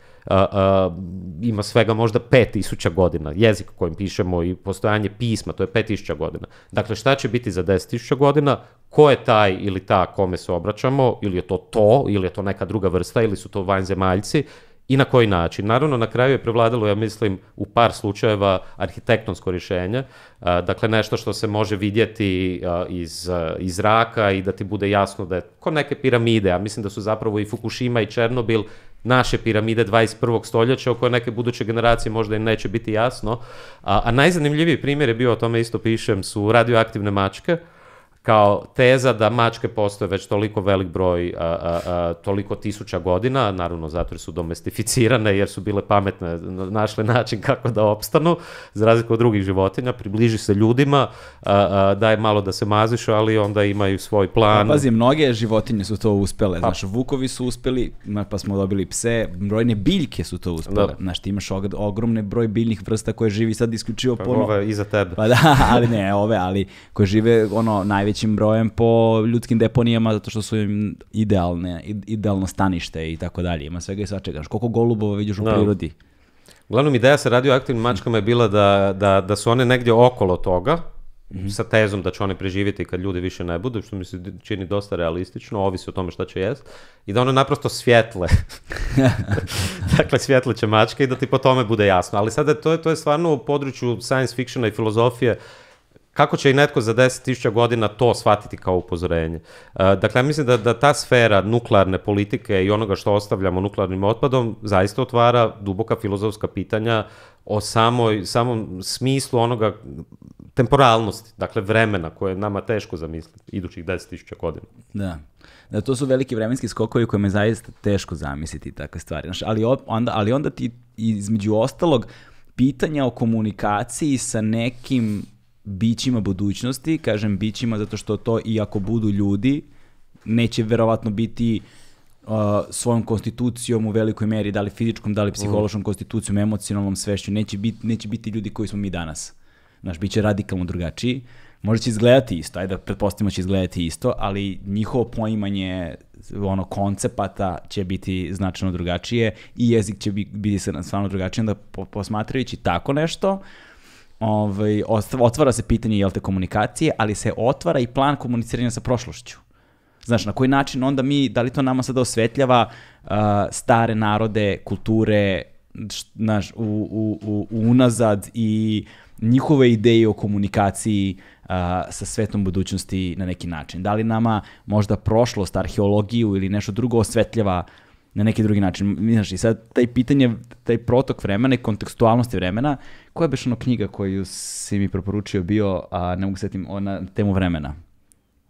ima svega možda 5.000 godina, jezik kojim pišemo i postojanje pisma, to je 5.000 godina. Dakle, šta će biti za 10.000 godina? Ko je taj ili ta kome se obraćamo? Ili je to, ili je to neka druga vrsta, ili su to vanzemaljci? I na koji način? Naravno, na kraju je prevladalo, ja mislim, u par slučajeva arhitektonsko rješenje, dakle nešto što se može vidjeti iz zraka i da ti bude jasno da je ko neke piramide, a mislim da su zapravo i Fukushima i Černobil naše piramide 21. stoljeća o koje neke buduće generacije možda im neće biti jasno. A najzanimljiviji primjer je bio, o tome isto pišem, su radioaktivne mačke, kao teza da mačke postoje već toliko velik broj, toliko tisuća godina, naravno zato jer su domestificirane, jer su bile pametne, našle način kako da opstanu, za razliku od drugih životinja, približi se ljudima, daje malo da se maziš, ali onda imaju svoj plan. Pazi, mnoge životinje su to uspele, znaš, vukovi su uspeli, pa smo dobili pse, brojne biljke su to uspele, znaš, ti imaš ogromne broj biljnih vrsta koje živi sad isključivo po... Ove iza tebe. Pa da, ali ne, ali koje žive najvećim brojem po ljudskim deponijama zato što su im idealno stanište i tako dalje. Ima svega i svačega. Koliko golubova vidiš u prirodi? Uglavnom, ideja sa radioaktivnim mačkama je bila da su one negdje okolo toga, sa tezom da će one preživjeti kad ljudi više ne budu, što mi se čini dosta realistično, ovisi o tome šta će jest, i da one naprosto svjetle. Dakle, svjetle će mačke i da ti po tome bude jasno. Ali sada to je stvarno u području science fictiona i filozofije. Kako će i netko za 10.000 godina to shvatiti kao upozorenje? Dakle, ja mislim da ta sfera nuklearne politike i onoga što ostavljamo nuklearnim otpadom zaista otvara duboka filozofska pitanja o samom smislu onoga temporalnosti, dakle vremena koje je nama teško zamisliti idućih 10.000 godina. Da, to su veliki vremenski skokovi koje me zaista teško zamisliti takve stvari. Ali onda ti između ostalog pitanja o komunikaciji sa nekim bićima budućnosti, kažem bićima zato što to i ako budu ljudi, neće verovatno biti svojom konstitucijom u velikoj meri, da li fizičkom, da li psihološkom konstitucijom, emocionalnom svešću, neće biti ljudi koji smo mi danas. Znaš, bit će radikalno drugačiji. Možda će izgledati isto, ajde da pretpostavimo će izgledati isto, ali njihovo poimanje koncepata će biti značajno drugačije i jezik će biti stvarno drugačiji. Onda posmatrajući tako nešto, otvara se pitanje komunikacije, ali se otvara i plan komuniciranja sa prošlošću. Znaš, na koji način onda da li to nama sada osvetljava stare narode, kulture, znaš, unazad i njihove ideje o komunikaciji sa svetom budućnosti na neki način. Da li nama možda prošlost, arheologiju ili nešto drugo osvetljava na neki drugi način. Znaš, i sad taj protok vremena i kontekstualnosti vremena, koja je beš knjiga koju si mi preporučio bio, a ne mogu setim, na temu vremena?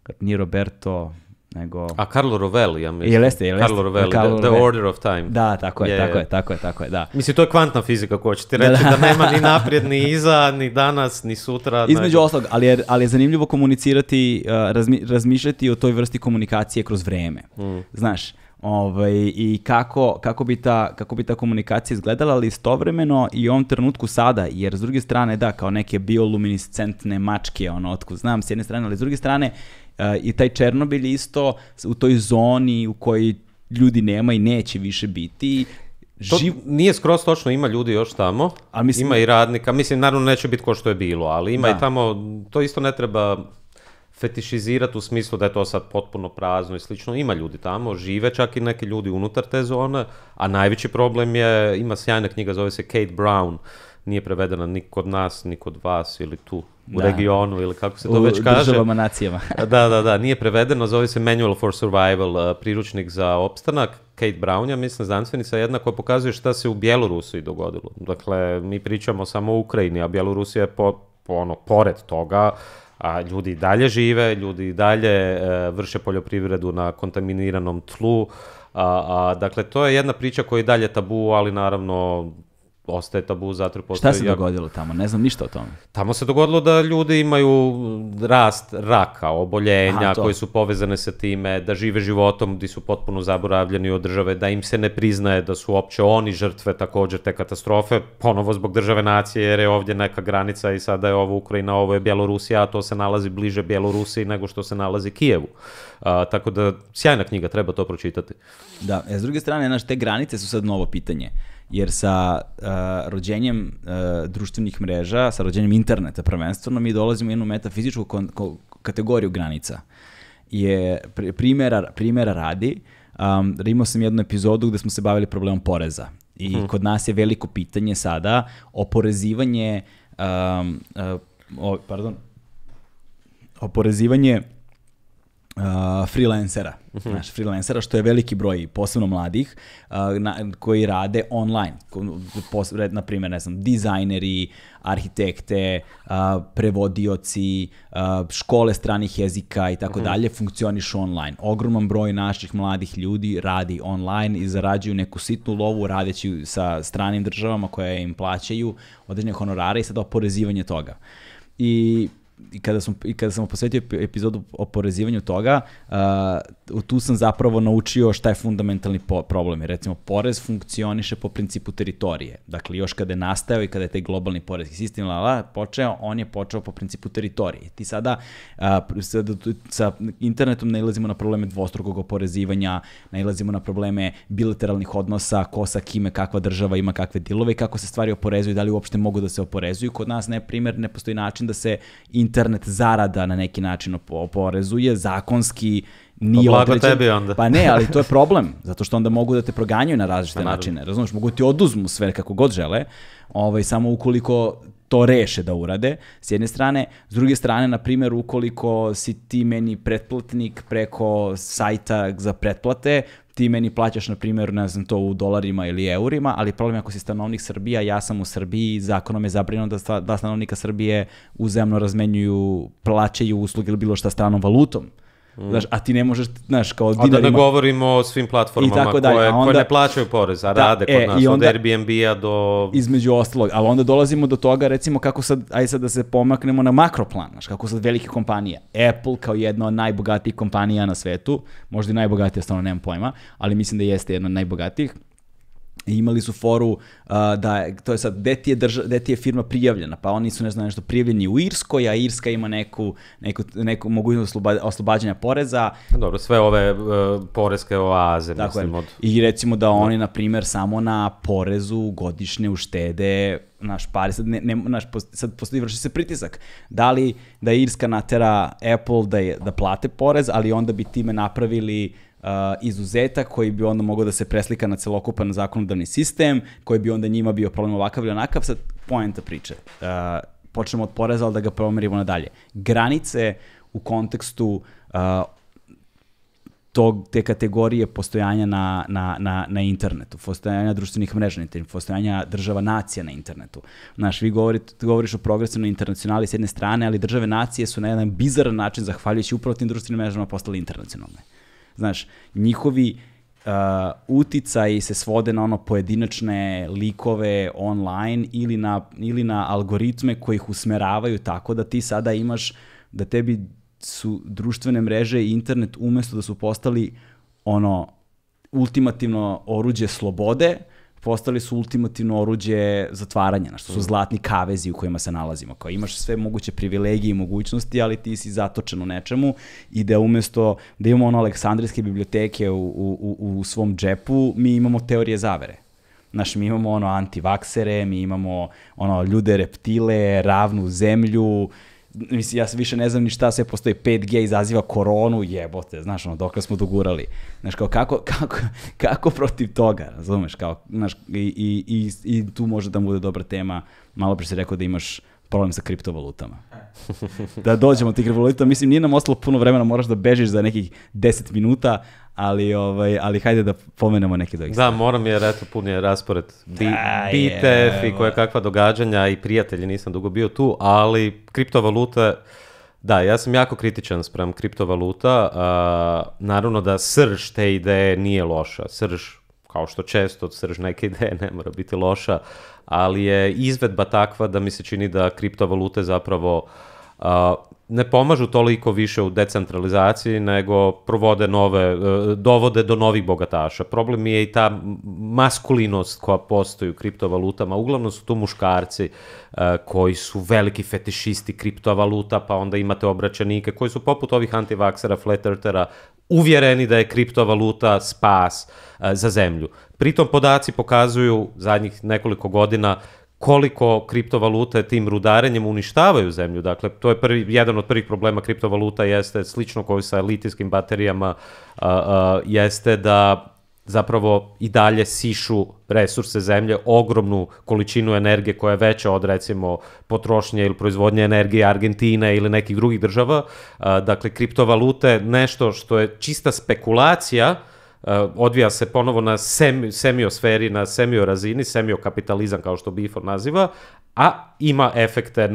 nije Roberto, nego... A Carlo Rovelli, ja mislim. Jeste. Carlo Rovelli, The Order of Time. Da, tako je, da. Mislim, to je kvantna fizika, ko će ti reći da nema ni naprijed, ni iza, ni danas, ni sutra. Između ostalog, ali je zanimljivo komunicirati, razmišljati o toj vrsti komunikacije kroz vreme. Znaš, i kako bi ta komunikacija izgledala, ali istovremeno i u ovom trenutku sada, jer s druge strane, da, kao neke bioluminiscentne mačke, otkud znam, s jedne strane, ali s druge strane, i taj Černobil isto u toj zoni u kojoj ljudi nema i neće više biti. To nije skroz točno, ima ljudi još tamo, ima i radnika, mislim, naravno neće biti ko što je bilo, ali ima i tamo, to isto ne treba fetišizirati u smislu da je to sad potpuno prazno i slično. Ima ljudi tamo, žive čak i neki ljudi unutar te zone, a najveći problem je, ima sjajna knjiga, zove se Kate Brown, nije prevedena ni kod nas, ni kod vas ili tu u regionu ili kako se to već kaže. U državama, nacijama. Da, nije prevedeno, zove se Manual for Survival, priručnik za opstanak. Kate Brown, ja mislim, znanstvenica jedna koja pokazuje šta se u Bjelorusiji dogodilo. Dakle, mi pričamo samo o Ukrajini, a Bjelorusija je pored toga, a ljudi i dalje žive, ljudi i dalje vrše poljoprivredu na kontaminiranom tlu. Dakle, to je jedna priča koja je i dalje tabu, ali naravno ostaje tabu zato jer postoji... Šta se dogodilo tamo? Ne znam ništa o tome. Tamo se dogodilo da ljudi imaju rast raka, oboljenja koji su povezane sa time, da žive životom gdje su potpuno zaboravljeni od države, da im se ne priznaje da su uopće oni žrtve također te katastrofe, ponovo zbog države nacije, jer je ovdje neka granica i sada je ovo Ukrajina, ovo je Bjelorusija, a to se nalazi bliže Bjelorusiji nego što se nalazi Kijevu. Tako da, sjajna knjiga, treba to pročitati. Da, s druge strane, te granice su sad novo pitanje. Jer sa rođenjem društvenih mreža, sa rođenjem interneta prvenstveno, mi dolazimo u jednu metafizičku kategoriju granica. Primjera radi, imao sam jednu epizodu gde smo se bavili problemom poreza. I kod nas je veliko pitanje sada oporezivanje freelancera. Znaš, freelancera, što je veliki broj, posebno mladih, koji rade online. Na primjer, ne znam, dizajneri, arhitekte, prevodioci, škole stranih jezika i tako dalje, funkcionišu online. Ogroman broj naših mladih ljudi radi online i zarađuju neku sitnu lovu radeći sa stranim državama koje im plaćaju određene honorare i sada oporezivanje toga. I kada sam posvetio epizodu o porezivanju toga, tu sam zapravo naučio šta je fundamentalni problem. Recimo, porez funkcioniše po principu teritorije. Dakle, još kada je nastao i kada je taj globalni porezki sistem počeo, on je počeo po principu teritorije. Ti sada sa internetom nailazimo na probleme dvostrukog oporezivanja, nailazimo na probleme bilateralnih odnosa, ko sa kime, kakva država ima kakve dilove i kako se stvari oporezuju, da li uopšte mogu da se oporezuju. Kod nas, ne postoji način da se internet zarada na neki način oporezuje, zakonski nije određen. Blago tebi onda. Pa ne, ali to je problem, zato što onda mogu da te proganjaju na različite načine. Razumiješ, mogu ti oduzmu sve kako god žele, samo ukoliko to reše da urade, s jedne strane. S druge strane, na primjer, ukoliko si ti meni pretplatnik preko sajta za pretplate, ti meni plaćaš, na primjer, ne znam to u dolarima ili eurima, ali problem je ako si stanovnik Srbije, ja sam u Srbiji, zakonom je zabranjeno da stanovnika Srbije uzajamno razmenjuju, plaćaju usluge ili bilo šta stranom valutom. Znaš, a ti ne možeš, znaš, kao dinarima... A da ne govorimo o svim platformama koje ne plaćaju porez, a rade kod nas, od Airbnb-a do... Između ostalog, ali onda dolazimo do toga, recimo, kako sad, ajde sad da se pomaknemo na makroplan, znaš, kako sad velike kompanije, Apple kao jedna od najbogatijih kompanija na svetu, možda i najbogatija, stvarno nemam pojma, ali mislim da jeste jedna od najbogatijih, i imali su foru da, to je sad, gde ti je firma prijavljena, pa oni su nešto prijavljeni u Irskoj, a Irska ima neku mogućnost oslobađanja poreza. Dobro, sve ove poreske oaze, tako mislim. I recimo da oni, na primjer, samo na porezu godišnje uštede naš pari, sad postoji, vrši se pritisak. Da li da Irska natera Apple da plate porez, ali onda bi time napravili izuzetak koji bi onda mogao da se preslika na celokupan zakonodavni sistem, koji bi onda njima bio problem ovakav ili onakav. Sad poenta priče. Počnemo od poreza, ali da ga promerimo nadalje. Granice u kontekstu te kategorije postojanja na internetu, postojanja društvenih mreža na internetu, postojanja država nacija na internetu. Znaš, govoriš o progresivnoj internacionali s jedne strane, ali države nacije su na jedan bizaran način, zahvaljujući upravo tim društvenim mrežama, postali internacionalne. Znaš, njihovi uticaji se svode na ono pojedinačne likove online ili na algoritme koji ih usmeravaju tako da ti sada imaš, da tebi su društvene mreže i internet umesto da su postali ono ultimativno oruđe slobode, postali su ultimativno oruđe zatvaranja, što su zlatni kavezi u kojima se nalazimo. Kao imaš sve moguće privilegije i mogućnosti, ali ti si zatočen u nečemu i da umesto da imamo ono aleksandrijske biblioteke u svom džepu, mi imamo teorije zavere. Znaš, mi imamo ono antivaksere, mi imamo ono ljude reptile, ravnu zemlju. Mislim, ja više ne znam ni šta sve postoji. 5G izaziva koronu, jebote, znaš, ono, dokle smo dogurali. Znaš, kao, kako protiv toga, razumeš, kao, znaš, i tu može da bude dobra tema. Malo pre si rekao da imaš problem sa kriptovalutama. Da dođemo do tih kriptovaluta, mislim, nije nam ostalo puno vremena, moraš da bežiš za nekih 10 minuta, ali hajde da pomenemo neke do ih. Da, moram jer eto pun je raspored BTF i koje kakva događanja i prijatelji, nisam dugo bio tu, ali kriptovalute, da, ja sam jako kritičan sprem kriptovaluta, naravno da srž te ideje nije loša, srž, kao što često srž neke ideje ne mora biti loša, ali je izvedba takva da mi se čini da kriptovalute zapravo ne pomažu toliko više u decentralizaciji, nego dovode do novih bogataša. Problem je i ta maskulinost koja postoji u kriptovalutama. Uglavnom su tu muškarci koji su veliki fetišisti kriptovaluta, pa onda imate obraćanike koji su poput ovih antivaksera, flat earthera, uvjereni da je kriptovaluta spas za zemlju. Pritom podaci pokazuju zadnjih nekoliko godina koliko kriptovalute tim rudarenjem uništavaju zemlju. Dakle, to je jedan od prvih problema kriptovaluta jeste, slično kao i sa litijskim baterijama, jeste da zapravo i dalje sišu resurse zemlje, ogromnu količinu energije koja je veća od, recimo, potrošnje ili proizvodnje energije Argentine ili nekih drugih država. Dakle, kriptovalute, nešto što je čista spekulacija, odvija se ponovo na semiosferi, na semiorazini, semiokapitalizam kao što Bifor naziva, a ima efekte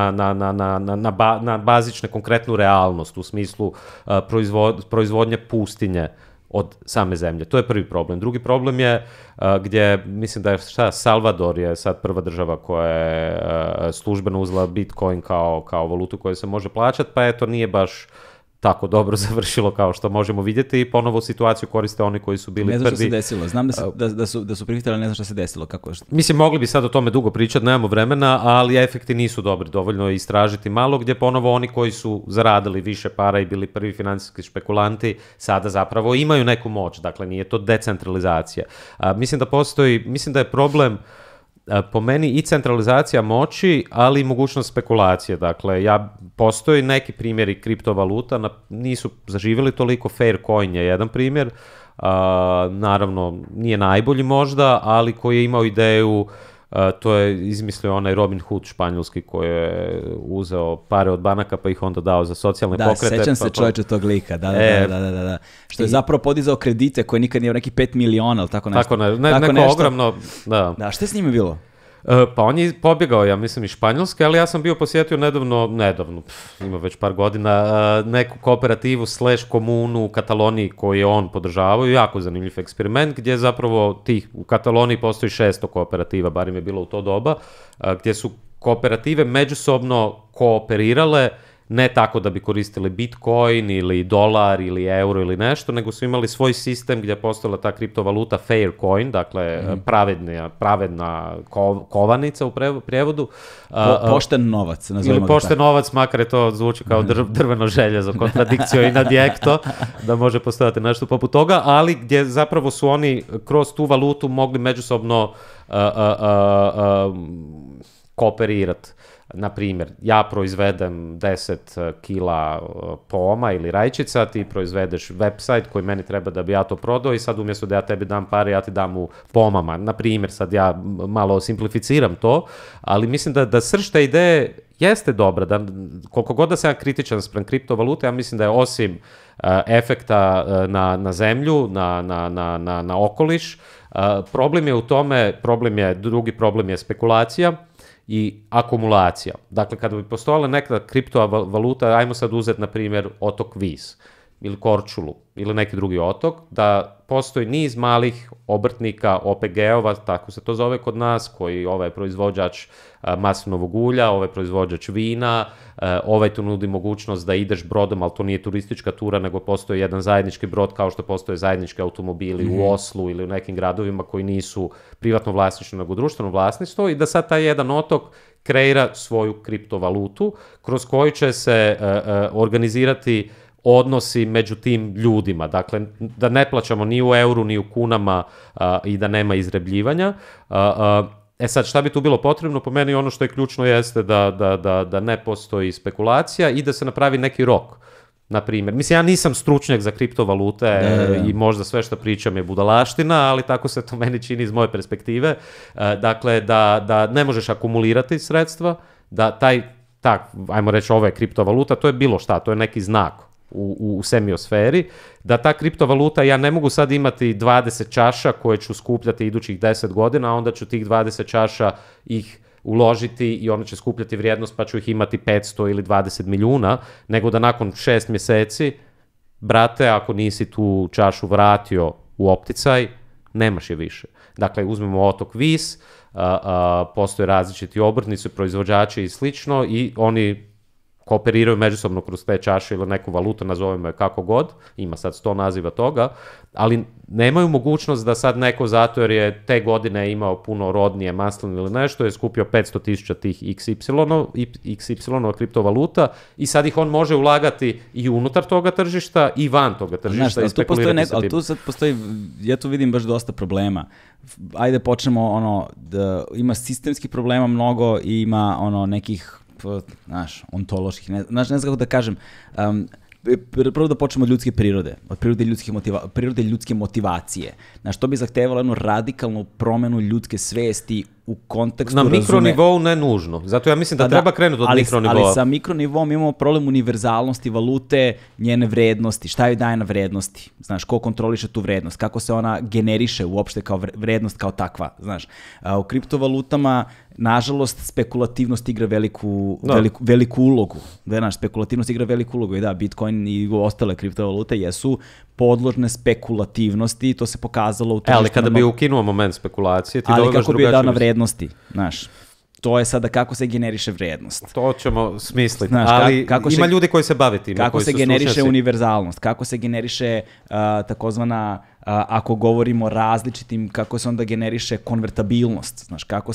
na bazične konkretnu realnost u smislu proizvodnje pustinje od same zemlje. To je prvi problem. Drugi problem je gdje, mislim da je Salvador je sad prva država koja je službeno uzela Bitcoin kao valutu koju se može plaćati, pa eto nije baš tako dobro završilo kao što možemo vidjeti i ponovo situaciju koriste oni koji su bili prvi. Ne znam što se desilo, znam da su prihvatili, ne znam što se desilo. Mislim, mogli bi sad o tome dugo pričati, nemamo vremena, ali efekti nisu dobri, dovoljno je istražiti malo, gdje ponovo oni koji su zaradili više para i bili prvi financijski špekulanti, sada zapravo imaju neku moć, dakle nije to decentralizacija. Mislim da je problem po meni i centralizacija moći, ali i mogućnost spekulacije. Dakle, postoji neki primjeri kriptovaluta, nisu zaživjeli toliko, Faircoin je jedan primjer, naravno nije najbolji možda, ali koji je imao ideju, to je izmislio onaj Robin Hood španjolski koji je uzeo pare od banaka pa ih onda dao za socijalne pokrete. Da, sećam se čovječe tog lika, da. Što je zapravo podizao kredite koje nikad nije neki 5 miliona ili tako nešto. Neko ogromno, da. Da, šta je s njime bilo? Pa on je pobjegao, ja mislim, iz Španjolske, ali ja sam bio posjetio nedavno, ima već par godina, neku kooperativu / komunu u Kataloniji koju je on podržavao, jako zanimljiv eksperiment, gdje zapravo u Kataloniji postoji 600 kooperativa, barem je bilo u to doba, gdje su kooperative međusobno kooperirale, ne tako da bi koristili Bitcoin ili dolar ili euro ili nešto, nego su imali svoj sistem gdje je postojala ta kriptovaluta Faircoin, dakle pravedna kovanica u prijevodu. Pošten novac. Ili pošten novac, makar je to zvuči kao drveno željezo, kontradikcio in adjecto, da može postojati nešto poput toga, ali gdje zapravo su oni kroz tu valutu mogli međusobno kooperirati. na primjer, ja proizvedem 10 kila poma ili rajčica, ti proizvedeš website koji meni treba da bi ja to prodao i sad umjesto da ja tebi dam pare, ja ti dam u pomama. Na primjer, sad ja malo simplificiram to, ali mislim da srž te ideje jeste dobra, da koliko god da sam ja kritičan spram kriptovalute, ja mislim da je osim efekta na zemlju, na okoliš, problem je u tome, drugi problem je spekulacija i akumulacija. Dakle, kada bi postojala neka kriptovaluta, ajmo sad uzeti, na primjer, otok Vis ili Korčulu ili neki drugi otok, da postoji niz malih obrtnika, OPG-ova, tako se to zove kod nas, koji ovaj proizvođač maslinovog ulja, ovaj proizvođač vina, ovaj tu nudi mogućnost da ideš brodom, ali to nije turistička tura, nego postoji jedan zajednički brod, kao što postoje zajednički automobili u Oslu ili u nekim gradovima koji nisu privatno vlasništvo, nego društveno vlasništvo, i da sad taj jedan otok kreira svoju kriptovalutu, kroz koju će se organizirati odnosi među tim ljudima. Dakle, da ne plaćamo ni u euru, ni u kunama i da nema izrebljivanja. Sad, šta bi tu bilo potrebno? Po meni ono što je ključno jeste da ne postoji spekulacija i da se napravi neki rok. Na primjer, mislim, ja nisam stručnjak za kriptovalute i možda sve što pričam je budalaština, ali tako se to meni čini iz moje perspektive. Dakle, da ne možeš akumulirati sredstva, da ajmo reći, ovo je kriptovaluta, to je bilo šta, to je neki znak u semiosferi, da ta kriptovaluta, ja ne mogu sad imati 20 čaša koje ću skupljati idućih 10 godina, a onda ću tih 20 čaša ih uložiti i ono će skupljati vrijednost pa ću ih imati 500 ili 20 milijuna, nego da nakon 6 mjeseci, brate, ako nisi tu čašu vratio u opticaj, nemaš je više. Dakle, uzmemo otok Vis, postoje različiti obrtnici, proizvođači i slično, i oni kooperiraju međusobno kroz te čaše ili neku valutu, nazovemo je kako god, ima sad 100 naziva toga, ali nemaju mogućnost da sad neko, zato jer je te godine imao puno rodnije masline ili nešto, je skupio 500.000 tih XY kriptovaluta i sad ih on može ulagati i unutar toga tržišta i van toga tržišta i spekulirati sa tim. Ali tu sad postoji, ja tu vidim baš dosta problema. Ajde počnemo, ima sistemskih problema mnogo i ima nekih, ontoloških, ne znam kako da kažem, prvo da počnemo od ljudske prirode, od prirode ljudske motivacije. To bi zahtevalo jednu radikalnu promenu ljudske svesti u kontekstu... Na mikronivou ne nužno, zato ja mislim da treba krenuti od mikronivoa. Ali sa mikronivom imamo problem univerzalnosti valute, njene vrednosti, šta joj daje na vrednosti, ko kontroliše tu vrednost, kako se ona generiše uopšte kao vrednost kao takva, U kriptovalutama, nažalost, spekulativnost igra veliku ulogu. Spekulativnost igra veliku ulogu i da, Bitcoin i ostale kriptovalute jesu podložne spekulativnosti, to se pokazalo u tržištu. Ali kada bi ukinuo moment spekulacije, ti dobivaš drugačiju... Ali kako bi je dao na vrednosti, to je sada kako se generiše vrednost. To ćemo smisliti, ali ima ljudi koji se bave time, kako se generiše univerzalnost, kako se generiše takozvana, ako govorimo različitim, kako se onda generiše konvertabilnost,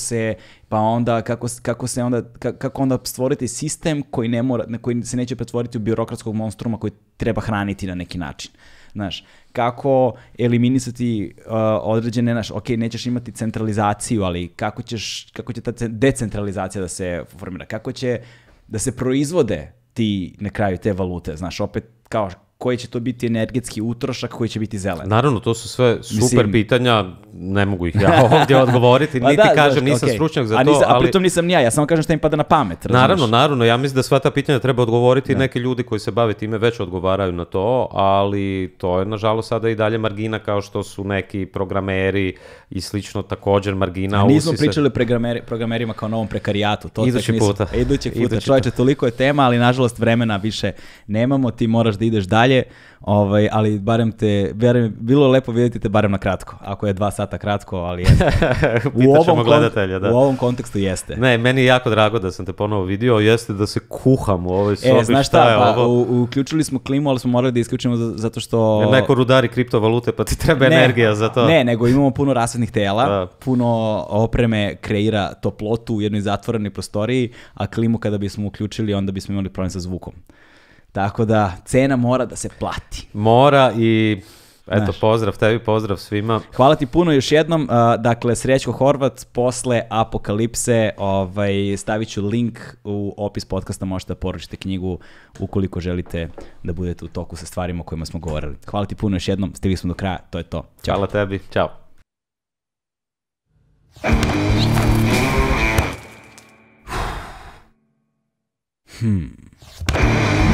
kako onda stvoriti sistem koji se neće pretvoriti u birokratskog monstruma koji treba hraniti na neki način. Kako eliminisati određene, nećeš imati centralizaciju, ali kako će ta decentralizacija da se formira, kako će da se proizvode ti na kraju te valute, opet kao koji će to biti energetski utrošak, koji će biti zelen. Naravno, to su sve super pitanja, ne mogu ih ja ovdje odgovoriti, niti kažem, nisam stručnjak za to. A pritom nisam ni ja samo kažem šta im pada na pamet. Naravno, ja mislim da sva ta pitanja treba odgovoriti, neki ljudi koji se bave time već odgovaraju na to, ali to je nažalost sada i dalje margina, kao što su neki programeri i slično također margina. Nismo pričali o programerima kao novom prekarijatu. Idućeg puta. Čovječe, toliko je tema, ali nažalost vremena više nemamo, ti moraš da ideš dalje. Ali barem bilo je lepo vidjeti te barem na kratko, ako je 2 sata kratko, ali u ovom kontekstu jeste. Ne, meni je jako drago da sam te ponovo vidio, jeste da se kuham u ovoj sobi. Znaš šta, uključili smo klimu, ali smo morali da isključimo zato što... Neko rudari kriptovalute, pa ti treba energija za to. Ne, nego imamo puno rasvetnih tela, puno opreme kreira toplotu u jednoj zatvorenoj prostoriji, a klimu kada bismo uključili, onda bismo imali problem sa zvukom. Tako da, cena mora da se plati. Mora i Eto, Znaš. pozdrav tebi, pozdrav svima. Hvala ti puno još jednom. Dakle, Srećko Horvat posle Apokalipse. Stavit ću link u opis podcasta, možete da poručite knjigu ukoliko želite da budete u toku sa stvarima o kojima smo govorili. Hvala ti puno još jednom, stigli smo do kraja, to je to. Ćao. Hvala tebi, ćao. Hmm.